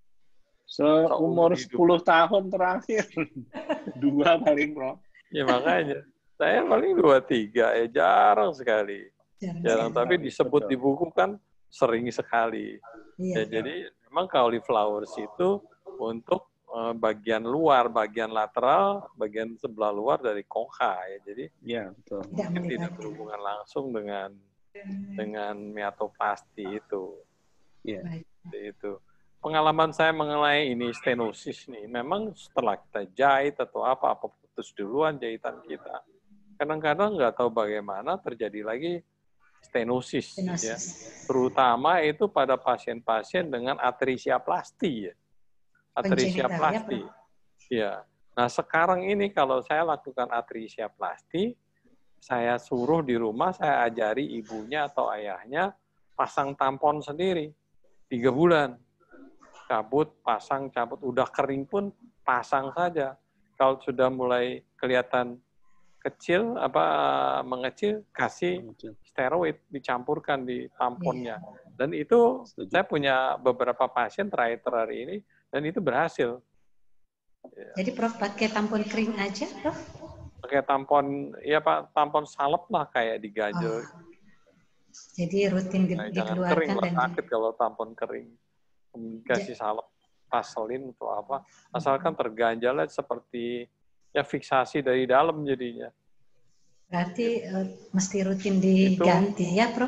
Seumur sepuluh tahun terakhir. Dua paling, Bro. Ya makanya. Saya paling dua, tiga. Ya jarang sekali. Jarang, jarang tapi disebut Betul. Di buku kan sering sekali. Iya. Ya, jadi memang cauliflowers itu untuk uh, bagian luar, bagian lateral, bagian sebelah luar dari kongka. Ya. Jadi ya, betul. Tidak, tidak berhubungan langsung dengan dengan meatoplasti itu. Iya. Itu. Pengalaman saya mengenai ini stenosis nih, memang setelah kita jahit atau apa, apa putus duluan jahitan kita, kadang-kadang nggak tahu bagaimana terjadi lagi stenosis, stenosis. Ya. Terutama itu pada pasien-pasien dengan atrisiaplasti, ya. Atrisiaplasti. Ya. Nah sekarang ini kalau saya lakukan atrisiaplasti, saya suruh di rumah, saya ajari ibunya atau ayahnya pasang tampon sendiri, tiga bulan. Cabut, pasang, cabut. Udah kering pun pasang saja. Kalau sudah mulai kelihatan kecil, apa mengecil, kasih steroid, dicampurkan di tamponnya. Dan itu Setuju. Saya punya beberapa pasien terakhir-terakhir ini, dan itu berhasil. Jadi Prof pakai tampon kering aja, Prof? Pakai tampon, ya Pak, tampon salep lah kayak diganjel. Oh. Jadi rutin di, nah, dikeluarkan. Jangan kering lah, dan sakit kalau tampon kering. Kasih salep, paselin atau apa, asalkan terganjalnya seperti ya fiksasi dari dalam jadinya. Berarti uh, mesti rutin diganti itu, ya, Prof?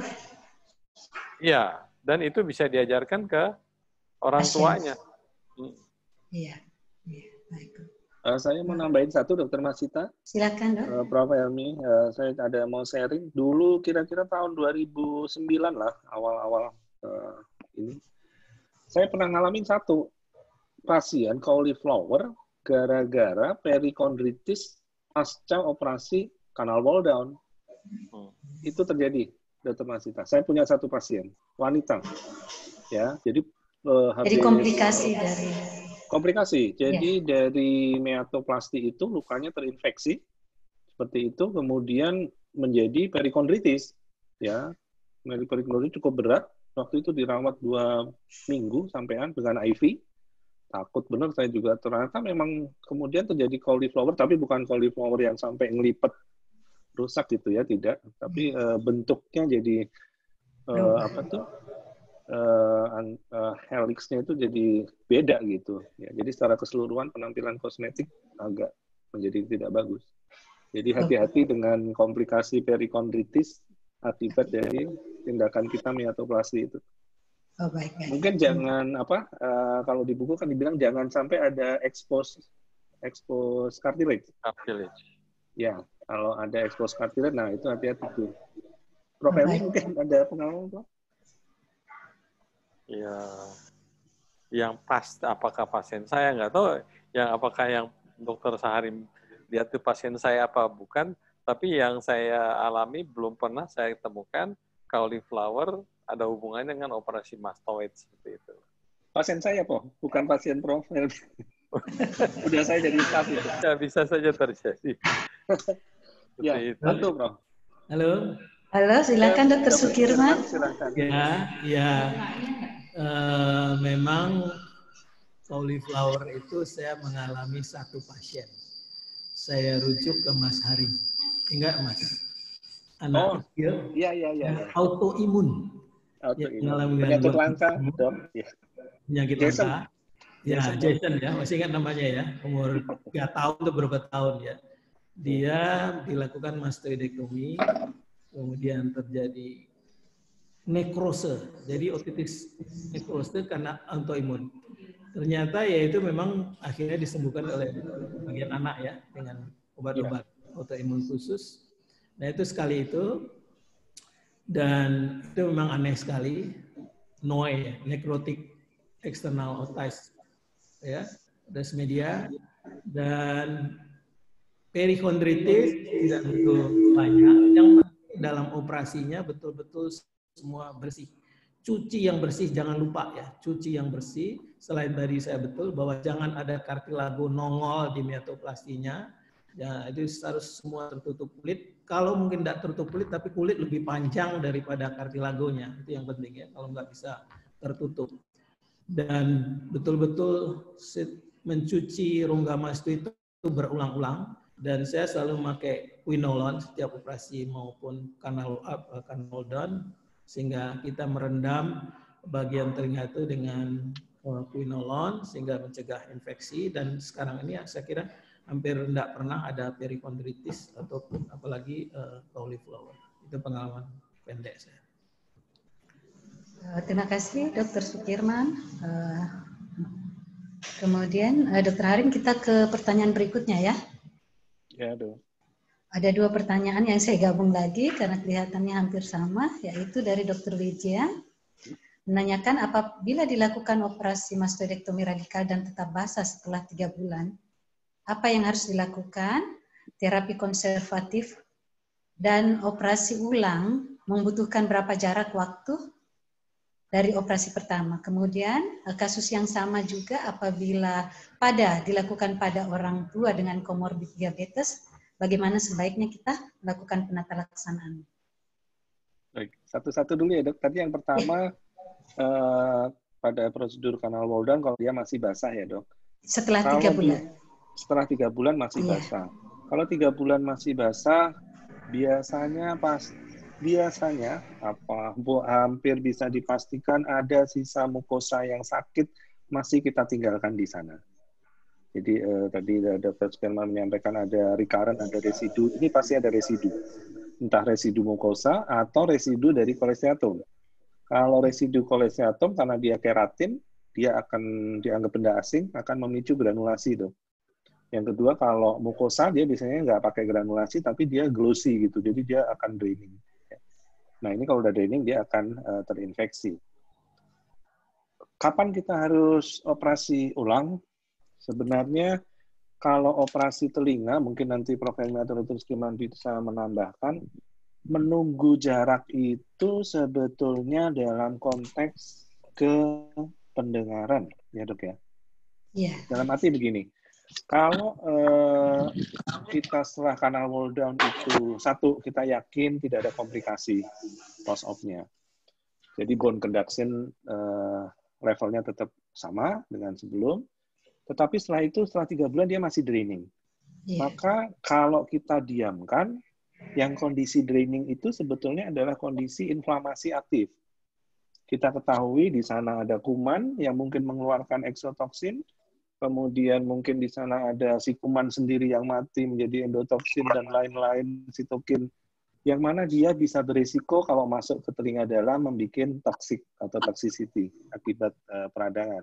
Iya, dan itu bisa diajarkan ke orang Pasien. Tuanya. Iya, iya, baik. Uh, saya mau nambahin satu, Dokter Masita. Silakan, Dok. Uh, Prof Helmi, uh, saya ada mau sharing. Dulu kira-kira tahun dua ribu sembilan lah, awal-awal uh, ini. Saya pernah ngalamin satu pasien cauliflower gara-gara perikondritis pasca operasi kanal wall down. Hmm. Itu terjadi, Dokter Masita. Saya punya satu pasien, wanita. Ya, jadi uh, Jadi komplikasi dari komplikasi. Jadi yeah. dari meatoplasti itu lukanya terinfeksi seperti itu, kemudian menjadi perikondritis. Ya, perikondritis cukup berat. Waktu itu dirawat dua minggu sampean dengan I V. Takut benar saya juga. Ternyata memang kemudian terjadi cauliflower, tapi bukan cauliflower yang sampai ngelipet rusak gitu ya, tidak. Tapi uh, bentuknya jadi uh, apa tuh? Uh, uh, helixnya itu jadi beda gitu. Ya, jadi secara keseluruhan penampilan kosmetik agak menjadi tidak bagus. Jadi hati-hati dengan komplikasi perikondritis akibat dari tindakan kita meatoplasti itu. Oh, baik, baik. Mungkin jangan apa uh, kalau di buku kan dibilang jangan sampai ada expose expose cartilage. Cartilage. Ya, kalau ada expose cartilage, nah itu hati-hati tuh. Prof oh, Helmi mungkin ada pengalaman, Prof? Ya, yang pas apakah pasien saya nggak tahu, yang apakah yang Dokter Saharim lihat itu pasien saya apa bukan. Tapi yang saya alami belum pernah saya temukan cauliflower ada hubungannya dengan operasi mastoid seperti itu. Pasien saya, Prof, bukan pasien Prof. Udah saya jadi staff itu. Ya, bisa saja terjadi. Ya, betul, Prof. Halo. Halo, silakan Dokter Sukirman. Silakan. Ya, ya. Uh, memang cauliflower itu saya mengalami satu pasien. Saya rujuk ke Mas Hari. Enggak, Mas. Anak oh, kecil. Iya, iya, iya. Autoimun. Autoimun. Penyakit langka, Dok. Ya. Penyakit langka. Ya, Jason, Jason ya. Masih ingat namanya ya. Umur tiga tahun atau berapa tahun ya. Dia dilakukan mastoidektomi. Kemudian terjadi nekrose. Jadi otitis nekrose karena autoimun. Ternyata yaitu memang akhirnya disembuhkan oleh bagian anak ya. Dengan obat-obat autoimun khusus. Nah itu sekali itu, dan itu memang aneh sekali, N O E, necrotic external otitis, ya, desmedia, dan P perikondritis tidak betul banyak. Yang penting dalam operasinya betul-betul semua bersih. Cuci yang bersih, jangan lupa ya, cuci yang bersih. Selain tadi saya betul bahwa jangan ada kartilago nongol di myotoplastinya. Ya, itu harus semua tertutup kulit. Kalau mungkin tidak tertutup kulit, tapi kulit lebih panjang daripada kartilagonya. Itu yang penting ya, kalau nggak bisa tertutup. Dan betul-betul mencuci rongga mastoid itu berulang-ulang. Dan saya selalu pakai quinolone setiap operasi maupun canal up, canal down, sehingga kita merendam bagian telinga itu dengan quinolone sehingga mencegah infeksi. Dan sekarang ini saya kira hampir tidak pernah ada perikondritis ataupun apalagi uh, cauliflower. Itu pengalaman pendek saya. Uh, terima kasih Dokter Sukirman. Uh, kemudian uh, Dokter Harim, kita ke pertanyaan berikutnya ya. Ya, dong. Ada dua pertanyaan yang saya gabung lagi karena kelihatannya hampir sama, yaitu dari Dokter Wijaya. Menanyakan apabila dilakukan operasi mastoidektomi radikal dan tetap basah setelah tiga bulan, apa yang harus dilakukan, terapi konservatif, dan operasi ulang membutuhkan berapa jarak waktu dari operasi pertama. Kemudian kasus yang sama juga apabila pada dilakukan pada orang tua dengan komorbid diabetes, bagaimana sebaiknya kita melakukan penata laksanaan? Baik, satu-satu dulu ya dok. Tadi yang pertama ya. eh, pada prosedur canal wall down kalau dia masih basah ya dok. Setelah kalau tiga bulan. Dia, setelah tiga bulan masih Iya. basah. Kalau tiga bulan masih basah, biasanya pas biasanya apa bu, hampir bisa dipastikan ada sisa mukosa yang sakit masih kita tinggalkan di sana. Jadi eh, tadi Dokter Sukirman menyampaikan ada recurrent, ada residu. Ini pasti ada residu, entah residu mukosa atau residu dari kolesteatom. Kalau residu kolesteatom karena dia keratin, dia akan dianggap benda asing, akan memicu granulasi dok. Yang kedua, kalau mukosa dia biasanya nggak pakai granulasi, tapi dia glossy gitu, jadi dia akan draining. Nah ini kalau udah draining dia akan uh, terinfeksi. Kapan kita harus operasi ulang? Sebenarnya kalau operasi telinga, mungkin nanti Profesor Dokter Sukirman bisa menambahkan, menunggu jarak itu sebetulnya dalam konteks ke pendengaran, ya dok ya. Iya. Dalam arti begini. Kalau eh, kita setelah canal wall down itu, satu, kita yakin tidak ada komplikasi post-op-nya. Jadi bone conduction eh, levelnya tetap sama dengan sebelum, tetapi setelah itu, setelah tiga bulan dia masih draining. Yeah. Maka kalau kita diamkan, yang kondisi draining itu sebetulnya adalah kondisi inflamasi aktif. Kita ketahui di sana ada kuman yang mungkin mengeluarkan eksotoksin, kemudian mungkin di sana ada si kuman sendiri yang mati menjadi endotoksin dan lain-lain, sitokin, yang mana dia bisa berisiko kalau masuk ke telinga dalam membuat toksik atau toxicity akibat uh, peradangan.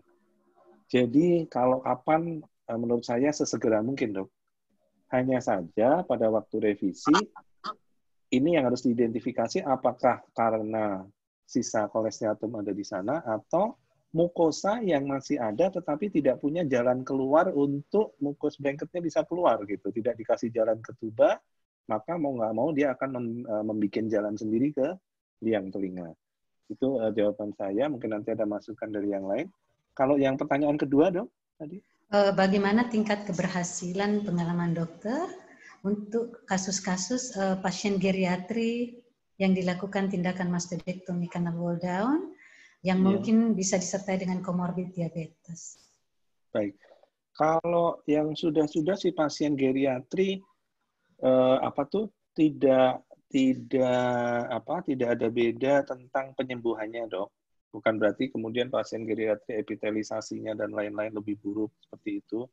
Jadi kalau kapan, uh, menurut saya sesegera mungkin dok. Hanya saja pada waktu revisi, ini yang harus diidentifikasi apakah karena sisa kolesteatom ada di sana atau mukosa yang masih ada tetapi tidak punya jalan keluar untuk mukus blanketnya bisa keluar gitu, tidak dikasih jalan ke tuba, maka mau nggak mau dia akan mem, uh, membuat jalan sendiri ke liang telinga. Itu uh, jawaban saya. Mungkin nanti ada masukan dari yang lain. Kalau yang pertanyaan kedua dong tadi, uh, bagaimana tingkat keberhasilan pengalaman dokter untuk kasus-kasus uh, pasien geriatri yang dilakukan tindakan mastodektomi canal wall down yang ya. Mungkin bisa disertai dengan komorbid diabetes. Baik, kalau yang sudah-sudah si pasien geriatri eh, apa tuh tidak tidak apa tidak ada beda tentang penyembuhannya dok. Bukan berarti kemudian pasien geriatri epitelisasinya dan lain-lain lebih buruk seperti itu.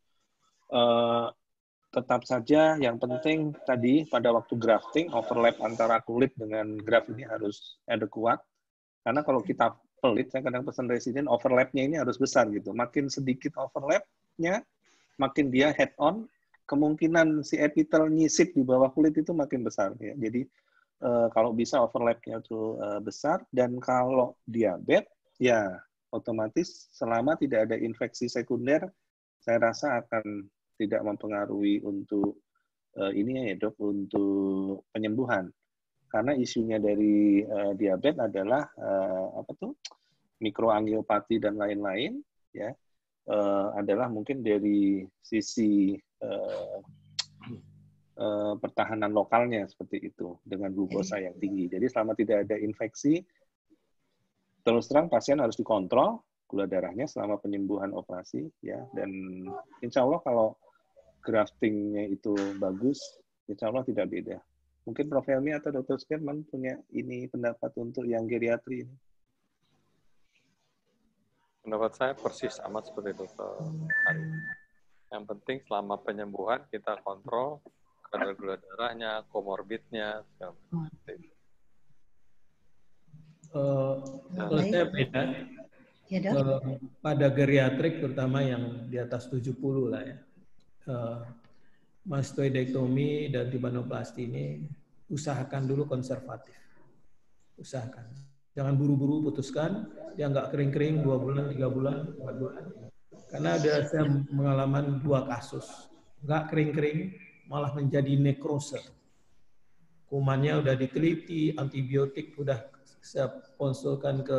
Eh, tetap saja yang penting tadi pada waktu grafting overlap antara kulit dengan graft ini harus adekuat. Karena kalau kita pelit, saya kadang pesan residen, overlap-nya ini harus besar gitu. Makin sedikit overlap-nya, makin dia head-on, kemungkinan si epitel nyisip di bawah kulit itu makin besar. Ya. Jadi uh, kalau bisa overlap-nya itu uh, besar, dan kalau diabetes, ya otomatis selama tidak ada infeksi sekunder, saya rasa akan tidak mempengaruhi untuk uh, ini ya dok untuk penyembuhan. Karena isunya dari uh, diabetes adalah uh, apa tuh mikroangiopati dan lain-lain, ya uh, adalah mungkin dari sisi uh, uh, pertahanan lokalnya seperti itu dengan glukosa yang tinggi. Jadi selama tidak ada infeksi, terus terang pasien harus dikontrol gula darahnya selama penyembuhan operasi, ya. Dan insya Allah kalau graftingnya itu bagus, insya Allah tidak beda. Mungkin Prof Helmi atau Dokter Sukirman punya ini pendapat untuk yang geriatri ini. Pendapat saya persis sama seperti Dokter Ari. Yang penting selama penyembuhan kita kontrol kadar gula darahnya, komorbidnya, segala macam. Uh, kalau saya beda, ya, Dok. uh, pada geriatrik terutama yang di atas tujuh puluh lah ya, uh, mastoidektomi dan tibanoplasti ini usahakan dulu konservatif. Usahakan. Jangan buru-buru putuskan, dia nggak kering-kering dua bulan, tiga bulan, empat bulan. Karena ada saya pengalaman dua kasus. Nggak kering-kering, malah menjadi nekrose. Kumannya udah diteliti, antibiotik udah saya konsulkan ke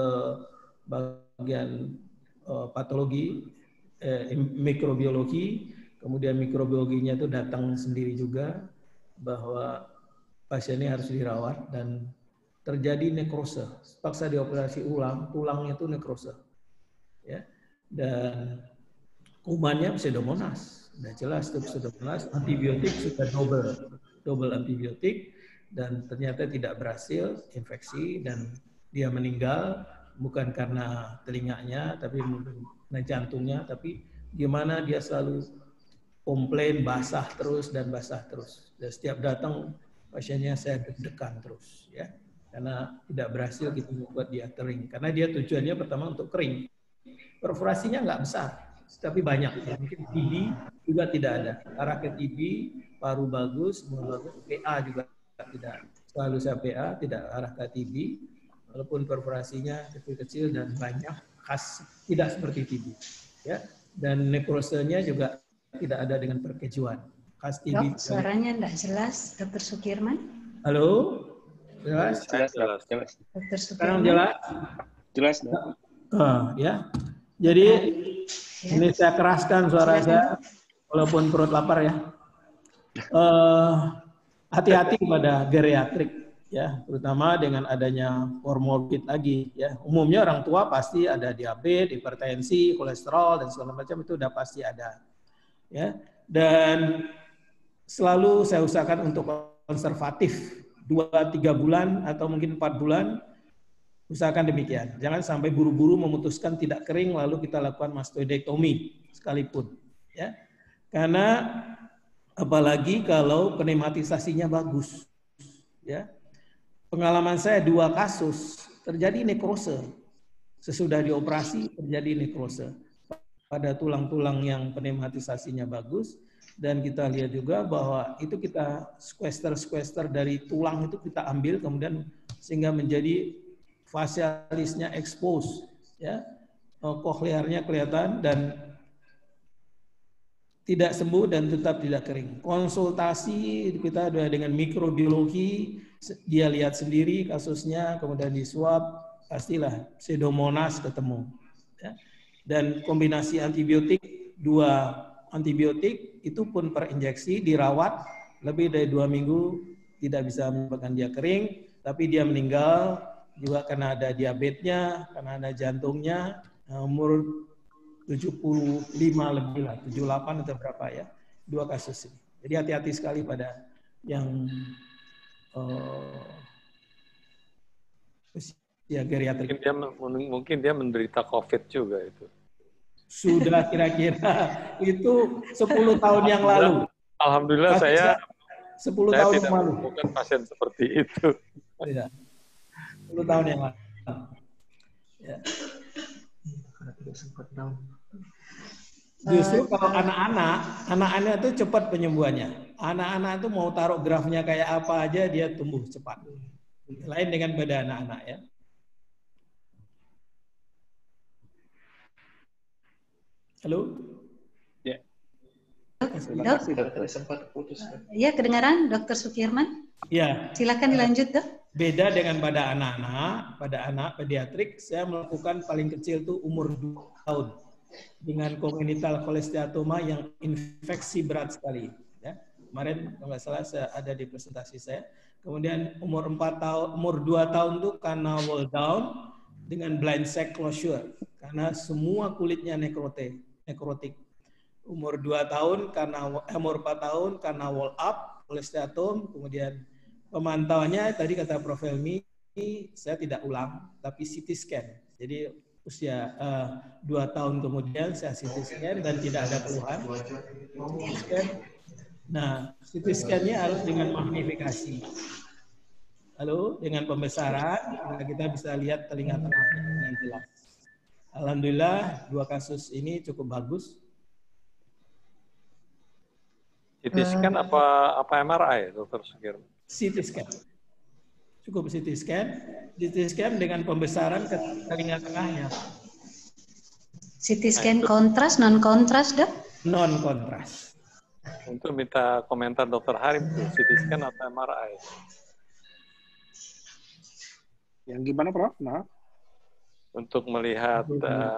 bagian uh, patologi, eh, mikrobiologi, kemudian mikrobiologinya itu datang sendiri juga bahwa pasien ini harus dirawat dan terjadi nekrose. Paksa dioperasi ulang, tulangnya itu nekrose. Ya. Dan kumannya pseudomonas. Sudah jelas itu pseudomonas, antibiotik sudah double, double antibiotik dan ternyata tidak berhasil infeksi dan dia meninggal bukan karena telinganya tapi mungkin karena jantungnya, tapi gimana dia selalu komplain basah terus dan basah terus. Dan setiap datang pasiennya saya deg-degan terus ya. Karena tidak berhasil gitu membuat dia kering. Karena dia tujuannya pertama untuk kering. Perforasinya nggak besar, tapi banyak. Ya. Mungkin T B juga tidak ada. Arah ke T B, paru bagus, semua bagus. P A juga tidak. Selalu saya P A, tidak arah ke T B. Walaupun perforasinya kecil-kecil dan banyak, khas tidak seperti T B. Ya. Dan nekrosenya juga tidak ada dengan perkejuan. Khas T B. Dok, suaranya tidak jelas, Dokter Sukirman. Halo? Jelas? Jelas, jelas. jelas. Dokter Sekarang Sukirman. jelas? Jelas, Dok. Uh, ya. Jadi ya. Ini saya keraskan suara Silakan. saya, walaupun perut lapar ya. Uh, hati-hati pada geriatrik ya, terutama dengan adanya komorbid lagi ya. Umumnya orang tua pasti ada diabetes, hipertensi, kolesterol dan segala macam itu udah pasti ada. Ya. Dan selalu saya usahakan untuk konservatif. Dua, tiga bulan, atau mungkin empat bulan, usahakan demikian. Jangan sampai buru-buru memutuskan tidak kering, lalu kita lakukan mastoidektomi sekalipun. Ya. Karena apalagi kalau pneumatisasinya bagus. Ya. Pengalaman saya dua kasus, terjadi nekrose. Sesudah dioperasi, terjadi nekrose. Pada tulang-tulang yang pneumatisasinya bagus, dan kita lihat juga bahwa itu kita squester-squester dari tulang itu kita ambil kemudian sehingga menjadi facialisnya expose, ya, koklearnya kelihatan dan tidak sembuh dan tetap tidak kering. Konsultasi kita ada dengan mikrobiologi, dia lihat sendiri kasusnya, kemudian di swab, pastilah pseudomonas ketemu. Ya. Dan kombinasi antibiotik, dua antibiotik itu pun per injeksi dirawat lebih dari dua minggu tidak bisa menyebabkan dia kering, tapi dia meninggal juga karena ada diabetesnya, karena ada jantungnya, umur tujuh puluh lima lebih lah, tujuh puluh delapan atau berapa ya, dua kasus ini. Jadi hati-hati sekali pada yang uh, usia geriatrik. Mungkin dia, mungkin dia menderita COVID juga itu. Sudah kira-kira itu sepuluh tahun yang lalu. Alhamdulillah saya sepuluh saya tahun tidak yang lalu. menemukan pasien seperti itu. Tidak. sepuluh tahun yang lalu. Ya. Justru kalau anak-anak, anak-anak itu cepat penyembuhannya. Anak-anak itu mau taruh grafnya kayak apa aja dia tumbuh cepat. Lain dengan pada anak-anak ya. Halo? Ya. Terima Dok. kasih, dokter. Ya, kedengaran Dokter Sukirman? Ya. Silakan dilanjut, Dok. Beda dengan pada anak-anak, pada anak pediatrik, saya melakukan paling kecil tuh umur dua tahun dengan congenital cholesteatoma yang infeksi berat sekali. Ya. Kemarin kalau nggak salah saya ada di presentasi saya. Kemudian umur empat tahun, umur dua tahun tuh karena wall down dengan blind sac closure karena semua kulitnya nekrotik. nekrotik. Umur dua tahun karena eh, umur empat tahun karena wall up, cholesteatom, kemudian pemantauannya tadi kata Prof Helmi, saya tidak ulang, tapi C T scan. Jadi usia uh, dua tahun kemudian saya C T scan dan tidak ada keluhan. C T scan. Nah, C T scan-nya harus dengan magnifikasi. Lalu dengan pembesaran, kita bisa lihat telinga tengahnya dengan jelas. Alhamdulillah, dua kasus ini cukup bagus. C T scan apa apa M R I, Dokter Sukirman? C T scan. Cukup C T scan. C T scan dengan pembesaran ke telinga tengahnya. C T scan kontras, non kontras, Dok? Non kontras. Untuk minta komentar Dokter Harim tuh, C T scan atau M R I? Yang gimana, Prof? Maaf. Untuk melihat uh,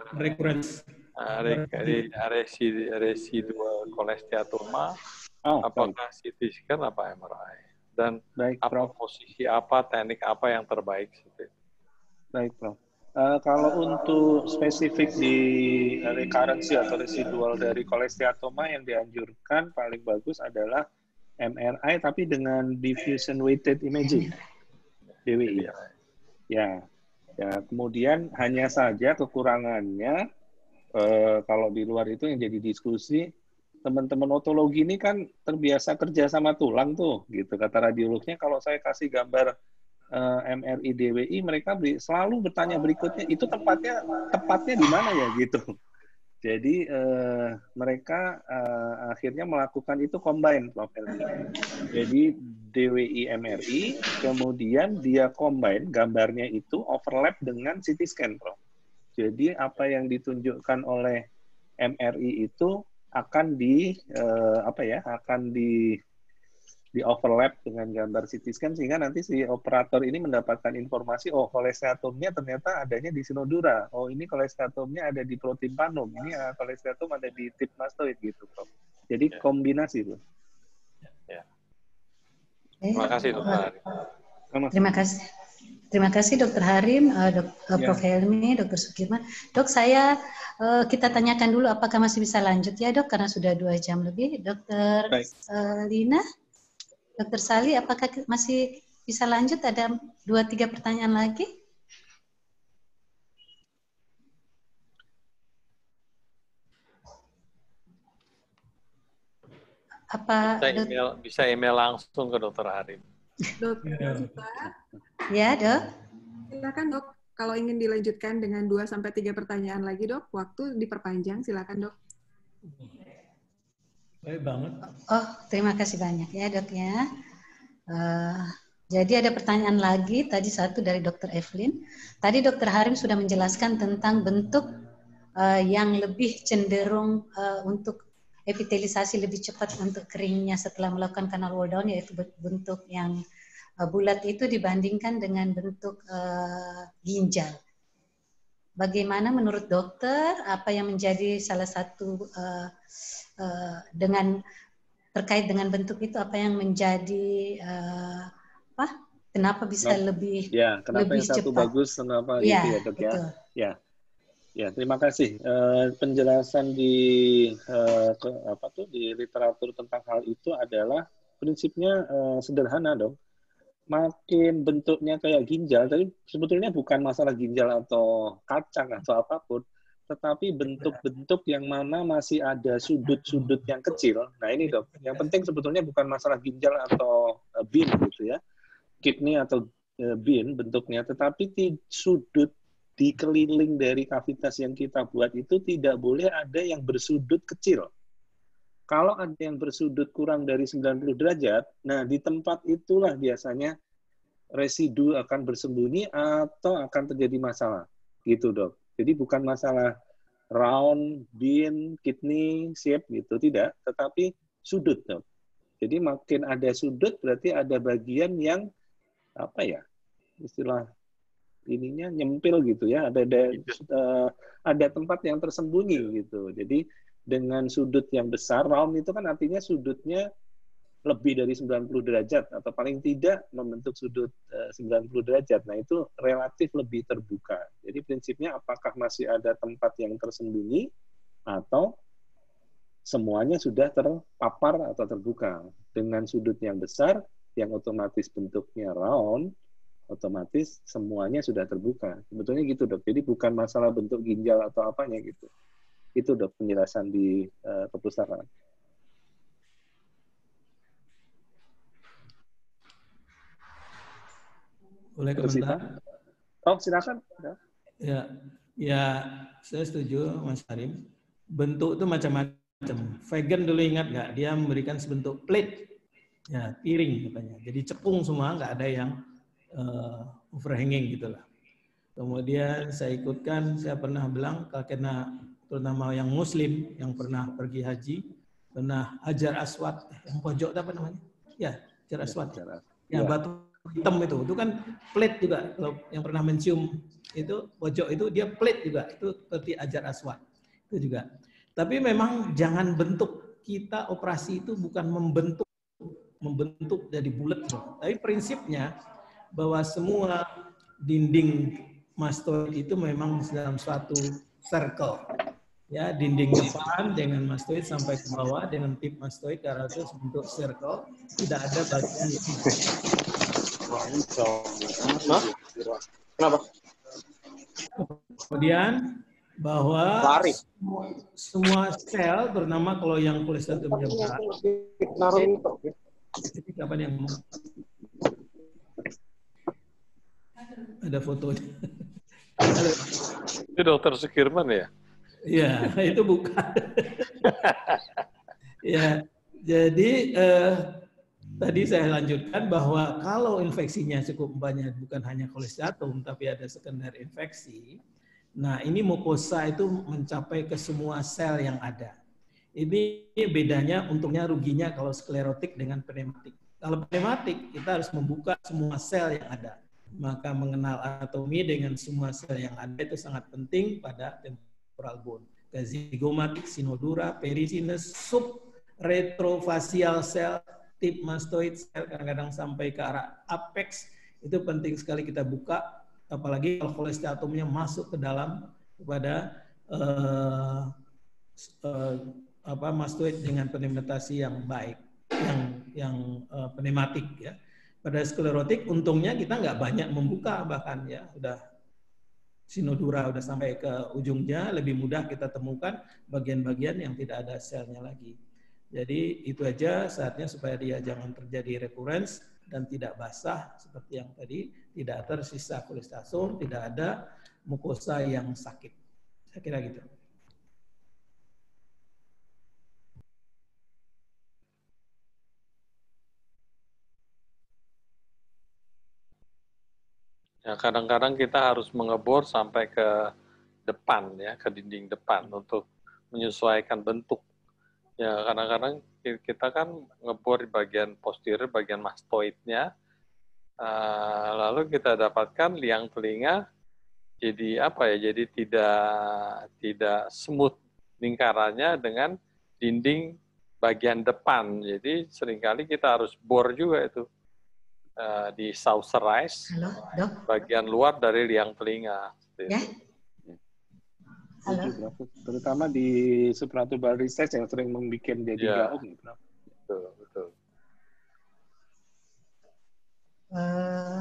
resi residual cholesteatoma, oh, apakah baik. C T scan apa M R I? Dan baik, apa Prof. Posisi apa, teknik apa yang terbaik? Baik, Prof. Uh, kalau untuk spesifik di recurrency atau residual dari cholesteatoma yang dianjurkan paling bagus adalah M R I tapi dengan diffusion weighted imaging, D W I. Ya, ya. Kemudian hanya saja kekurangannya eh, kalau di luar itu yang jadi diskusi, teman-teman otologi ini kan terbiasa kerja sama tulang tuh, gitu kata radiolognya. Kalau saya kasih gambar eh, M R I D W I, mereka beri, selalu bertanya berikutnya, itu tempatnya tepatnya di mana ya, gitu. Jadi eh, mereka eh, akhirnya melakukan itu combine, Prof. Jadi D W I M R I, kemudian dia combine gambarnya itu overlap dengan C T scan, Prof. Jadi apa yang ditunjukkan oleh M R I itu akan di eh, apa ya, akan di di overlap dengan gambar C T scan sehingga nanti si operator ini mendapatkan informasi, oh cholesteatomnya ternyata adanya di sinodura, oh ini cholesteatomnya ada di protimpanum, ini uh, cholesteatom ada di tip mastoid gitu, Prof. Jadi ya. Kombinasi itu. Ya. Terima kasih, Dokter. Terima kasih. Terima kasih Dokter Harim, uh, dok, uh, Prof Ya. Helmi, Dokter Sukirman. Dok, saya uh, kita tanyakan dulu apakah masih bisa lanjut ya, Dok, karena sudah dua jam lebih. Dokter uh, Lina, Dokter Sali, apakah masih bisa lanjut? Ada dua tiga pertanyaan lagi? Apa bisa email, bisa email langsung ke Dokter Harim. Dokter, ya, Dok. Silakan, Dok. Kalau ingin dilanjutkan dengan dua sampai tiga pertanyaan lagi, Dok, waktu diperpanjang, silakan, Dok. Baik banget. Oh, terima kasih banyak ya, Dok ya. Uh, jadi ada pertanyaan lagi, tadi satu dari Dokter Evelyn. Tadi Dokter Harim sudah menjelaskan tentang bentuk uh, yang lebih cenderung uh, untuk epitelisasi lebih cepat untuk keringnya setelah melakukan canal wall down, yaitu bentuk yang uh, bulat itu dibandingkan dengan bentuk uh, ginjal. Bagaimana menurut dokter, apa yang menjadi salah satu uh, uh, dengan terkait dengan bentuk itu, apa yang menjadi uh, apa? Kenapa bisa kenapa, lebih ya, kenapa lebih yang satu cepat? bagus, kenapa ya, gitu ya, Dok ya? Ya. Ya, terima kasih. Uh, penjelasan di uh, ke, apa tuh di literatur tentang hal itu adalah prinsipnya uh, sederhana, dong. Makin bentuknya kayak ginjal, tapi sebetulnya bukan masalah ginjal atau kacang atau apapun, tetapi bentuk-bentuk yang mana masih ada sudut-sudut yang kecil. Nah ini, Dok, yang penting sebetulnya bukan masalah ginjal atau uh, bin gitu ya, kidney atau uh, bin bentuknya, tetapi di sudut di keliling dari kavitas yang kita buat itu tidak boleh ada yang bersudut kecil. Kalau ada yang bersudut kurang dari sembilan puluh derajat, nah di tempat itulah biasanya residu akan bersembunyi atau akan terjadi masalah. Gitu, Dok. Jadi bukan masalah round, bin, kidney, shape gitu, tidak. Tetapi sudut, dok. Jadi makin ada sudut berarti ada bagian yang apa ya, istilah ininya nyempil gitu ya, ada ada, uh, ada tempat yang tersembunyi gitu. Jadi dengan sudut yang besar, round itu kan artinya sudutnya lebih dari sembilan puluh derajat atau paling tidak membentuk sudut uh, sembilan puluh derajat. Nah, itu relatif lebih terbuka. Jadi prinsipnya apakah masih ada tempat yang tersembunyi atau semuanya sudah terpapar atau terbuka. Dengan sudut yang besar yang otomatis bentuknya round, otomatis semuanya sudah terbuka. Sebetulnya gitu, Dok. Jadi bukan masalah bentuk ginjal atau apanya gitu. Itu, Dok, penjelasan di uh, perpustakaan. Boleh komentar? Oh, silakan. Ya, ya, saya setuju, Mas Harim. Bentuk itu macam-macam. Vegan dulu ingat nggak? Dia memberikan sebentuk plate, ya piring katanya. Jadi cepung semua, nggak ada yang uh, overhanging gitulah. Kemudian saya ikutkan, saya pernah bilang, karena terutama yang Muslim yang pernah pergi haji, pernah Hajar Aswad, yang pojok apa namanya? Ya, Hajar Aswad. Ya, ya, batu hitam itu, itu kan plate juga. Kalau yang pernah mencium itu pojok itu dia plate juga, itu seperti Hajar Aswad itu juga. Tapi memang jangan bentuk, kita operasi itu bukan membentuk membentuk jadi bulat, tapi prinsipnya bahwa semua dinding mastoid itu memang dalam suatu circle. Ya, dinding depan dengan mastoid sampai ke bawah dengan tip mastoid ke arah itu bentuk circle, tidak ada bagian itu. Kenapa? Kemudian bahwa semua, semua sel, terutama kalau yang kolesteatomnya berat, jadi kapan yang mau? Ada fotonya. Itu dokter Sukirman ya? Ya, itu bukan. Ya, jadi eh, tadi saya lanjutkan bahwa kalau infeksinya cukup banyak, bukan hanya kolesteatom, tapi ada sekunder infeksi. Nah, ini mukosa itu mencapai ke semua sel yang ada. Ini bedanya, untungnya ruginya kalau sklerotik dengan pneumatik. Kalau pneumatik, kita harus membuka semua sel yang ada. Maka mengenal anatomi dengan semua sel yang ada itu sangat penting pada temporal bone. Zygomatic, sinodura, perisinus, sub retrofacial cell, tip mastoid cell, kadang-kadang sampai ke arah apex, itu penting sekali kita buka, apalagi kalau kolesteatomnya masuk ke dalam kepada uh, uh, apa mastoid dengan pigmentasi yang baik, yang yang uh, pneumatik ya. Pada sklerotik untungnya kita nggak banyak membuka, bahkan ya udah sinodura udah sampai ke ujungnya, lebih mudah kita temukan bagian-bagian yang tidak ada selnya lagi. Jadi itu aja saatnya supaya dia jangan terjadi recurrence dan tidak basah seperti yang tadi, tidak tersisa kolesteatom, tidak ada mukosa yang sakit. Saya kira gitu. Ya, kadang-kadang kita harus mengebor sampai ke depan ya, ke dinding depan untuk menyesuaikan bentuk. Ya, kadang-kadang kita kan ngebor di bagian posterior, bagian mastoidnya, uh, lalu kita dapatkan liang telinga jadi apa ya? Jadi tidak tidak smooth lingkarannya dengan dinding bagian depan. Jadi seringkali kita harus bor juga itu. Uh, di saucerize, Halo, Dok. bagian luar dari liang telinga. Ya. Halo. Terutama di supraturban recess yang sering membuat jadi ya. gaung. Betul, betul. Uh,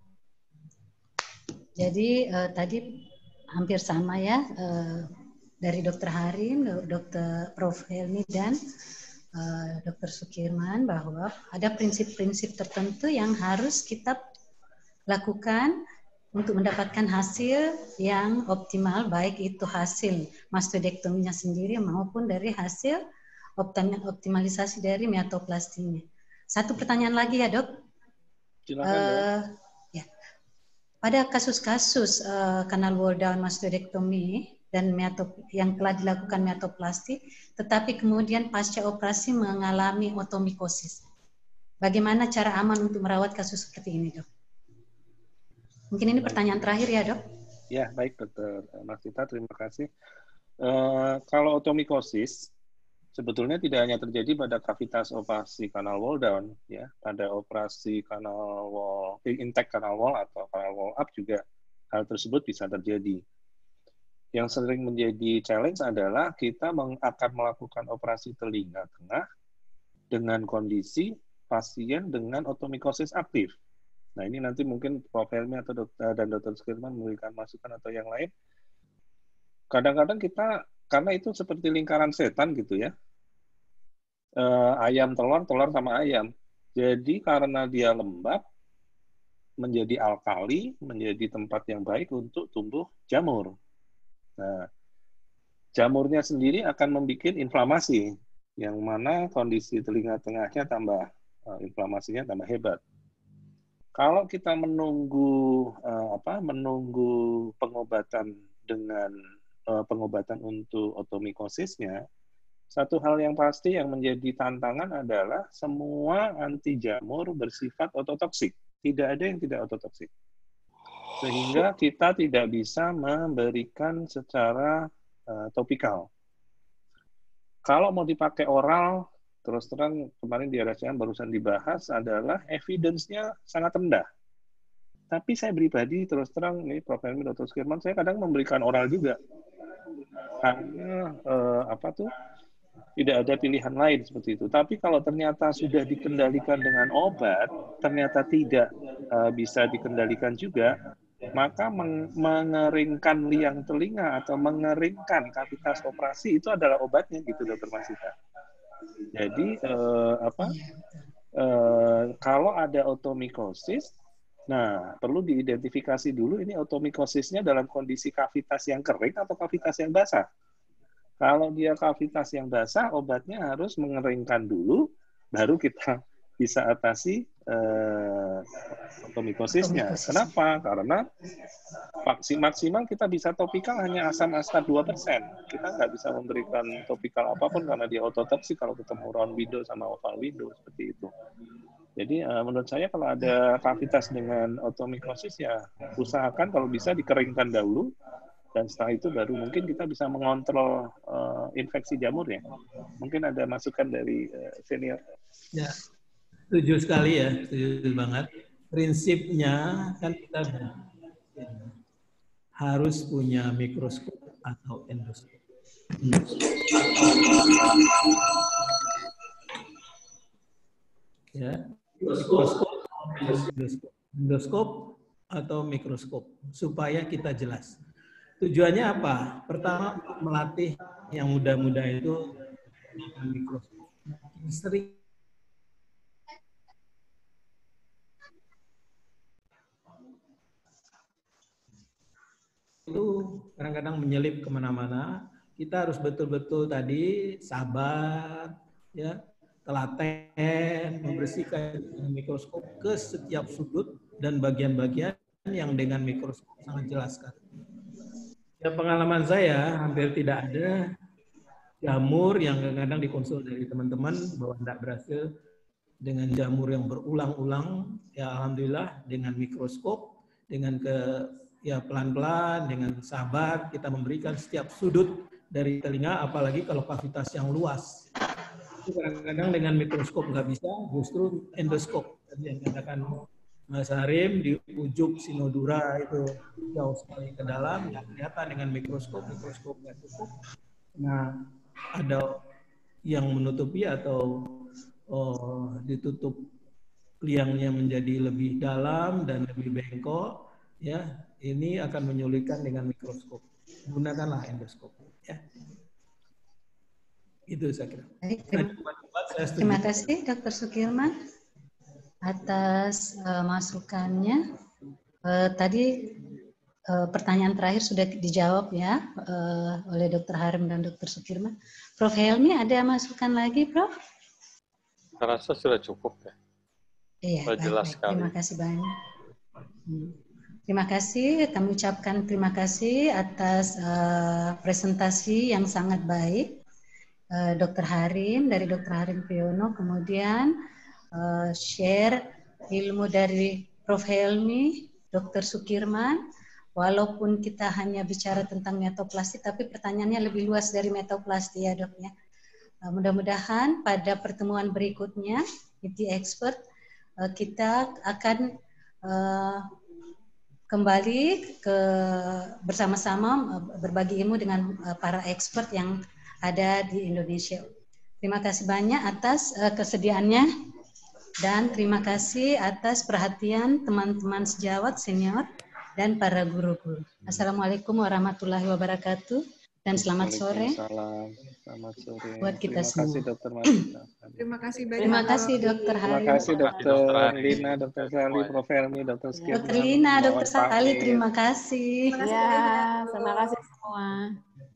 jadi uh, tadi hampir sama ya uh, dari Dokter Harim, Dokter Prof Helmi dan Uh, Dokter Sukirman, bahwa ada prinsip-prinsip tertentu yang harus kita lakukan untuk mendapatkan hasil yang optimal, baik itu hasil mastoidektominya sendiri maupun dari hasil optimalisasi dari meatoplastinya. Satu pertanyaan lagi ya, Dok. Silakan, uh, Dok. Ya. Pada kasus-kasus uh, kanal wall down mastoidektomi dan meatop, yang telah dilakukan meatoplasti, tetapi kemudian pasca operasi mengalami otomikosis. Bagaimana cara aman untuk merawat kasus seperti ini, Dok? Mungkin ini pertanyaan terakhir ya, Dok? Ya, baik, Dokter Marsita, terima kasih. Uh, kalau otomikosis, sebetulnya tidak hanya terjadi pada kavitas operasi kanal wall down, ya, pada operasi kanal wall, intact kanal wall atau kanal wall up juga hal tersebut bisa terjadi. Yang sering menjadi challenge adalah kita akan melakukan operasi telinga tengah dengan kondisi pasien dengan otomikosis aktif. Nah, ini nanti mungkin Prof Helmi atau dokter dan dokter Sukirman memberikan masukan atau yang lain. Kadang-kadang kita, karena itu seperti lingkaran setan gitu ya, eh, ayam telur, telur sama ayam. Jadi karena dia lembab, menjadi alkali, menjadi tempat yang baik untuk tumbuh jamur. Nah, jamurnya sendiri akan membuat inflamasi, yang mana kondisi telinga tengahnya tambah, eh, inflamasinya tambah hebat. Kalau kita menunggu uh, apa menunggu pengobatan dengan uh, pengobatan untuk otomikosisnya, satu hal yang pasti yang menjadi tantangan adalah semua anti jamur bersifat ototoksik. Tidak ada yang tidak ototoksik. Sehingga kita tidak bisa memberikan secara uh, topikal. Kalau mau dipakai oral, terus terang kemarin di R S C M barusan dibahas adalah evidence-nya sangat rendah. Tapi saya pribadi terus terang nih Prof Helmi, dokter Sukirman, saya kadang memberikan oral juga. Karena eh, apa tuh tidak ada pilihan lain seperti itu. Tapi kalau ternyata sudah dikendalikan dengan obat, ternyata tidak eh, bisa dikendalikan juga, maka meng mengeringkan liang telinga atau mengeringkan kavitas operasi itu adalah obatnya gitu, dokter Marsita. Jadi eh, apa? Eh, kalau ada otomikosis, nah perlu diidentifikasi dulu ini otomikosisnya dalam kondisi kavitas yang kering atau kavitas yang basah. Kalau dia kavitas yang basah, obatnya harus mengeringkan dulu, baru kita bisa atasi eh, otomikosisnya. Kenapa? Karena vaksin maksimal kita bisa topikal hanya asam astat dua persen. Kita nggak bisa memberikan topikal apapun karena dia ototoksik kalau ketemu round window sama oval window, seperti itu. Jadi uh, menurut saya kalau ada kavitas dengan otomikosis ya usahakan kalau bisa dikeringkan dahulu, dan setelah itu baru mungkin kita bisa mengontrol uh, infeksi jamur ya. Mungkin ada masukan dari uh, senior. Ya, setuju sekali ya, setuju banget. Prinsipnya kan kita harus punya mikroskop atau endoskop. Ya, mikroskop, endoskop, endoskop atau mikroskop supaya kita jelas. Tujuannya apa? Pertama, melatih yang muda-muda itu mikroskop. Sering itu kadang-kadang menyelip kemana-mana. Kita harus betul-betul tadi sabar, ya, telaten, membersihkan mikroskop ke setiap sudut dan bagian-bagian yang dengan mikroskop sangat jelaskan. Ya, pengalaman saya hampir tidak ada jamur yang kadang-kadang dikonsul dari teman-teman bahwa tidak berhasil dengan jamur yang berulang-ulang. Ya alhamdulillah dengan mikroskop, dengan ke ya pelan-pelan, dengan sabar kita memberikan setiap sudut dari telinga, apalagi kalau kavitas yang luas. Itu kadang-kadang dengan mikroskop nggak bisa, justru endoskop. Tadi yang katakan Mas Harim di ujung sinodura itu jauh sekali ke dalam, nggak kelihatan dengan mikroskop, mikroskop nggak cukup. Nah, ada yang menutupi atau oh, ditutup liangnya menjadi lebih dalam dan lebih bengkok, ya ini akan menyulitkan dengan mikroskop. Gunakanlah endoskop. Ya. Itu saya kira. Baik, terima, terima kasih Dokter Sukirman atas uh, masukannya. Uh, tadi uh, pertanyaan terakhir sudah dijawab ya uh, oleh Dokter Harim dan Dokter Sukirman. Prof Helmi ada masukan lagi, Prof? Saya rasa sudah cukup ya. Iya, baik, jelas baik. sekali. Terima kasih banyak. Hmm. Terima kasih, kami ucapkan terima kasih atas uh, presentasi yang sangat baik. Uh, Dokter Harim, dari Dokter Harim Piono, kemudian uh, share ilmu dari Prof Helmi, Dokter Sukirman. Walaupun kita hanya bicara tentang metoplastik, tapi pertanyaannya lebih luas dari metoplastik ya dok ya. Uh, mudah-mudahan pada pertemuan berikutnya, I T Expert, uh, kita akan uh, kembali ke bersama-sama berbagi ilmu dengan para expert yang ada di Indonesia. Terima kasih banyak atas uh, kesediaannya dan terima kasih atas perhatian teman-teman sejawat senior dan para guru-guru. Assalamualaikum warahmatullahi wabarakatuh dan selamat sore. Selamat sore. Buat kita Terima semua. kasih Dokter Marita. Terima kasih banyak. Terima kasih Dokter Terima Harim. kasih Dokter Lina, Dokter Sali, Prof Helmi, Dokter Skirman. Dokter Lina, Dokter Sali, terima kasih. Ya, terima kasih semua.